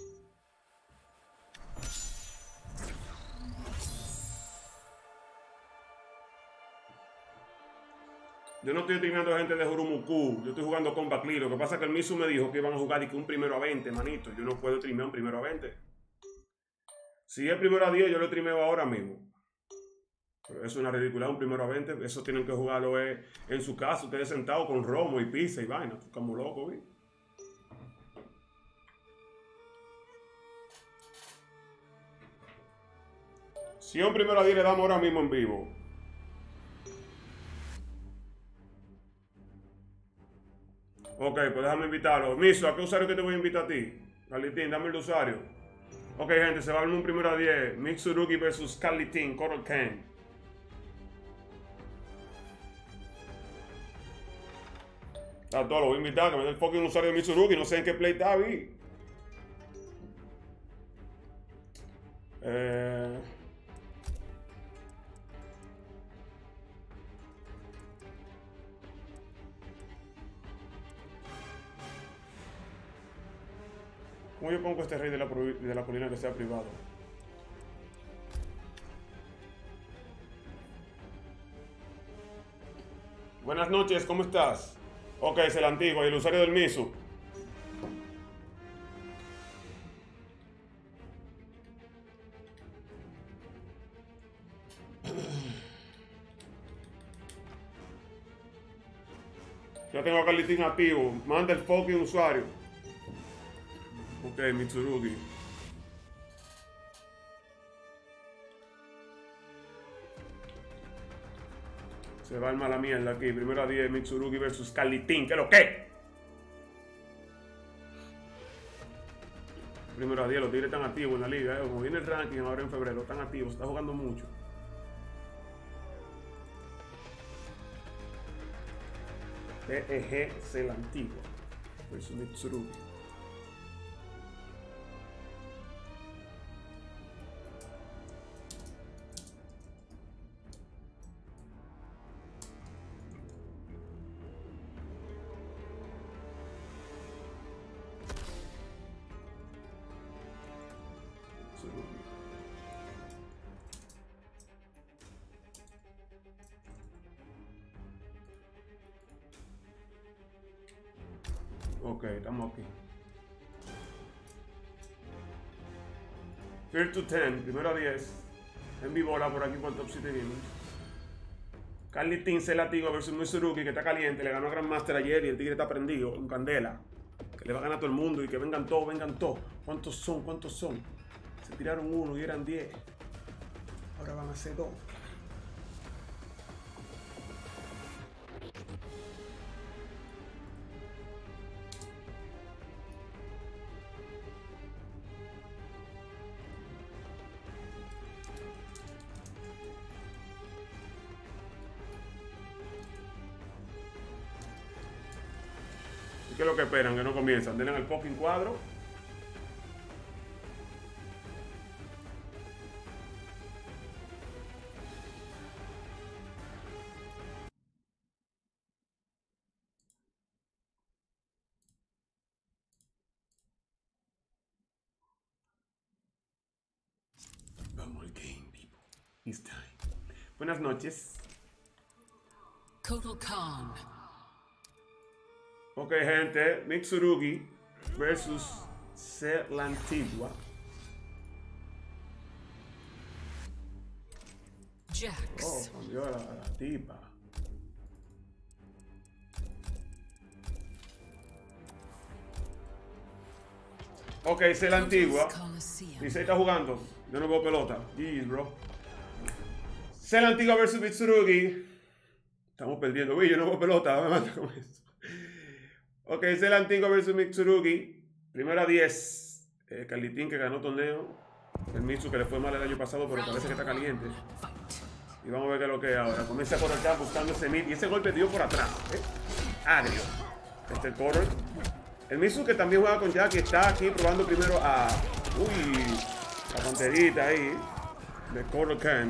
[SPEAKER 1] Yo no estoy streameando a gente de Jurumuku, yo estoy jugando Combat League. Lo que pasa es que el Miso me dijo que iban a jugar y que un primero a veinte, manito. Yo no puedo streamear un primero a veinte. Si es primero a diez, yo lo trimeo ahora mismo. Pero eso es una ridiculez, un primero a veinte. Eso tienen que jugarlo eh, en su casa, ustedes sentados con romo y pizza y vaina. Como loco, ¿vi? Si es un primero a diez, le damos ahora mismo en vivo. Ok, pues déjame invitarlo. Miso, ¿a qué usuario que te voy a invitar a ti? Carlitín, dame el usuario. Ok, gente, se va a ver un primero a diez. Mitsurugi versus Carlitín, Coral Kane. A todos los voy a invitar, que me dé el fucking usuario de Mitsurugi. No sé en qué play está, vi. Eh... ¿Cómo yo pongo este rey de la, de la colina que sea privado? Buenas noches, ¿cómo estás? Ok, es el antiguo y el usuario del Misu. Ya tengo a Carlitín activo. Manda el fucking usuario. Ok, Mitsurugi. Se va el mala mierda aquí. Primero a diez, Mitsurugi versus Carlitín. ¿Qué es lo que? Primero a diez, los tigres están activos en la liga. ¿eh? Como viene el ranking ahora en febrero, están activos. Está jugando mucho. P E G es el antiguo versus Mitsurugi. Ok, estamos aquí. Fear to ten, primero a diez. En vivo ahora por aquí por Top siete Gamers. Carlitín se latigo versus Mitsurugi, que está caliente. Le ganó a Grandmaster ayer y el tigre está prendido en candela. Que le va a ganar a todo el mundo y que vengan todos, vengan todos. ¿Cuántos son? ¿Cuántos son? Se tiraron uno y eran diez. Ahora van a ser dos. ¿Qué es lo que esperan? Que no comienzan. Denle el fucking cuadro. Vamos al game, people. It's time. Buenas noches.
[SPEAKER 9] Kotal Khan.
[SPEAKER 1] Ok, gente, Mitsurugi versus C. La Antigua.
[SPEAKER 9] Jax.
[SPEAKER 1] Oh, cambió a la, a la tipa. Ok, C. La Antigua. Ni se está jugando. Yo no veo pelota. Jeez, bro. C. La Antigua versus Mitsurugi. Estamos perdiendo. Uy, yo no veo pelota. Me mata con eso. Ok, es el Antigua versus Mitsurugi. Primera diez. Eh, Carlitín que ganó torneo. El Mitsu que le fue mal el año pasado, pero parece que está caliente. Y vamos a ver qué es lo que es ahora. Comienza por acá buscando ese mid. Y ese golpe dio por atrás. ¿eh? Agrio. Este es el Corol. El Mitsu que también juega con Jack y está aquí probando primero a... Uy, la panterita ahí. De Kotal Khan.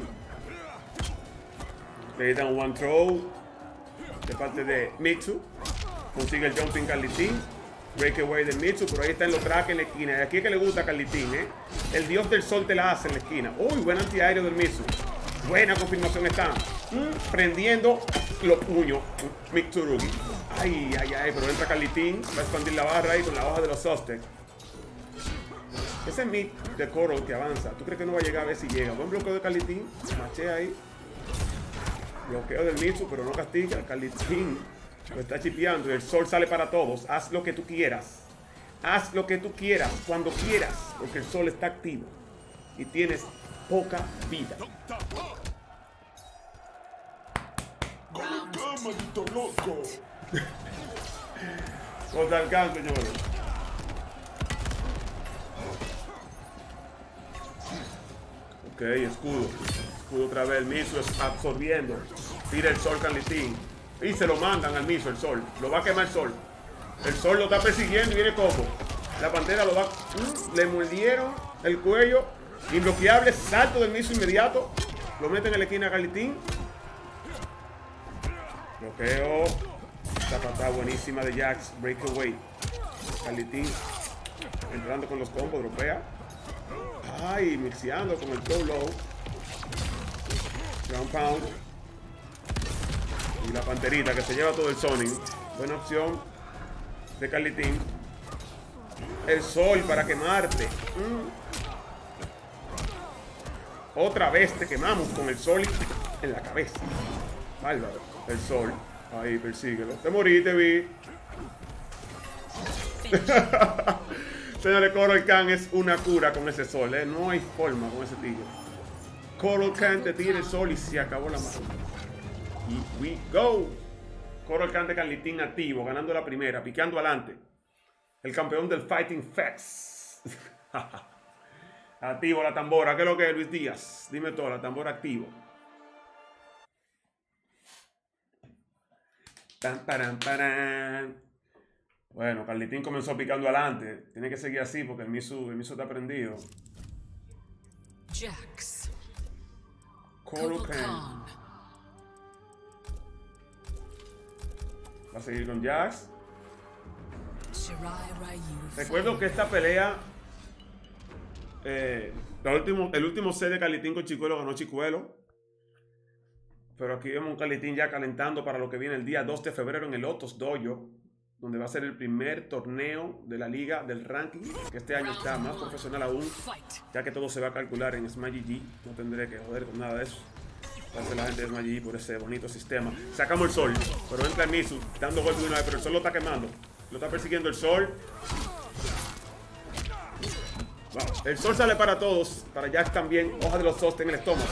[SPEAKER 1] Le dan one throw. De parte de Mitsu. Consigue el jumping Carlitín. Breakaway de Mitsu, pero ahí está en los tracks en la esquina. Y aquí es que le gusta a Carlitín, ¿eh? El dios del sol te la hace en la esquina. Uy, buen antiaéreo del Mitsu. Buena confirmación está. Mm, prendiendo los puños. Mitsurugi. Ay, ay, ay. Pero entra Carlitín. Va a expandir la barra ahí con la hoja de los Sostek. Ese mid de Coral que avanza. ¿Tú crees que no va a llegar a ver si llega? Buen bloqueo de Carlitín. Machea ahí. Bloqueo del Mitsu, pero no castiga. Carlitín lo está chipeando y el sol sale para todos. Haz lo que tú quieras. Haz lo que tú quieras, cuando quieras, porque el sol está activo y tienes poca vida. ¡Oh, maldito loco! Contra el can, señores. Ok, escudo. Escudo otra vez. El Mitsu absorbiendo. Tira el sol Carlitín. Y se lo mandan al Mitsu, el sol. Lo va a quemar el sol. El sol lo está persiguiendo y viene Coco. La pantera lo va... Mm, le mordieron el cuello. Inbloqueable. Salto del Mitsu inmediato. Lo meten en la esquina a Carlitín. Bloqueo. Esta patada buenísima de Jax. Breakaway. Carlitín entrando con los combos. Dropea. Ay, mixeando con el toe low. Ground pound. Y la panterita que se lleva todo el Sonic. Buena opción de Carlitín. El sol para quemarte. Mm. Otra vez te quemamos con el sol en la cabeza. Bárbaro. El sol. Ahí, persíguelo. Te moriste, vi. Señores, Kotal Khan es una cura con ese sol, ¿eh? No hay forma con ese tigre. Kotal Khan te tira el sol y se acabó la mano. Here we go. Kotal Khan de Carlitín activo, ganando la primera, picando adelante. El campeón del Fighting Facts. Activo la tambora. ¿Qué es lo que es, Luis Díaz? Dime todo, la tambora activo. Tan, paran, paran. Bueno, Carlitín comenzó picando adelante. Tiene que seguir así porque el Mitsu, el Mitsu está prendido.
[SPEAKER 9] Jax.
[SPEAKER 1] Kotal Khan. Va a seguir con Jax. Recuerdo que esta pelea, eh, la último, el último set de Carlitín con Chicuelo ganó Chicuelo. Pero aquí vemos un Carlitín ya calentando para lo que viene el día dos de febrero en el Lotus Dojo, donde va a ser el primer torneo de la liga del ranking, que este año está más profesional aún, ya que todo se va a calcular en Smash G G. No tendré que joder con nada de eso. Gracias a la gente de Smash G G por ese bonito sistema. Sacamos el sol, pero entra el Misu dando golpes de una vez, pero el sol lo está quemando. Lo está persiguiendo el sol. Wow. El sol sale para todos. Para Jax también. Hoja de los Sost en el estómago.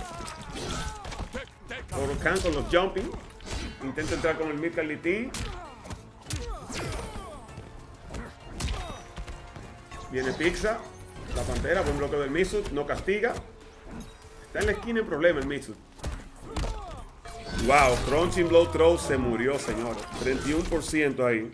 [SPEAKER 1] Orocan con los jumping. Intenta entrar con el mid Carlitín. Viene Pizza. La pantera. Buen bloqueo del Misu. No castiga. Está en la esquina en problema el Misu. Wow. Crunching Blow Throw se murió, señores. treinta y uno por ciento ahí.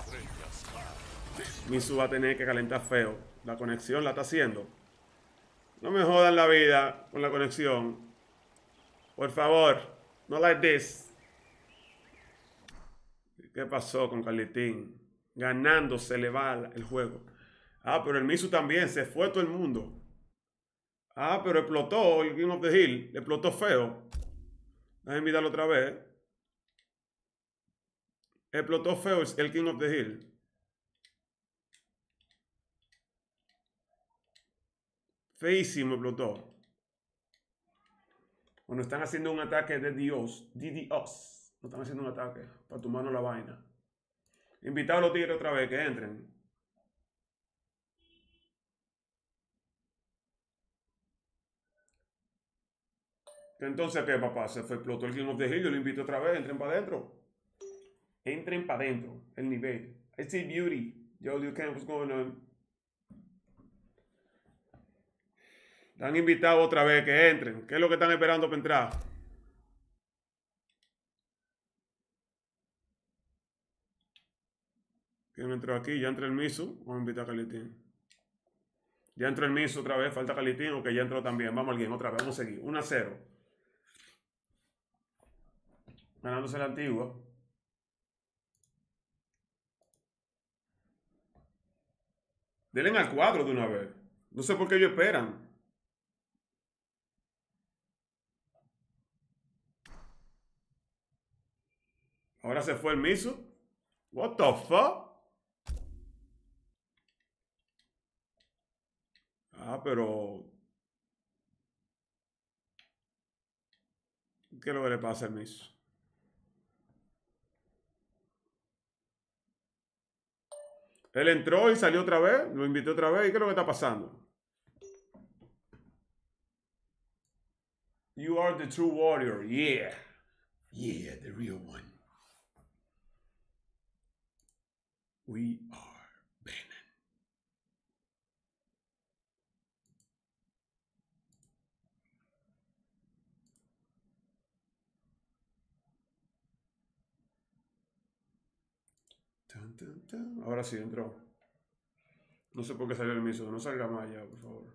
[SPEAKER 1] Misu va a tener que calentar feo. La conexión la está haciendo. No me jodan la vida con la conexión. Por favor. No like this. ¿Qué pasó con Carlitín? Ganando se le va el juego. Ah, pero el Misu también. Se fue todo el mundo. Ah, pero explotó el King of the Hill. Le explotó feo. Déjame invitarlo otra vez. Explotó feo el King of the Hill. Feísimo explotó. Cuando están haciendo un ataque de Dios. D D os. No están haciendo un ataque. Para tomarnos la vaina. Invitado a los tigres otra vez. Que entren. Entonces, ¿qué, papá? Se fue, explotó el King of the Hill. Yo lo invito otra vez. Entren para adentro. Entren para adentro. El nivel. I see beauty. Yo, you can, what's going on? Están invitados otra vez. Que entren. ¿Qué es lo que están esperando para entrar? ¿Quién entró aquí? Ya entró el Misu. Vamos a invitar a Carlitín. Ya entró el Misu otra vez. Falta Carlitín. Ok, ya entró también. Vamos al game otra vez. Vamos a seguir. uno a cero. Ganándose la antigua. Denle al cuadro de una vez. No sé por qué ellos esperan. Ahora se fue el Misu. What the fuck? Ah, pero... ¿qué es lo que le pasa al Misu? Él entró y salió otra vez. Lo invité otra vez. ¿Y qué es lo que está pasando? You are the true warrior. Yeah. Yeah, the real one. We are Venom. Tan, tan, tan. Ahora sí entró. No sé por qué salió el Misu. No salga más ya, por favor.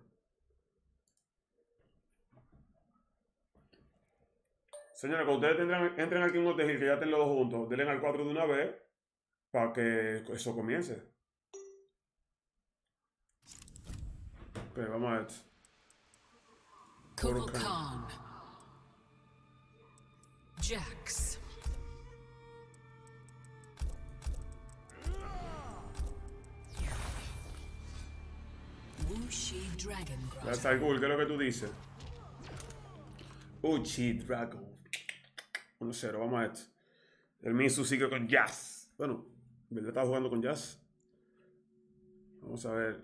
[SPEAKER 1] Señores, cuando ustedes tendrán, entren al King of the Hill, que ya estén los dos juntos, denle al cuatro de una vez para que eso comience. Ok, vamos a ver.
[SPEAKER 9] Kotal Khan. Jax. Wuxi Dragon Grotto.
[SPEAKER 1] Ya Saigul, ¿qué es lo que tú dices? Wuxi Dragon. uno cero, vamos a ver. El Misu sigue con Jazz. Bueno, ¿verdad? Estaba jugando con Jazz. Vamos a ver.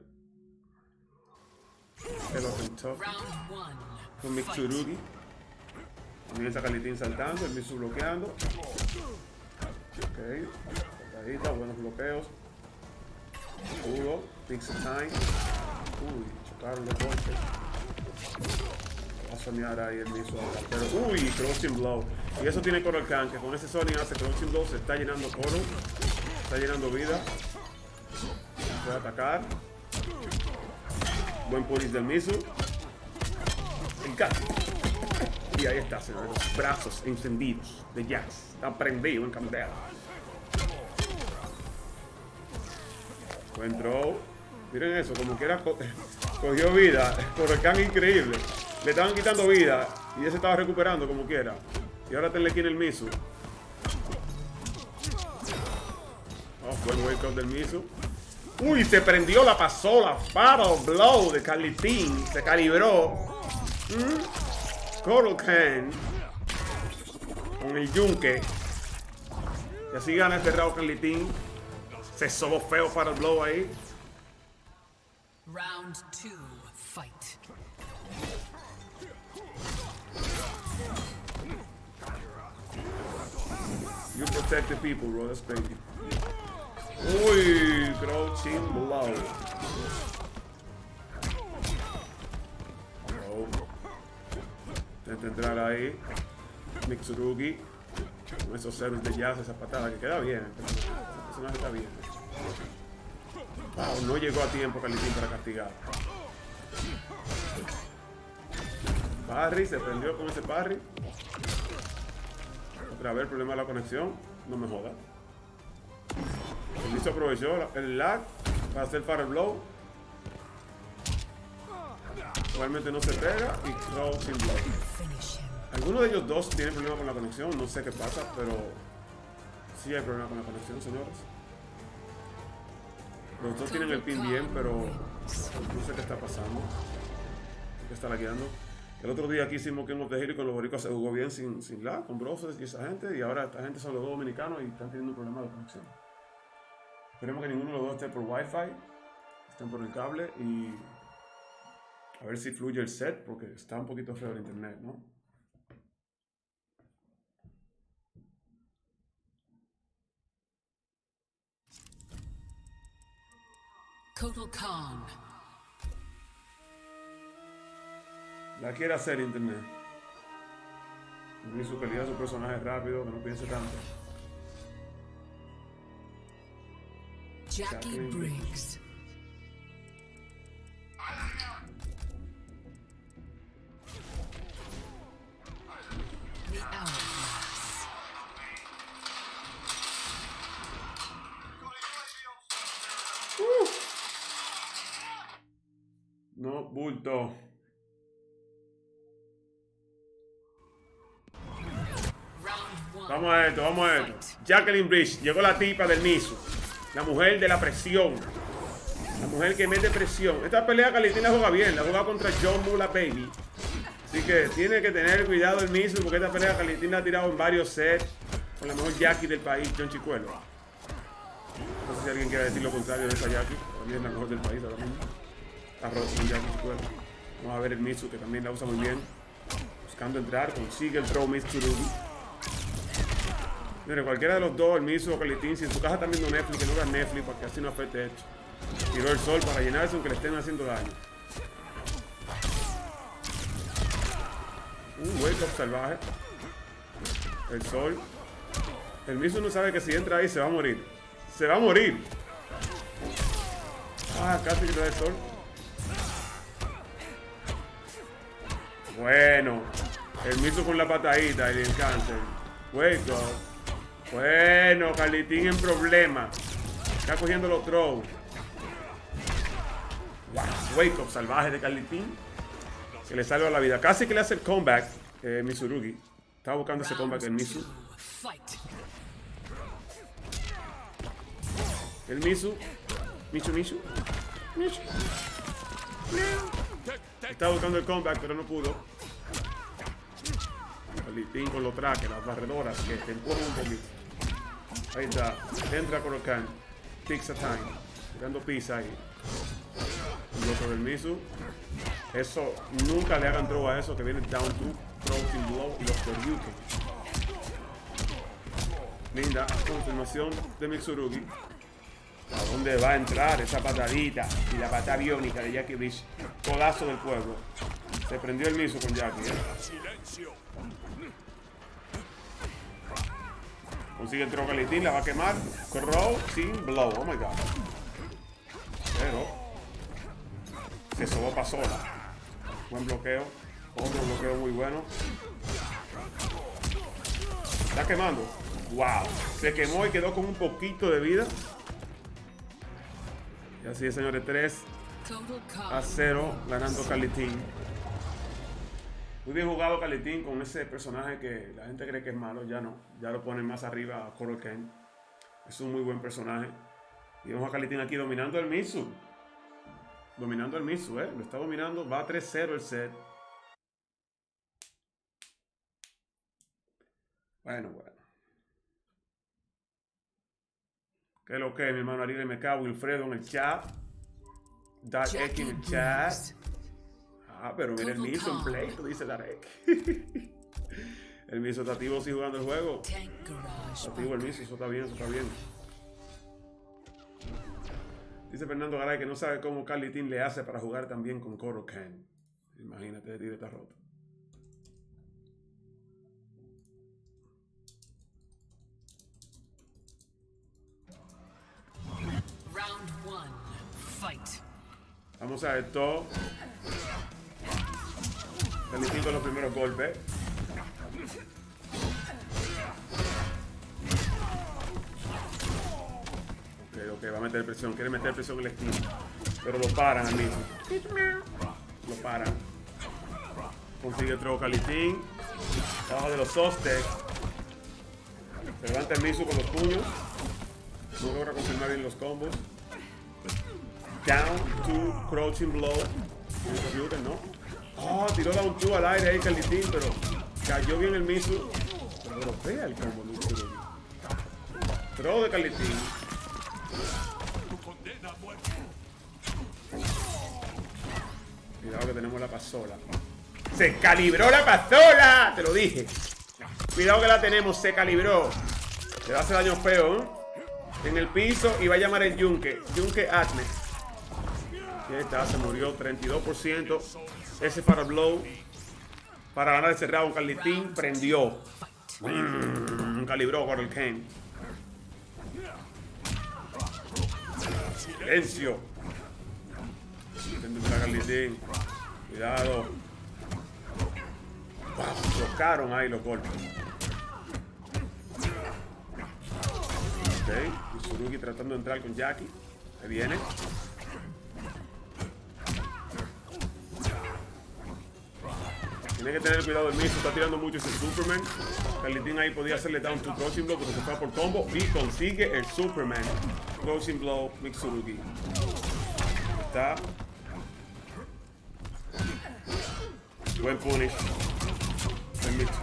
[SPEAKER 1] El Open Top. Con Mitsurugi. Comienza Carlitín saltando. El Misu bloqueando. Ok. Patadita, buenos bloqueos. Escudo. Pixel Time. Uy, chocaron los golpes. Va a soñar ahí el Misu ahora. Pero, uy, Crossing Blow. Y eso tiene Kotal Khan, que con ese Sonic hace Crossing Blow. Se está llenando coro. Está llenando vida. Puede atacar. Buen punish del Misu. Y ahí está, señores. Los brazos encendidos de Jax. Está prendido en candela. Buen throw. Miren eso, como quiera co cogió vida. Kotal Khan increíble. Le estaban quitando vida y ese estaba recuperando como quiera. Y ahora tenle aquí en el Misu. Oh, buen wake up del Misu. Uy, se prendió la pasola. Battle Blow de Carlitín. Se calibró. ¿Mm? Kotal Khan. con el yunque. Y así gana este round Carlitín. Se sobó feo para el blow ahí.
[SPEAKER 9] Round two, fight.
[SPEAKER 1] You protect the people, bro. That's crazy. Uy, crouching blow. Intenta entrar ahí. Mitsurugi. Con esos ceros de jazz, esa patada que queda bien. Ese personaje está bien. Wow, no llegó a tiempo Carlitín para castigar. Parry, se prendió con ese parry. Otra vez el problema de la conexión. No me joda. El Mizu aprovechó el lag para hacer Fire Blow. Igualmente no se pega y crouching blow. Alguno de ellos dos tiene problema con la conexión, no sé qué pasa, pero sí hay problema con la conexión, señores. Los dos tienen el pin bien, pero no sé qué está pasando. ¿Qué está lagueando? El otro día aquí hicimos King of the Hill y con los boricuas se jugó bien sin, sin lag, con Broses y esa gente, y ahora esta gente son los dos dominicanos y están teniendo un problema de conexión. Esperemos que ninguno de los dos esté por Wi-Fi, estén por el cable y a ver si fluye el set, porque está un poquito feo el internet, ¿no?
[SPEAKER 9] Kotal Khan.
[SPEAKER 1] La quiere hacer internet. Y su calidad, su personaje rápido, que no piense tanto.
[SPEAKER 9] Jackie Briggs. The Hourglass.
[SPEAKER 1] Uh. No, bulto. Vamos a esto, vamos a esto. Jacqueline Bridge, llegó la tipa del Mizu. La mujer de la presión. La mujer que mete presión. Esta pelea Carlitín la juega bien. La juega contra John Mula Baby. Así que tiene que tener cuidado el Mizu, porque esta pelea Carlitín la ha tirado en varios sets. Con la mejor Jackie del país, John Chicuelo. No sé si alguien quiere decir lo contrario de esa Jackie. También es la mejor del país ahora mismo. Arroz con Jackie Chicuelo. Vamos a ver el Mizu, que también la usa muy bien. Buscando entrar, consigue el throw Mitsurugi. Mire, cualquiera de los dos, el Mizu o Carlitín, si en su casa están viendo Netflix, que no vean Netflix para que así no afecte esto. Tiró el sol para llenarse aunque le estén haciendo daño. Un wake up salvaje. El sol. El Mizu no sabe que si entra ahí se va a morir. Se va a morir. Ah, casi que le da el sol. Bueno. El Mizu con la patadita y el cáncer. Wake up. Bueno, Carlitín en problema. Está cogiendo los throws. Wow, wake up salvaje de Carlitín. Que le salva la vida. Casi que le hace el comeback eh, Mitsurugi. Estaba buscando ese comeback del Mizu. El Mizu. Michu, Michu. Michu. Estaba buscando el comeback, pero no pudo. Carlitín con los trajes, las barredoras que te empujan un poquito. Ahí está. Entra Korokan. Pizza time. Tirando pizza ahí. El bloque del Mizu. Eso, nunca le hagan throw a eso que viene down two, throw sin blow y los Koryuken. Linda confirmación de Mitsurugi. ¿A dónde va a entrar esa patadita? Y la patada biónica de Jackie Bridge. Codazo del pueblo. Se prendió el Mizu con Jackie. ¿eh? Consigue el throw Carlitín, la va a quemar. Crow sin blow. Oh my god. Pero se sobó para sola. Buen bloqueo. Otro bloqueo muy bueno. Está quemando. Wow. Se quemó y quedó con un poquito de vida. Y así es, señores. tres a cero ganando Carlitín. Muy bien jugado Carlitín con ese personaje que la gente cree que es malo. Ya no. Ya lo ponen más arriba a Koroken. Es un muy buen personaje. Y vemos a Carlitín aquí dominando el Mizu. Dominando el Mizu, ¿eh? Lo está dominando. Va a tres cero el set. Bueno. Bueno, bueno. ¿Qué es lo que, mi hermano Ariel M K, Wilfredo en el chat? Dark X en el chat. Ah, pero mira el Miso en play, tú dices Dark X. El Miso está activo, sí, jugando el juego. Está activo el Miso, eso está bien, eso está bien. Dice Fernando Garay que no sabe cómo Carlitín le hace para jugar también con Koro Khan. Imagínate, el tiro está roto.
[SPEAKER 9] Round one, fight.
[SPEAKER 1] Vamos a esto. Carlitín con los primeros golpes. Ok, ok, va a meter presión. Quiere meter presión en la esquina. Pero lo paran al mismo. Lo paran. Consigue otro Carlitín. Abajo de los Sostek. Se levanta el Misu con los puños. No logra confirmar bien los combos. Down to crouching blow. ¿No? Oh, tiró down two al aire ahí Carlitín, pero cayó bien el Misu. Pero dropea el combo Misu. Throw de Carlitín. Cuidado que tenemos la pasola. ¡Se calibró la pasola! Te lo dije. Cuidado que la tenemos, se calibró. Le va a hacer daño feo, ¿eh? En el piso y va a llamar el Yunque. Yunque Atme. Ahí está, se murió treinta y dos por ciento. Ese para blow. Para ganar ese round, Carlitín prendió. Mm, calibró Koro Khan. Silencio. Intenta Carlitín. Cuidado. Wow, tocaron ahí los golpes. Ok, Mitsurugi tratando de entrar con Jackie. Ahí viene. Tiene que tener cuidado el Misu, está tirando mucho ese Superman. Carlitín ahí podía hacerle down to crouching blow, pero se fue por combo y consigue el Superman. Crouching blow, Mitsurugi. Está. Buen punish. Buen Mitsu.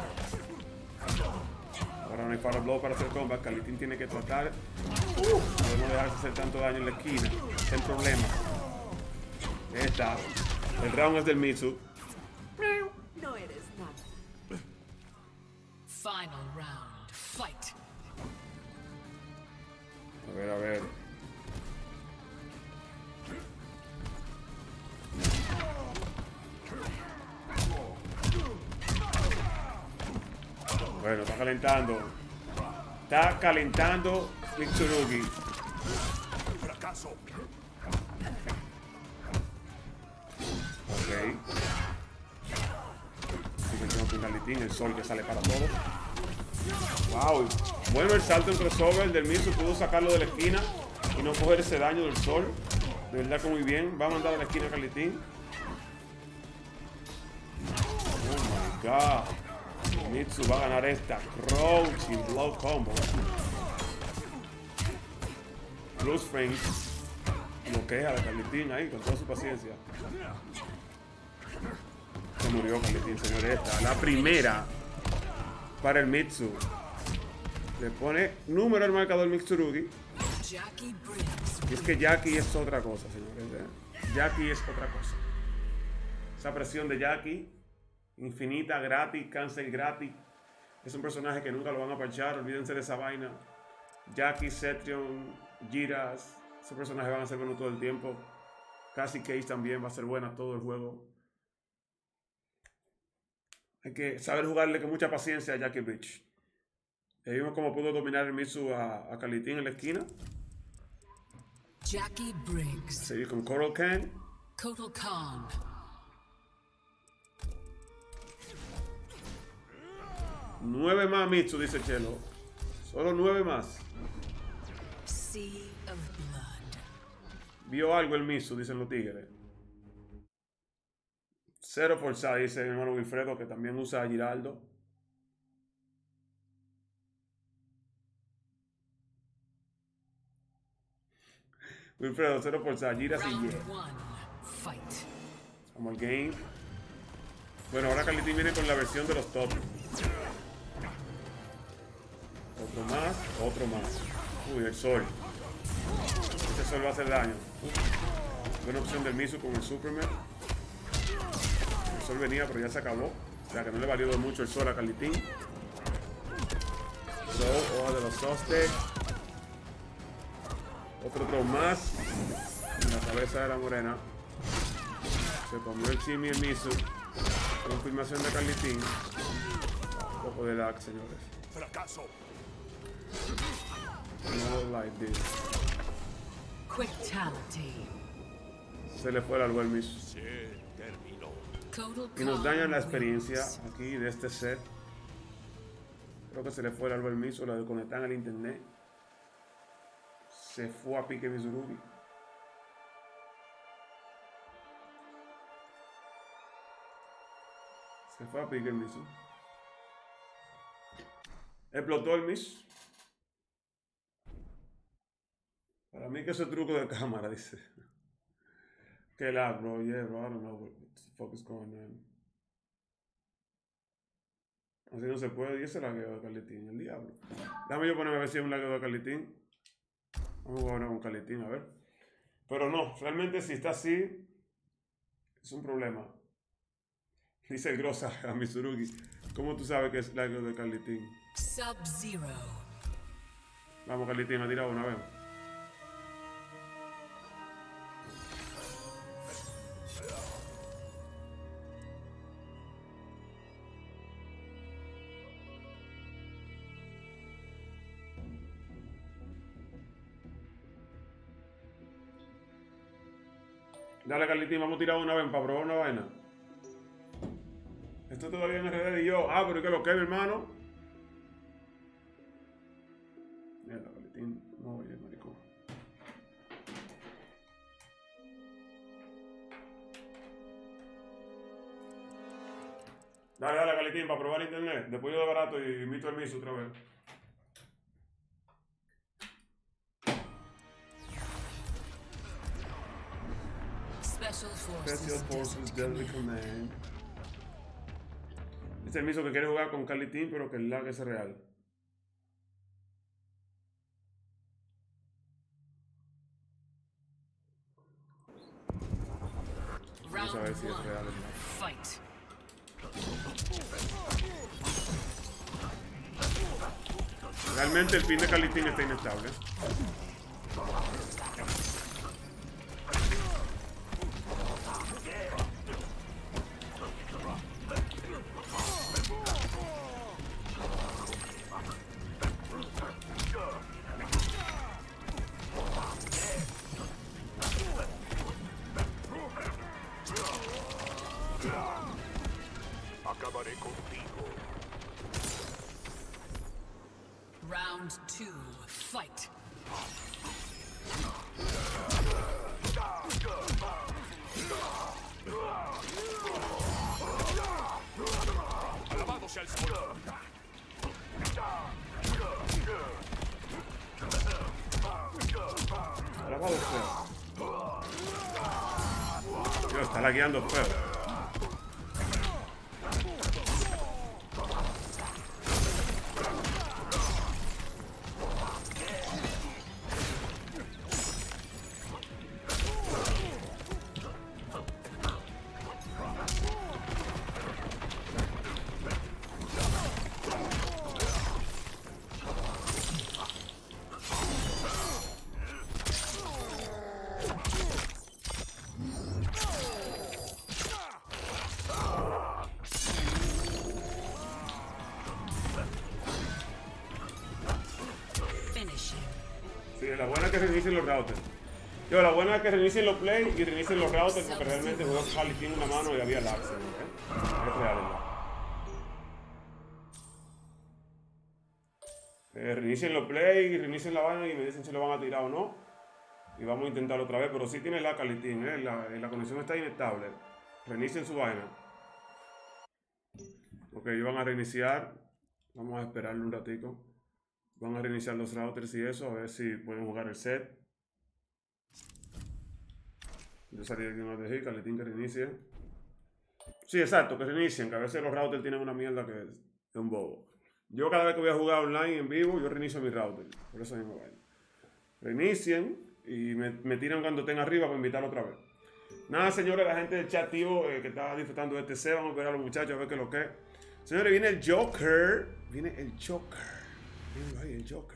[SPEAKER 1] Ahora no hay para blow para hacer combat. Carlitín tiene que tratar. Uh, no dejarse hacer tanto daño en la esquina. Sin problema. Ahí está. El round es del Mitsu.
[SPEAKER 6] No eres nada.
[SPEAKER 9] Final round, fight.
[SPEAKER 1] A ver, a ver. Bueno, está calentando. Está calentando Mitsurugi.
[SPEAKER 7] Fracaso.
[SPEAKER 1] Ok. Con Carlitín, el sol que sale para todos. Wow. Bueno, el salto en crossover del Misu pudo sacarlo de la esquina y no coger ese daño del sol. De verdad que muy bien. Va a mandar a la esquina a Carlitín. Oh my god. Mitsu va a ganar esta. Crouching blow combo. Plus frame. Bloquea a Carlitín ahí con toda su paciencia. Se murió Carlitín, señor. Esta, la primera para el Mitsu. Le pone número al marcador Mitsurugi. Y es que Jackie es otra cosa, señores. Jackie es otra cosa. Esa presión de Jackie, infinita, gratis, cancel gratis. Es un personaje que nunca lo van a parchar. Olvídense de esa vaina. Jackie, Cetrion, Giras. Esos personajes van a ser buenos todo el tiempo. Cassie Cage también va a ser buena todo el juego. Hay que saber jugarle con mucha paciencia a Jackie Bridge. Y vimos cómo pudo dominar el Mitsu a, a Carlitín en la esquina.
[SPEAKER 9] Jackie Briggs.
[SPEAKER 1] Seguir con Koro Khan.
[SPEAKER 9] Kotal Khan.
[SPEAKER 1] Nueve más Mitsu, dice Chelo. Solo nueve más.
[SPEAKER 9] Sea of Blood.
[SPEAKER 1] Vio algo el Mitsu, dicen los tigres. Cero forzada, dice mi hermano Wilfredo, que también usa a Giraldo. Wilfredo, cero forzada, Giras y
[SPEAKER 9] Round
[SPEAKER 1] yeah.
[SPEAKER 9] one, fight.
[SPEAKER 1] Vamos al game. Bueno, ahora Carlitín viene con la versión de los top. Otro más, otro más. Uy, el sol. Ese sol va a hacer daño. Uf. Buena opción del Misu con el Superman. El sol venía, pero ya se acabó. O sea que no le valió mucho el sol a Carlitín. So, hoja de los Sostek. Otro otro más. En la cabeza de la morena. Se comió el Chimi y el Misu. Confirmación de Carlitín. Un poco de lag, señores.
[SPEAKER 7] Fracaso.
[SPEAKER 1] No like this.
[SPEAKER 9] Quicktality.
[SPEAKER 1] Se le fue el algo al Misu.
[SPEAKER 7] Se terminó.
[SPEAKER 9] Total
[SPEAKER 1] Y nos dañan la
[SPEAKER 9] Khan
[SPEAKER 1] experiencia
[SPEAKER 9] wins.
[SPEAKER 1] aquí de este set. Creo que se le fue el algo al Misu. Lo desconectan al internet. Se fue a pique Mizurugi. Se fue a pique el Misu. Explotó el Misu. Para mí que ese truco de cámara, dice. Que la bro, yeah, bro, I don't know what the fuck is going on. Así no se puede. Y ese lagueo de Carlitín, el diablo. Déjame yo ponerme a ver si hay un lagueo de Carlitín. Vamos a jugar con Carlitín, a ver. Pero no, realmente si está así, es un problema. Dice el Grosa a Mizurugi. ¿Cómo tú sabes que es lagueo de Carlitín?
[SPEAKER 9] Sub-Zero.
[SPEAKER 1] Vamos, Carlitín, me ha tirado una vez. Dale, Carlitín, vamos a tirar una vez para probar una vaina. Esto todavía en R D y yo. Ah, pero ¿qué lo que, mi hermano? Mira, Carlitín, no oye, maricón. Dale, dale, Carlitín, para probar internet. Después yo de barato y invito al Misu otra vez.
[SPEAKER 9] Special Forces.
[SPEAKER 1] Special Forces Deadly
[SPEAKER 9] Command.
[SPEAKER 1] Command. Este es el Misu que quiere jugar con Carlitín, pero que el lag es real. Vamos a ver si es real el lag.
[SPEAKER 9] Fight.
[SPEAKER 1] Realmente el pin de Carlitín está inestable.
[SPEAKER 7] Acabaré contigo.
[SPEAKER 9] Round two. Fight.
[SPEAKER 7] Alabado sea el sol.
[SPEAKER 1] Alabado sea. Dios, está lagueando feo.
[SPEAKER 9] Finish him.
[SPEAKER 1] Sí, la buena es que reinicien los routers. Yo, la buena es que reinicien los play y reinicien los routers porque realmente jugó Carlitín en una mano y había lag, ¿eh? Es real el lag. Eh, reinicien los play y reinicien la vaina y me dicen si lo van a tirar o no. Y vamos a intentarlo otra vez, pero sí tiene lag Carlitín, ¿eh? La, la conexión está inestable. Reinicien su vaina. Ok, ellos van a reiniciar. Vamos a esperarle un ratico. Van a reiniciar los routers y eso, a ver si pueden jugar el set. Yo salí de aquí una vez, Carlitín que reinicie. Sí, exacto, que reinicien, que a veces los routers tienen una mierda que es un bobo. Yo cada vez que voy a jugar online en vivo, yo reinicio mi router. Por eso mismo vaina. Reinicien y me, me tiran cuando estén arriba para invitarlo otra vez. Nada, señores, la gente del chat activo eh, que está disfrutando de este C, vamos a ver a los muchachos a ver qué es lo que es. Señores, viene el Joker. Viene el Joker. Miren ahí, el Joker.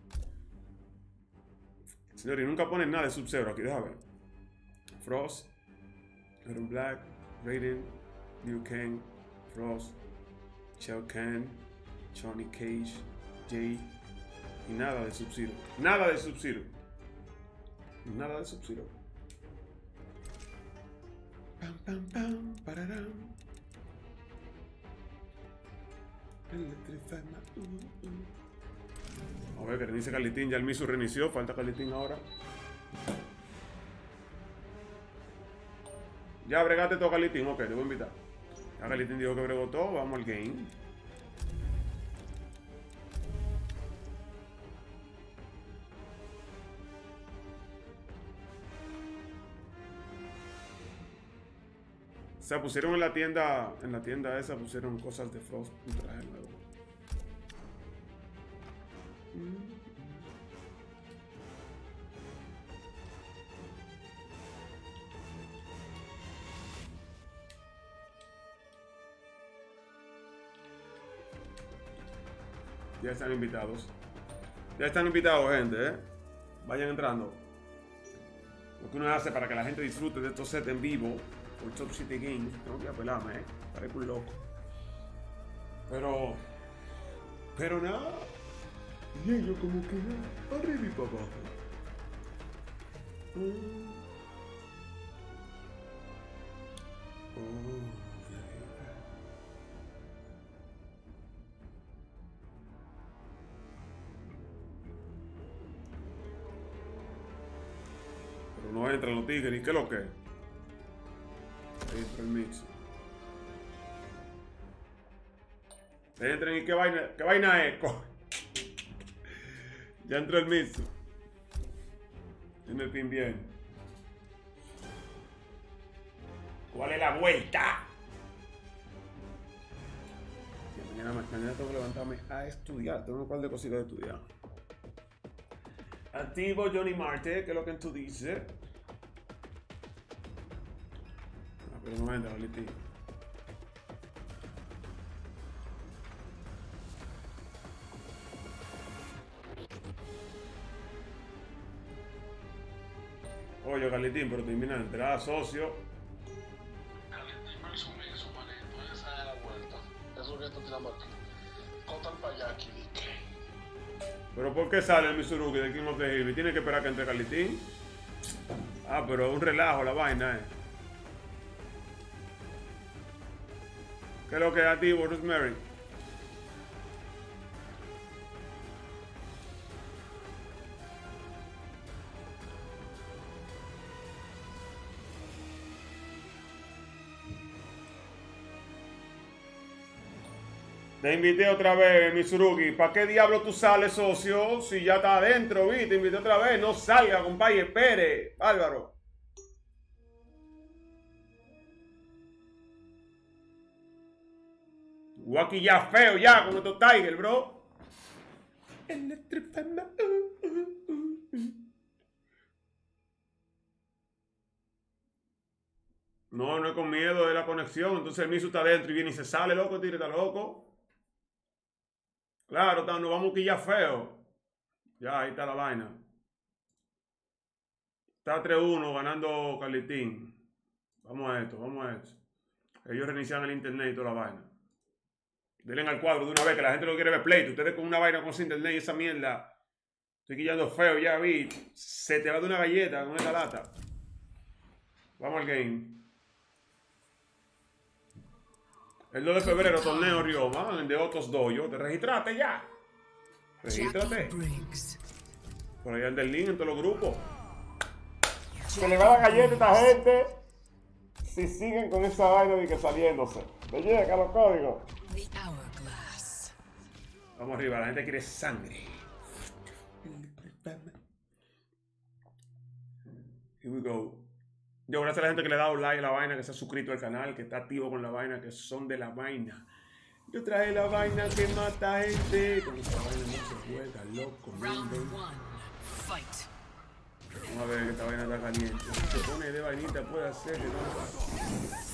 [SPEAKER 1] Señores, nunca ponen nada de Sub-Zero aquí, déjame ver. Frost, Iron Black, Raiden, Liu Kang, Frost, Shao Kahn, Johnny Cage, Jay y nada de Sub-Zero. Nada de Sub-Zero. Nada de Sub-Zero. Pam, pam, pam, pararam. Electrify my, uh, uh. A ver, que reinicie Carlitín. Ya el Misu reinició. Falta Carlitín ahora. Ya bregaste todo, Carlitín. Ok, te voy a invitar. Ya Carlitín dijo que bregó todo. Vamos al game. O sea, pusieron en la tienda, en la tienda esa, pusieron cosas de Frost, un traje nuevo. Ya están invitados. Ya están invitados, gente, ¿eh? Vayan entrando. Lo que uno hace para que la gente disfrute de estos sets en vivo. Por Top siete Games, tengo que apelarme, eh. Parezco un loco. Pero. Pero nada. Y ellos como que nada. Arriba y para abajo. Mm. Oh, yeah. Pero no entran los tigres. ¿Y qué es lo que es? Ahí entra el mix. Entren y qué vaina, qué vaina es. Ya entró el mix. Tiene el pin bien. ¿Cuál es la vuelta? Ya, mañana, mañana tengo que levantarme a estudiar. Tengo un par de cositas de estudiar. Activo Johnny Marte, que es lo que tú dices. Pero un momento, Liti. Oye, Carlitín, pero termina de entrar, socio.
[SPEAKER 10] Carlitín versus Misu, manito. Esa es la vuelta. Eso que estoy tirando aquí. Cotan para allá aquí, ¿qué?
[SPEAKER 1] ¿Pero por qué sale el Mitsurugi de King of the Hill? ¿Tiene que esperar que entre Carlitín? Ah, pero es un relajo la vaina, eh. ¿Qué es lo que es activo, Rosemary? Te invité otra vez, Mitsurugi. ¿Para qué diablo tú sales, socio? Si ya está adentro, vi. Te invité otra vez. No salga, compadre. Espere. Álvaro. Guaki ya feo ya con estos Tiger, bro. No, no es con miedo de la conexión. Entonces el Misu está adentro y viene y se sale, loco. Tire, está loco. Claro, nos vamos aquí ya feo. Ya, ahí está la vaina. Está tres uno ganando Carlitín. Vamos a esto, vamos a esto. Ellos reinician el internet y toda la vaina. Denle al cuadro de una vez, que la gente no quiere ver play. Ustedes con una vaina con ese internet y esa mierda. Estoy quillando feo, ya vi. Se te va de una galleta con esta lata. Vamos al game. El dos de febrero, torneo Ryoma, de Otos Dojo. ¿Te registraste ya? Regístrate. Por ahí anda el link en todos los grupos. Se le va la galleta a esta gente si siguen con esa vaina de que saliéndose. Le llega los códigos. Vamos arriba, la gente quiere sangre. Here we go. Yo, gracias a la gente que le ha dado like a la vaina, que se ha suscrito al canal, que está activo con la vaina, que son de la vaina. Yo traje la vaina que mata gente. Con esta vaina no se juega, loco.
[SPEAKER 9] Round
[SPEAKER 1] Miren.
[SPEAKER 9] one. Fight.
[SPEAKER 1] Vamos a ver que esta vaina está caliente. Si se pone de vainita puede hacer que no.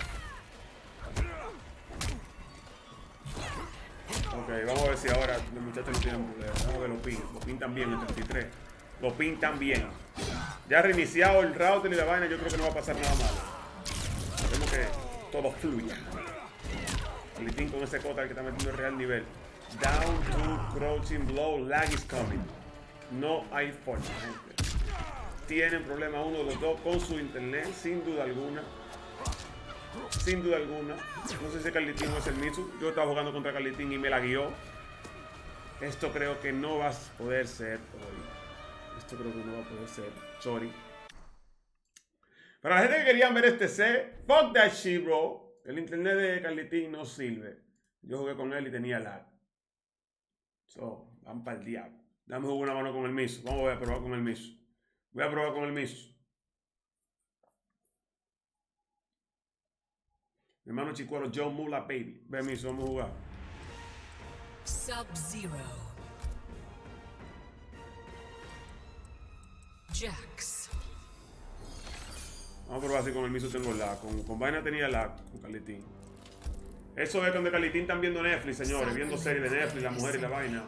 [SPEAKER 1] Ok, vamos a ver si ahora los muchachos no tienen problemas. Vamos a ver los pins. Los pintan bien en treinta y tres. Los pintan bien. Ya reiniciado el router y la vaina, yo creo que no va a pasar nada malo. Tenemos que todo fluya. El litín con ese cota que está metiendo el real nivel. Down to crouching blow, lag is coming. No hay forma, gente. Tienen problema uno de los dos con su internet, sin duda alguna. Sin duda alguna. No sé si Carlitín o es el Mitsu. Yo estaba jugando contra Carlitín y me la guió. Esto creo que no va a poder ser hoy. Esto creo que no va a poder ser. Sorry. Para la gente que querían ver este set, fuck that shit, bro. El internet de Carlitín no sirve. Yo jugué con él y tenía lag. So, van para el diablo. Dame jugar una mano con el Mitsu. Vamos a probar con el Mitsu. Voy a probar con el Mitsu. Mi hermano chicuero, John Mula Baby. Ve, Mitsu, vamos a jugar.
[SPEAKER 9] Sub-Zero. Jax.
[SPEAKER 1] Vamos a probar si con el Mitsu tengo lag. Con, con vaina tenía lag con Carlitín. Eso es cuando Carlitín están viendo Netflix, señores. Viendo series de Netflix, la mujer y la vaina.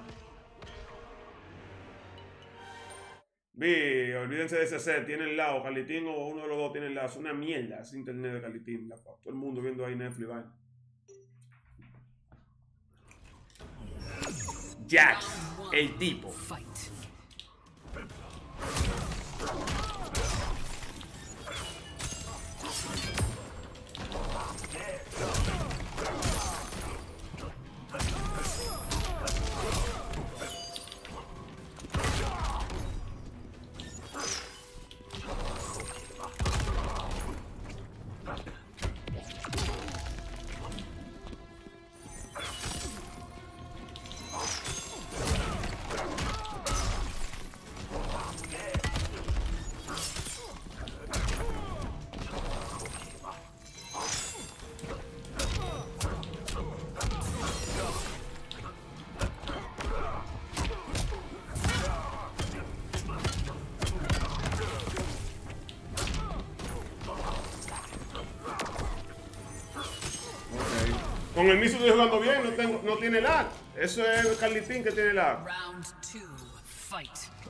[SPEAKER 1] Vi, olvídense de ese set. Tienen lag. O Carlitín o uno de los dos tienen lag. Es una mierda ese internet de Carlitín. La, todo el mundo viendo ahí Netflix, vaina. Jax, el tipo.
[SPEAKER 9] Fight.
[SPEAKER 1] Con el Mitsu estoy jugando bien, no, tengo, no tiene lag. Eso es Carlitín que tiene lag.
[SPEAKER 9] Round two. Fight.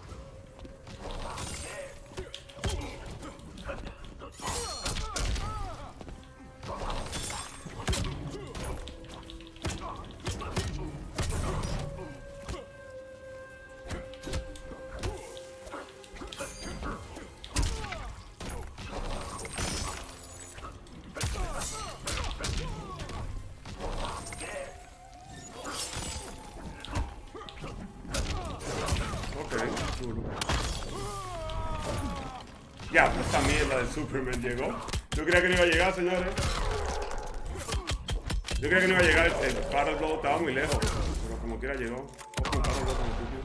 [SPEAKER 1] Ya, pues esta mierda de Superman llegó. Yo creía que no iba a llegar, señores. Yo creía que no iba a llegar. El, el Battle Blow estaba muy lejos. Pero como quiera llegó. Ojo, un Battle Blow tan estúpido.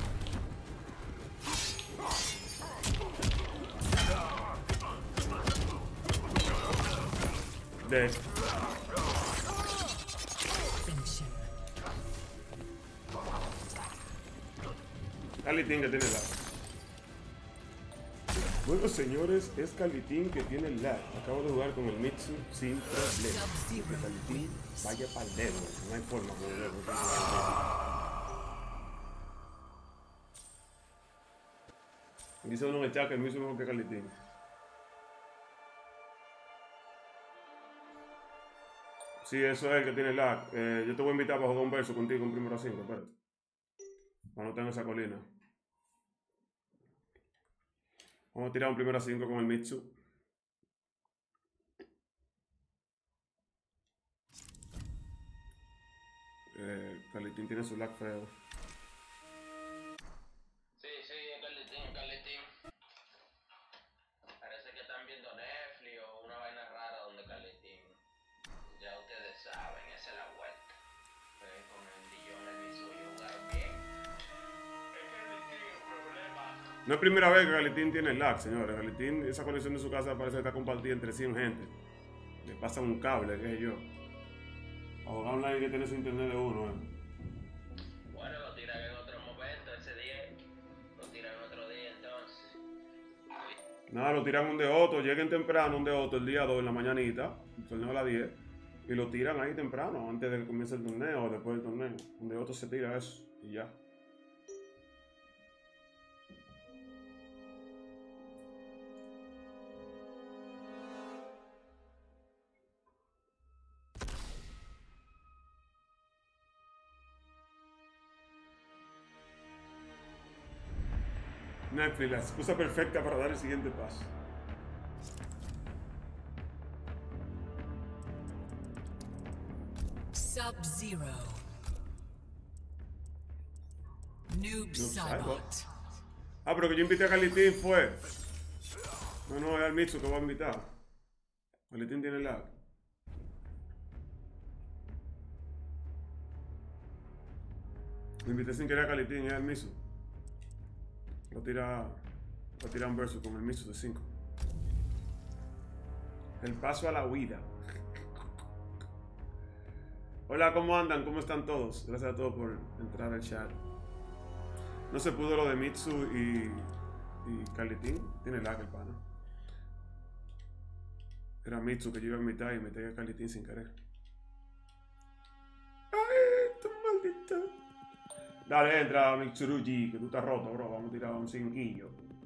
[SPEAKER 1] De.
[SPEAKER 9] Finish him.
[SPEAKER 1] Carlitín que tiene lag. Bueno, señores, es Carlitín que tiene lag. Acabo de jugar con el Mitsu sin problema. Que Carlitín vaya para el dedo. No hay forma de verlo. Dice uno en el chat que el Mitsu es mejor que Carlitín. Sí, eso es el que tiene lag. Eh, yo te voy a invitar para jugar un verso contigo en primero a cinco, espérate. Cuando tenga esa colina. Vamos a tirar un primero a cinco con el Mitsu. Eh, Carlitín tiene su lag feo.
[SPEAKER 11] Sí, sí, es Carlitín, es Carlitín. Parece que están viendo Netflix o una vaina rara donde Carlitín. Ya ustedes saben, esa es la vuelta. Pues con el Dillon, el Mitsu jugaron bien.
[SPEAKER 10] Es Carlitín el problema.
[SPEAKER 1] No es primera vez que Carlitín tiene lag, señores. Carlitín, esa conexión de su casa parece que está compartida entre cien gente. Le pasa un cable, qué sé yo. Jugar online hay que tener su internet de uno, eh.
[SPEAKER 11] Bueno, lo tiran en otro momento, ese día. Lo tiran otro día entonces.
[SPEAKER 1] Nada, lo tiran un de otro, lleguen temprano un de otro el día dos en la mañanita, el torneo a las diez, y lo tiran ahí temprano, antes de que comience el torneo o después del torneo. Un de otro se tira eso y ya. Netflix, la excusa perfecta para dar el siguiente paso.
[SPEAKER 9] Sub-Zero. Noob
[SPEAKER 1] Noob
[SPEAKER 9] Saibot.
[SPEAKER 1] Ah, pero que yo invité a Calitín fue. No, no, es al Mitsu que va a invitar. Calitín tiene lag. Me invité sin querer a Calitín, es al Mitsu. Lo tira. Lo tira un verso con el Mitsu de cinco. El paso a la huida. Hola, ¿cómo andan? ¿Cómo están todos? Gracias a todos por entrar al chat. No se pudo lo de Mitsu y, y Calitín. Tiene lag el pana. Era Mitsu que yo iba a invitar y metí a Calitín sin querer. ¡Ay, esto maldito! Dale, entra Mitsurugi, que tú estás roto, bro. Vamos a tirar un cinquillo.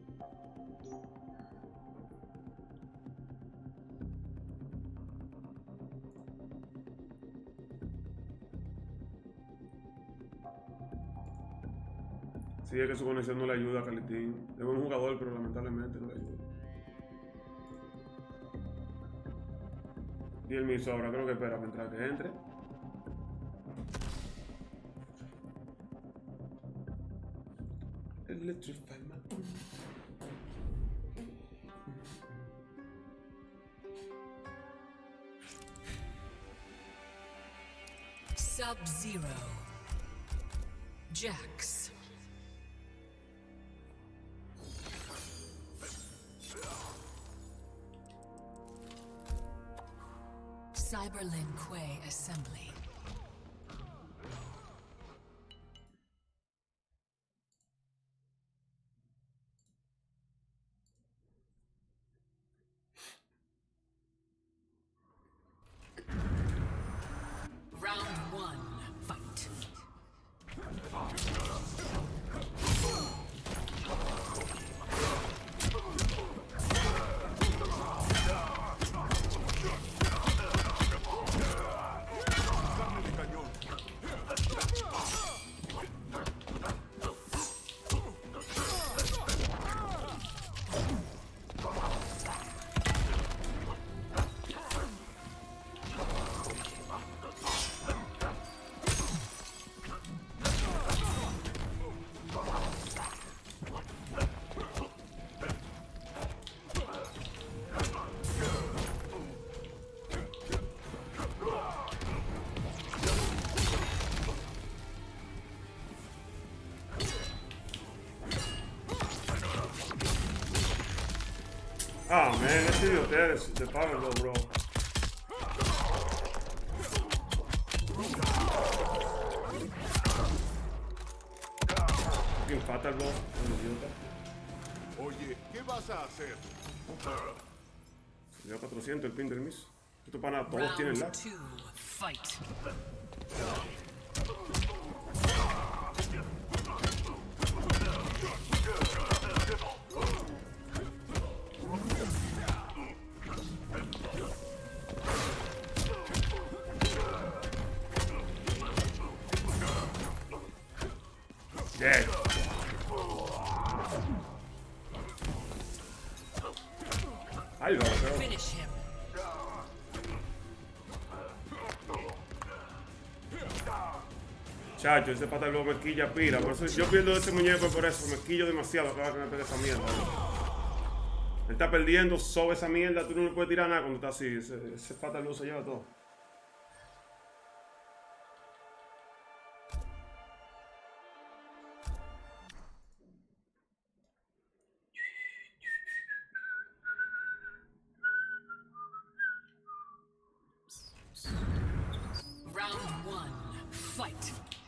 [SPEAKER 1] Sí, es que su conexión no le ayuda a Calitín. Es buen jugador, pero lamentablemente no le ayuda. Y el Mitsu ahora creo que espera mientras que entre. Electrify my...
[SPEAKER 9] Sub-Zero. Jax. Cyberlin Quay Assembly. Round one, fight.
[SPEAKER 1] Ah, man, ese idiotez de Powerlo, bro. Fucking Fatal, bro. Un idiota.
[SPEAKER 7] Oye, ¿qué vas a hacer?
[SPEAKER 1] Se dio cuatrocientos el pin del Miss. Esto para todos tienen lag.
[SPEAKER 9] Round two, fight.
[SPEAKER 1] Dead. Ahí va, pero...
[SPEAKER 9] Finish him.
[SPEAKER 1] Chacho, ese pata luego me quilla pila. Por eso yo pierdo ese muñeco por eso. Me quillo demasiado cada vez que me pega esa mierda. Él está perdiendo, sobe esa mierda. Tú no le puedes tirar nada cuando está así. Ese, ese pata luego se lleva todo.
[SPEAKER 9] Round Fight.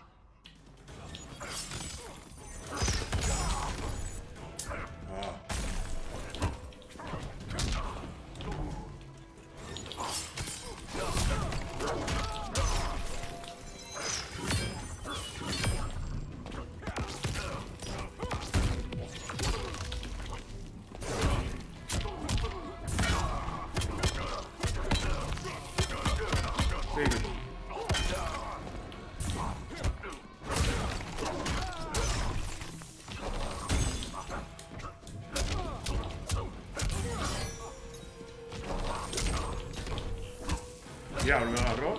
[SPEAKER 1] Diablo, me agarró.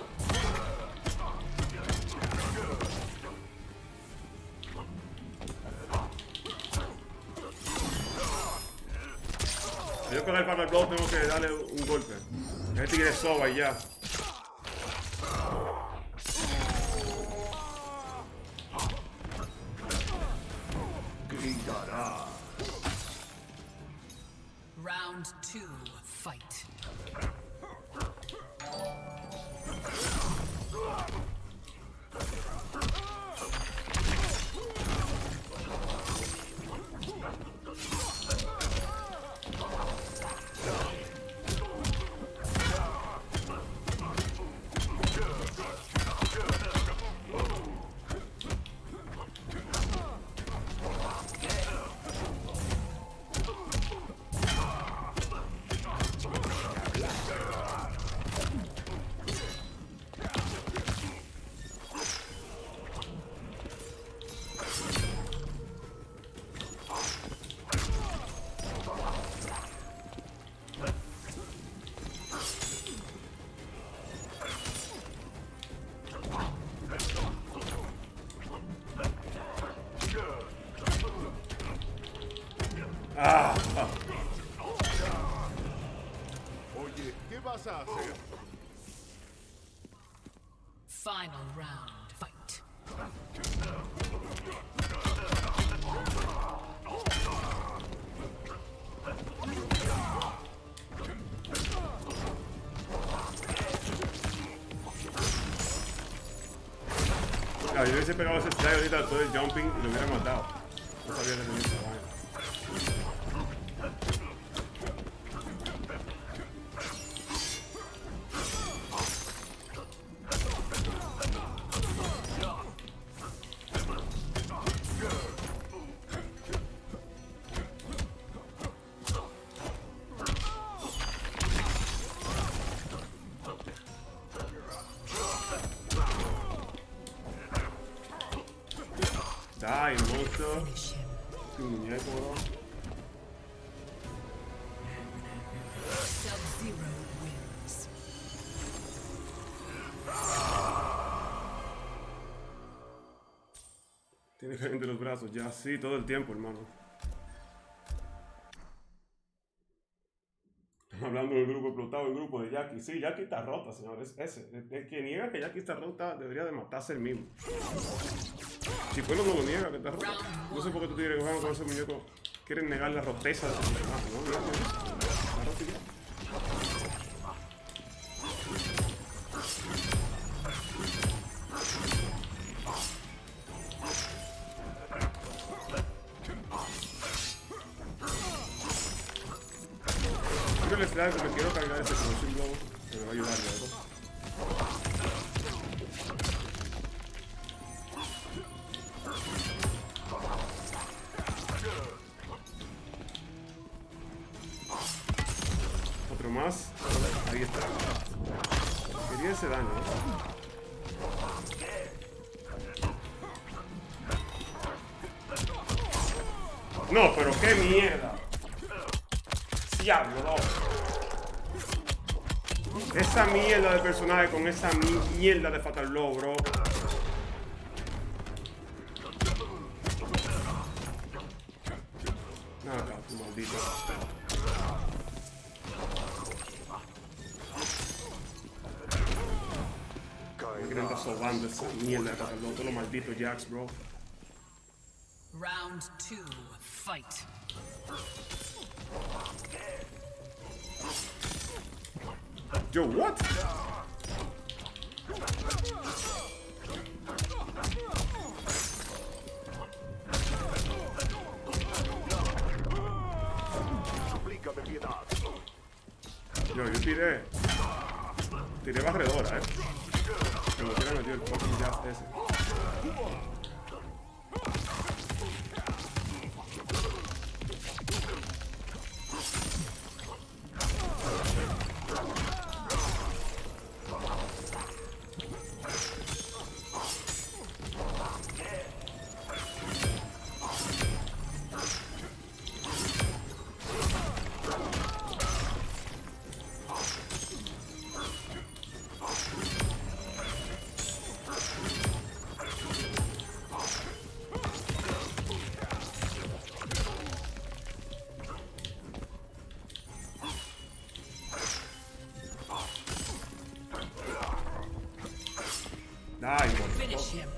[SPEAKER 1] Yo con el Fatal Blow tengo que darle un golpe. Este tigre soba y ya.
[SPEAKER 9] Round two, fight.
[SPEAKER 1] Ah, ah.
[SPEAKER 7] Oye, ¿qué vas a hacer?
[SPEAKER 9] Final round, fight.
[SPEAKER 1] Claro, yo hubiese pegado ese slide ahorita todo el jumping y lo hubiera matado. No sabía que tenía esa vaina. Die, monstruo. Tu muñeco, bro.
[SPEAKER 9] Sub-Zero wins.
[SPEAKER 1] Tiene que entre los brazos, ya, sí, todo el tiempo, hermano. Estamos hablando del grupo explotado, el grupo de Jackie. Sí, Jackie está rota, señores. Ese, el, el que niega que Jackie está rota debería de matarse el mismo. Si Pueblo no lo niega que está rota. No sé por qué tú tigres que juegan con ese muñeco quieren negar la roteza de su personaje, ¿no? Mira, mira. Está rota ya. Quiero el slide porque quiero cargar ese Crushing Blow que me va a ayudar luego. Otro más. Ahí está. Quería ese daño, ¿no? No, pero qué mierda. Diablo, no. Esa mierda de personaje con esa mierda de Fatal Blow, bro. Nada, tu maldito. Me quieren estar sobando esa mierda de Fatal Blow. Todos los malditos Jacks, bro.
[SPEAKER 9] Round two, fight.
[SPEAKER 1] Yo, what? Yo, yo tiré. Tiré barredora, eh. Como quiera metió el fucking jazz ese. Ay,
[SPEAKER 9] Finish him.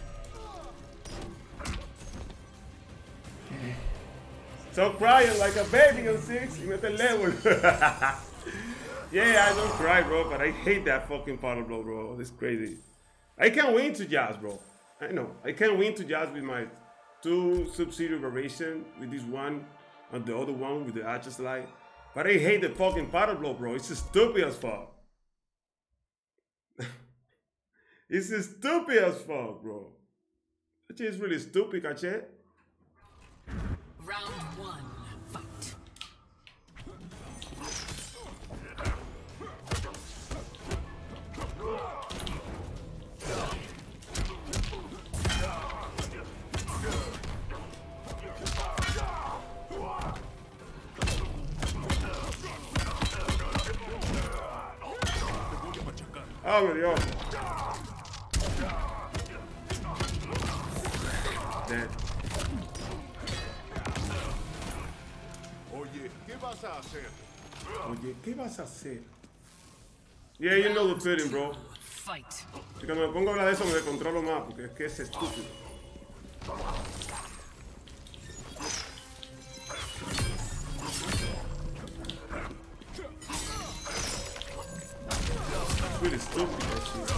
[SPEAKER 1] So crying like a baby on six. Y mete el level. Yeah, I don't cry, bro, but I hate that fucking powder blow, bro. It's crazy. I can't win to Jazz, bro. I know. I can't win to Jazz with my two Sub-Zero variation, with this one and the other one with the Archer Slide. But I hate the fucking powder blow, bro. It's stupid as fuck. It's stupid as fuck, bro. That shit is really stupid, caché.
[SPEAKER 9] Round one, fight.
[SPEAKER 1] Oh, my Dios. Dead.
[SPEAKER 7] Oye, ¿qué vas a hacer?
[SPEAKER 1] Oye, ¿qué vas a hacer? Yeah, you know the feeling, bro.
[SPEAKER 9] Fight.
[SPEAKER 1] Y cuando me pongo a hablar de eso me descontrolo más, porque es que es estúpido. It's really stupid, that shit.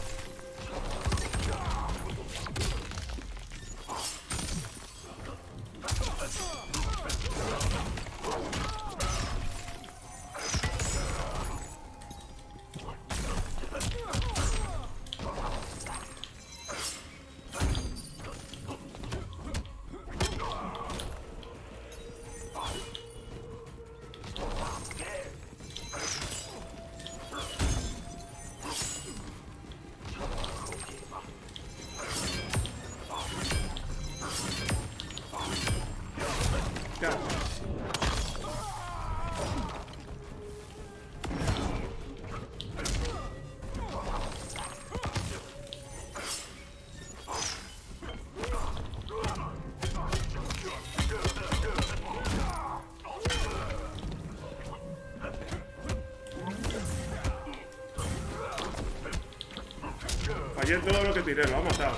[SPEAKER 1] Fallé todo lo que tiré, lo ha matado.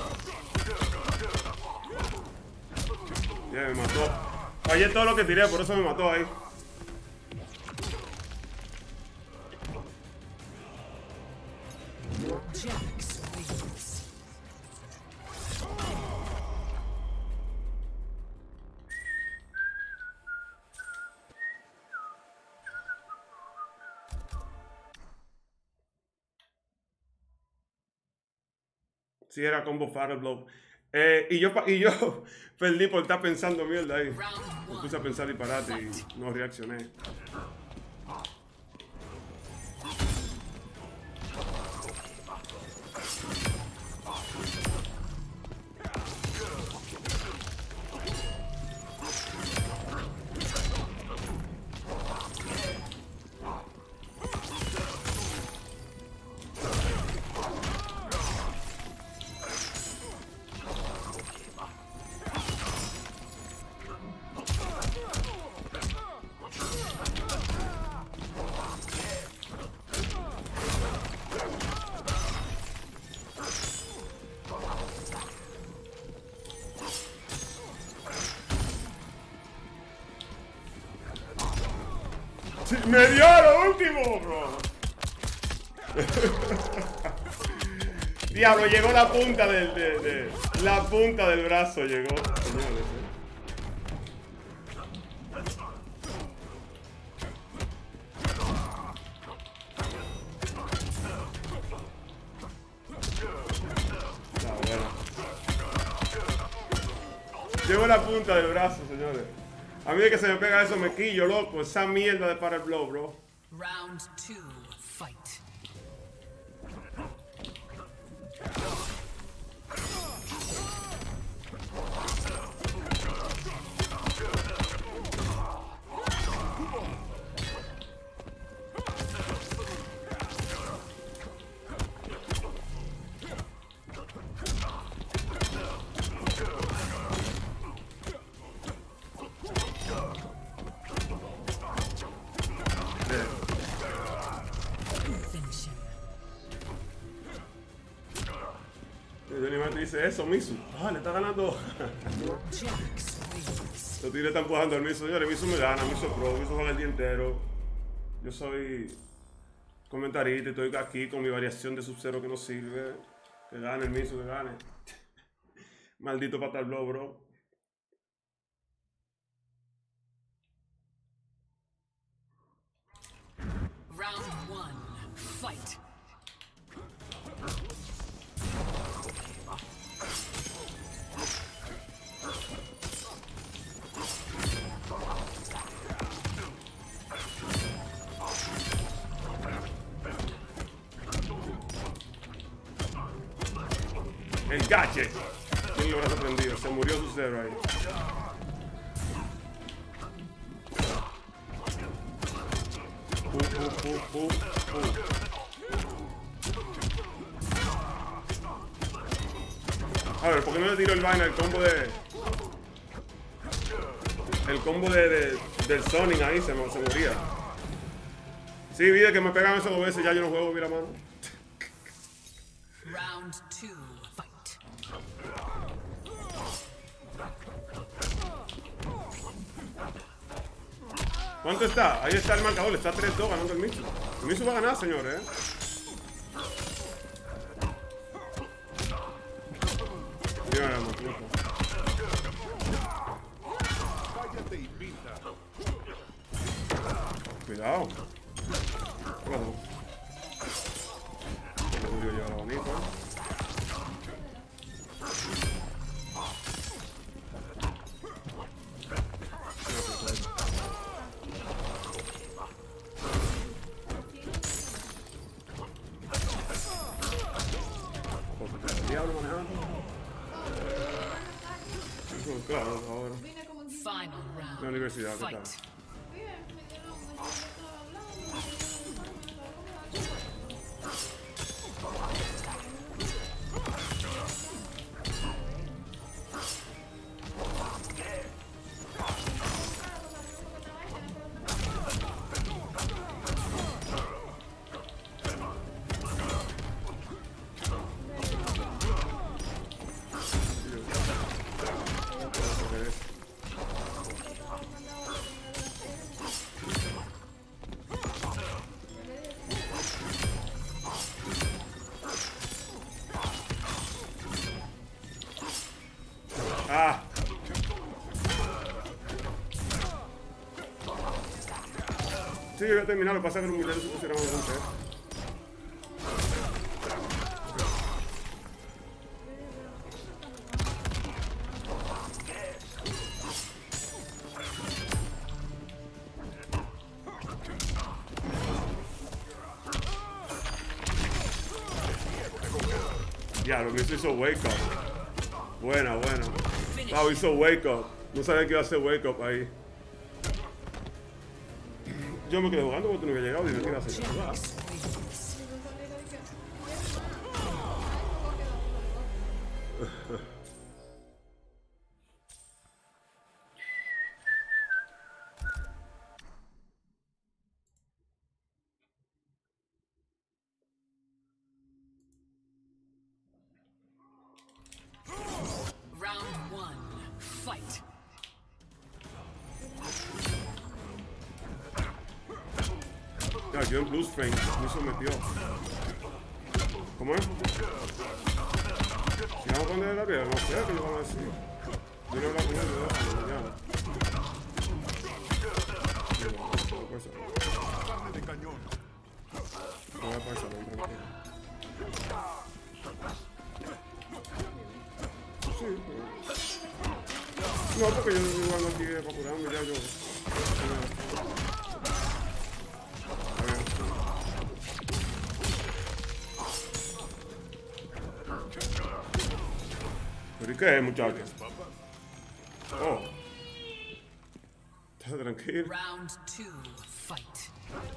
[SPEAKER 1] Ya me mató. Fallé todo lo que tiré, por eso me mató ahí.
[SPEAKER 9] Jax wins.
[SPEAKER 1] Sí, era combo Fire Blow. Eh, y yo, y yo perdí por estar pensando mierda ahí. Me puse a pensar disparate y no reaccioné. Sí, me dio lo último, bro. Diablo, llegó la punta del, de, de, la punta del brazo llegó, señores. ¿eh? Tengo la punta del brazo, señores. A mí de que se me pega eso me quillo, loco. Esa mierda de para el blow, bro.
[SPEAKER 9] Round two, fight.
[SPEAKER 1] Dice eso, Misu. Ah, le está ganando. Los tigres están empujando al Misu. Señores, Misu me gana. Misu es pro. Misu juega el día entero. Yo soy comentarista y estoy aquí con mi variación de Sub-Zero que no sirve. Que gane el Misu, que gane. Maldito pata al blow, bro.
[SPEAKER 9] Round one, fight.
[SPEAKER 1] El gache. ¿Quién lo habrá sorprendido? Se murió su cero ahí. Uh, uh, uh, uh, uh. A ver, ¿por qué no le tiro el vaina, el combo de... El combo de, de, del Sonic ahí se, se moría. Sí, vi que me pegan eso dos veces, ya yo no juego, mira, mano.
[SPEAKER 9] Round two, fight.
[SPEAKER 1] ¿Cuánto está? Ahí está el marcador, está tres dos ganando el Misu. El Misu va a ganar, señores, ¿eh? Mira, hermano,
[SPEAKER 7] Cállate y pinta.
[SPEAKER 1] cuidado. Cuidado. Se murió ya la bonita. Diablo manejando. Claro, ahora.
[SPEAKER 9] Final round.
[SPEAKER 1] La universidad, ¿qué tal?
[SPEAKER 9] Fight.
[SPEAKER 1] Ah. Sí, yo voy a terminar, lo que pasa es que los militares se pusieron a romper. Ya, lo que hizo wake up. Buena, buena. Pau hizo wake up. No sabía que iba a hacer wake up ahí. Yo me quedé jugando porque no había llegado y me quedé hacer jugar.
[SPEAKER 9] Round one, fight.
[SPEAKER 1] Ya, yo en Blues Frame me sometió. ¿Cómo es? Si vamos con el Gabriel, no sé qué le van a decir. Yo no hablo con él, ¿verdad? Mañana.
[SPEAKER 7] Carne de cañón.
[SPEAKER 1] No voy a pasar, tranquilo. Sí, pero... ¿Y qué es, muchachos? Oh. Está tranquilo.
[SPEAKER 9] Round two, fight.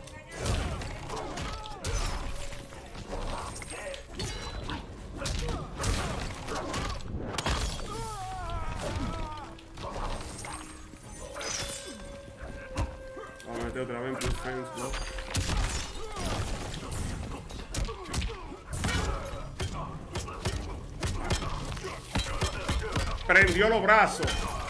[SPEAKER 1] Vamos a meter otra vez en plus frames, ¿no? Prendió los brazos.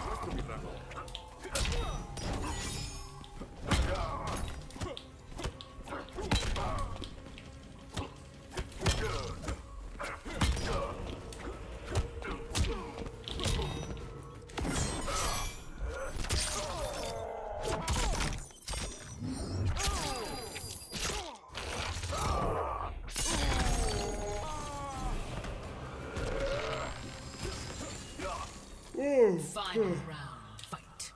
[SPEAKER 9] Final round, fight.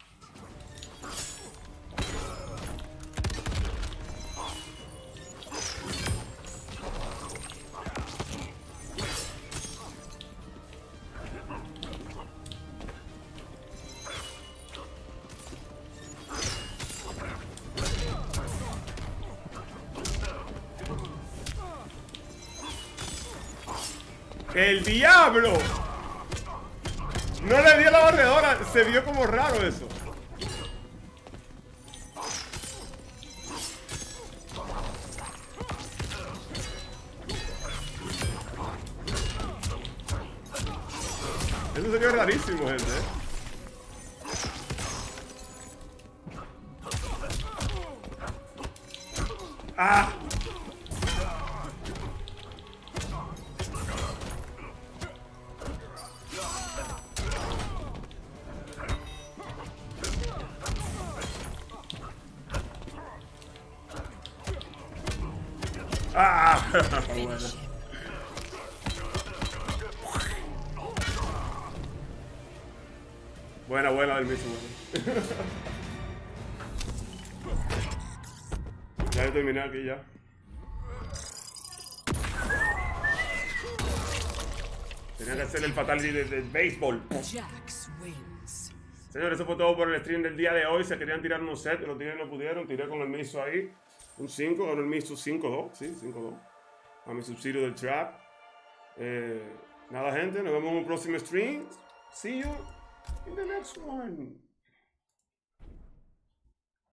[SPEAKER 1] ¡El diablo! No le di a la barredora, se vio como raro eso. Eso se vio rarísimo, gente. ¿eh? ¡Ah! Ah, bueno. Buena, buena del mismo. Ya he terminado aquí ya. Tenía que hacer el fatality del de béisbol.
[SPEAKER 9] Jax wins.
[SPEAKER 1] Señores, eso fue todo por el stream del día de hoy. Se querían tirar unos sets, los tigres no pudieron. Tiré con el Miso ahí. Un cinco, ganó el Miso cinco dos. Sí, cinco dos. A mi subsidio del trap. Eh, nada, gente. Nos vemos en un próximo stream. See you in the next one.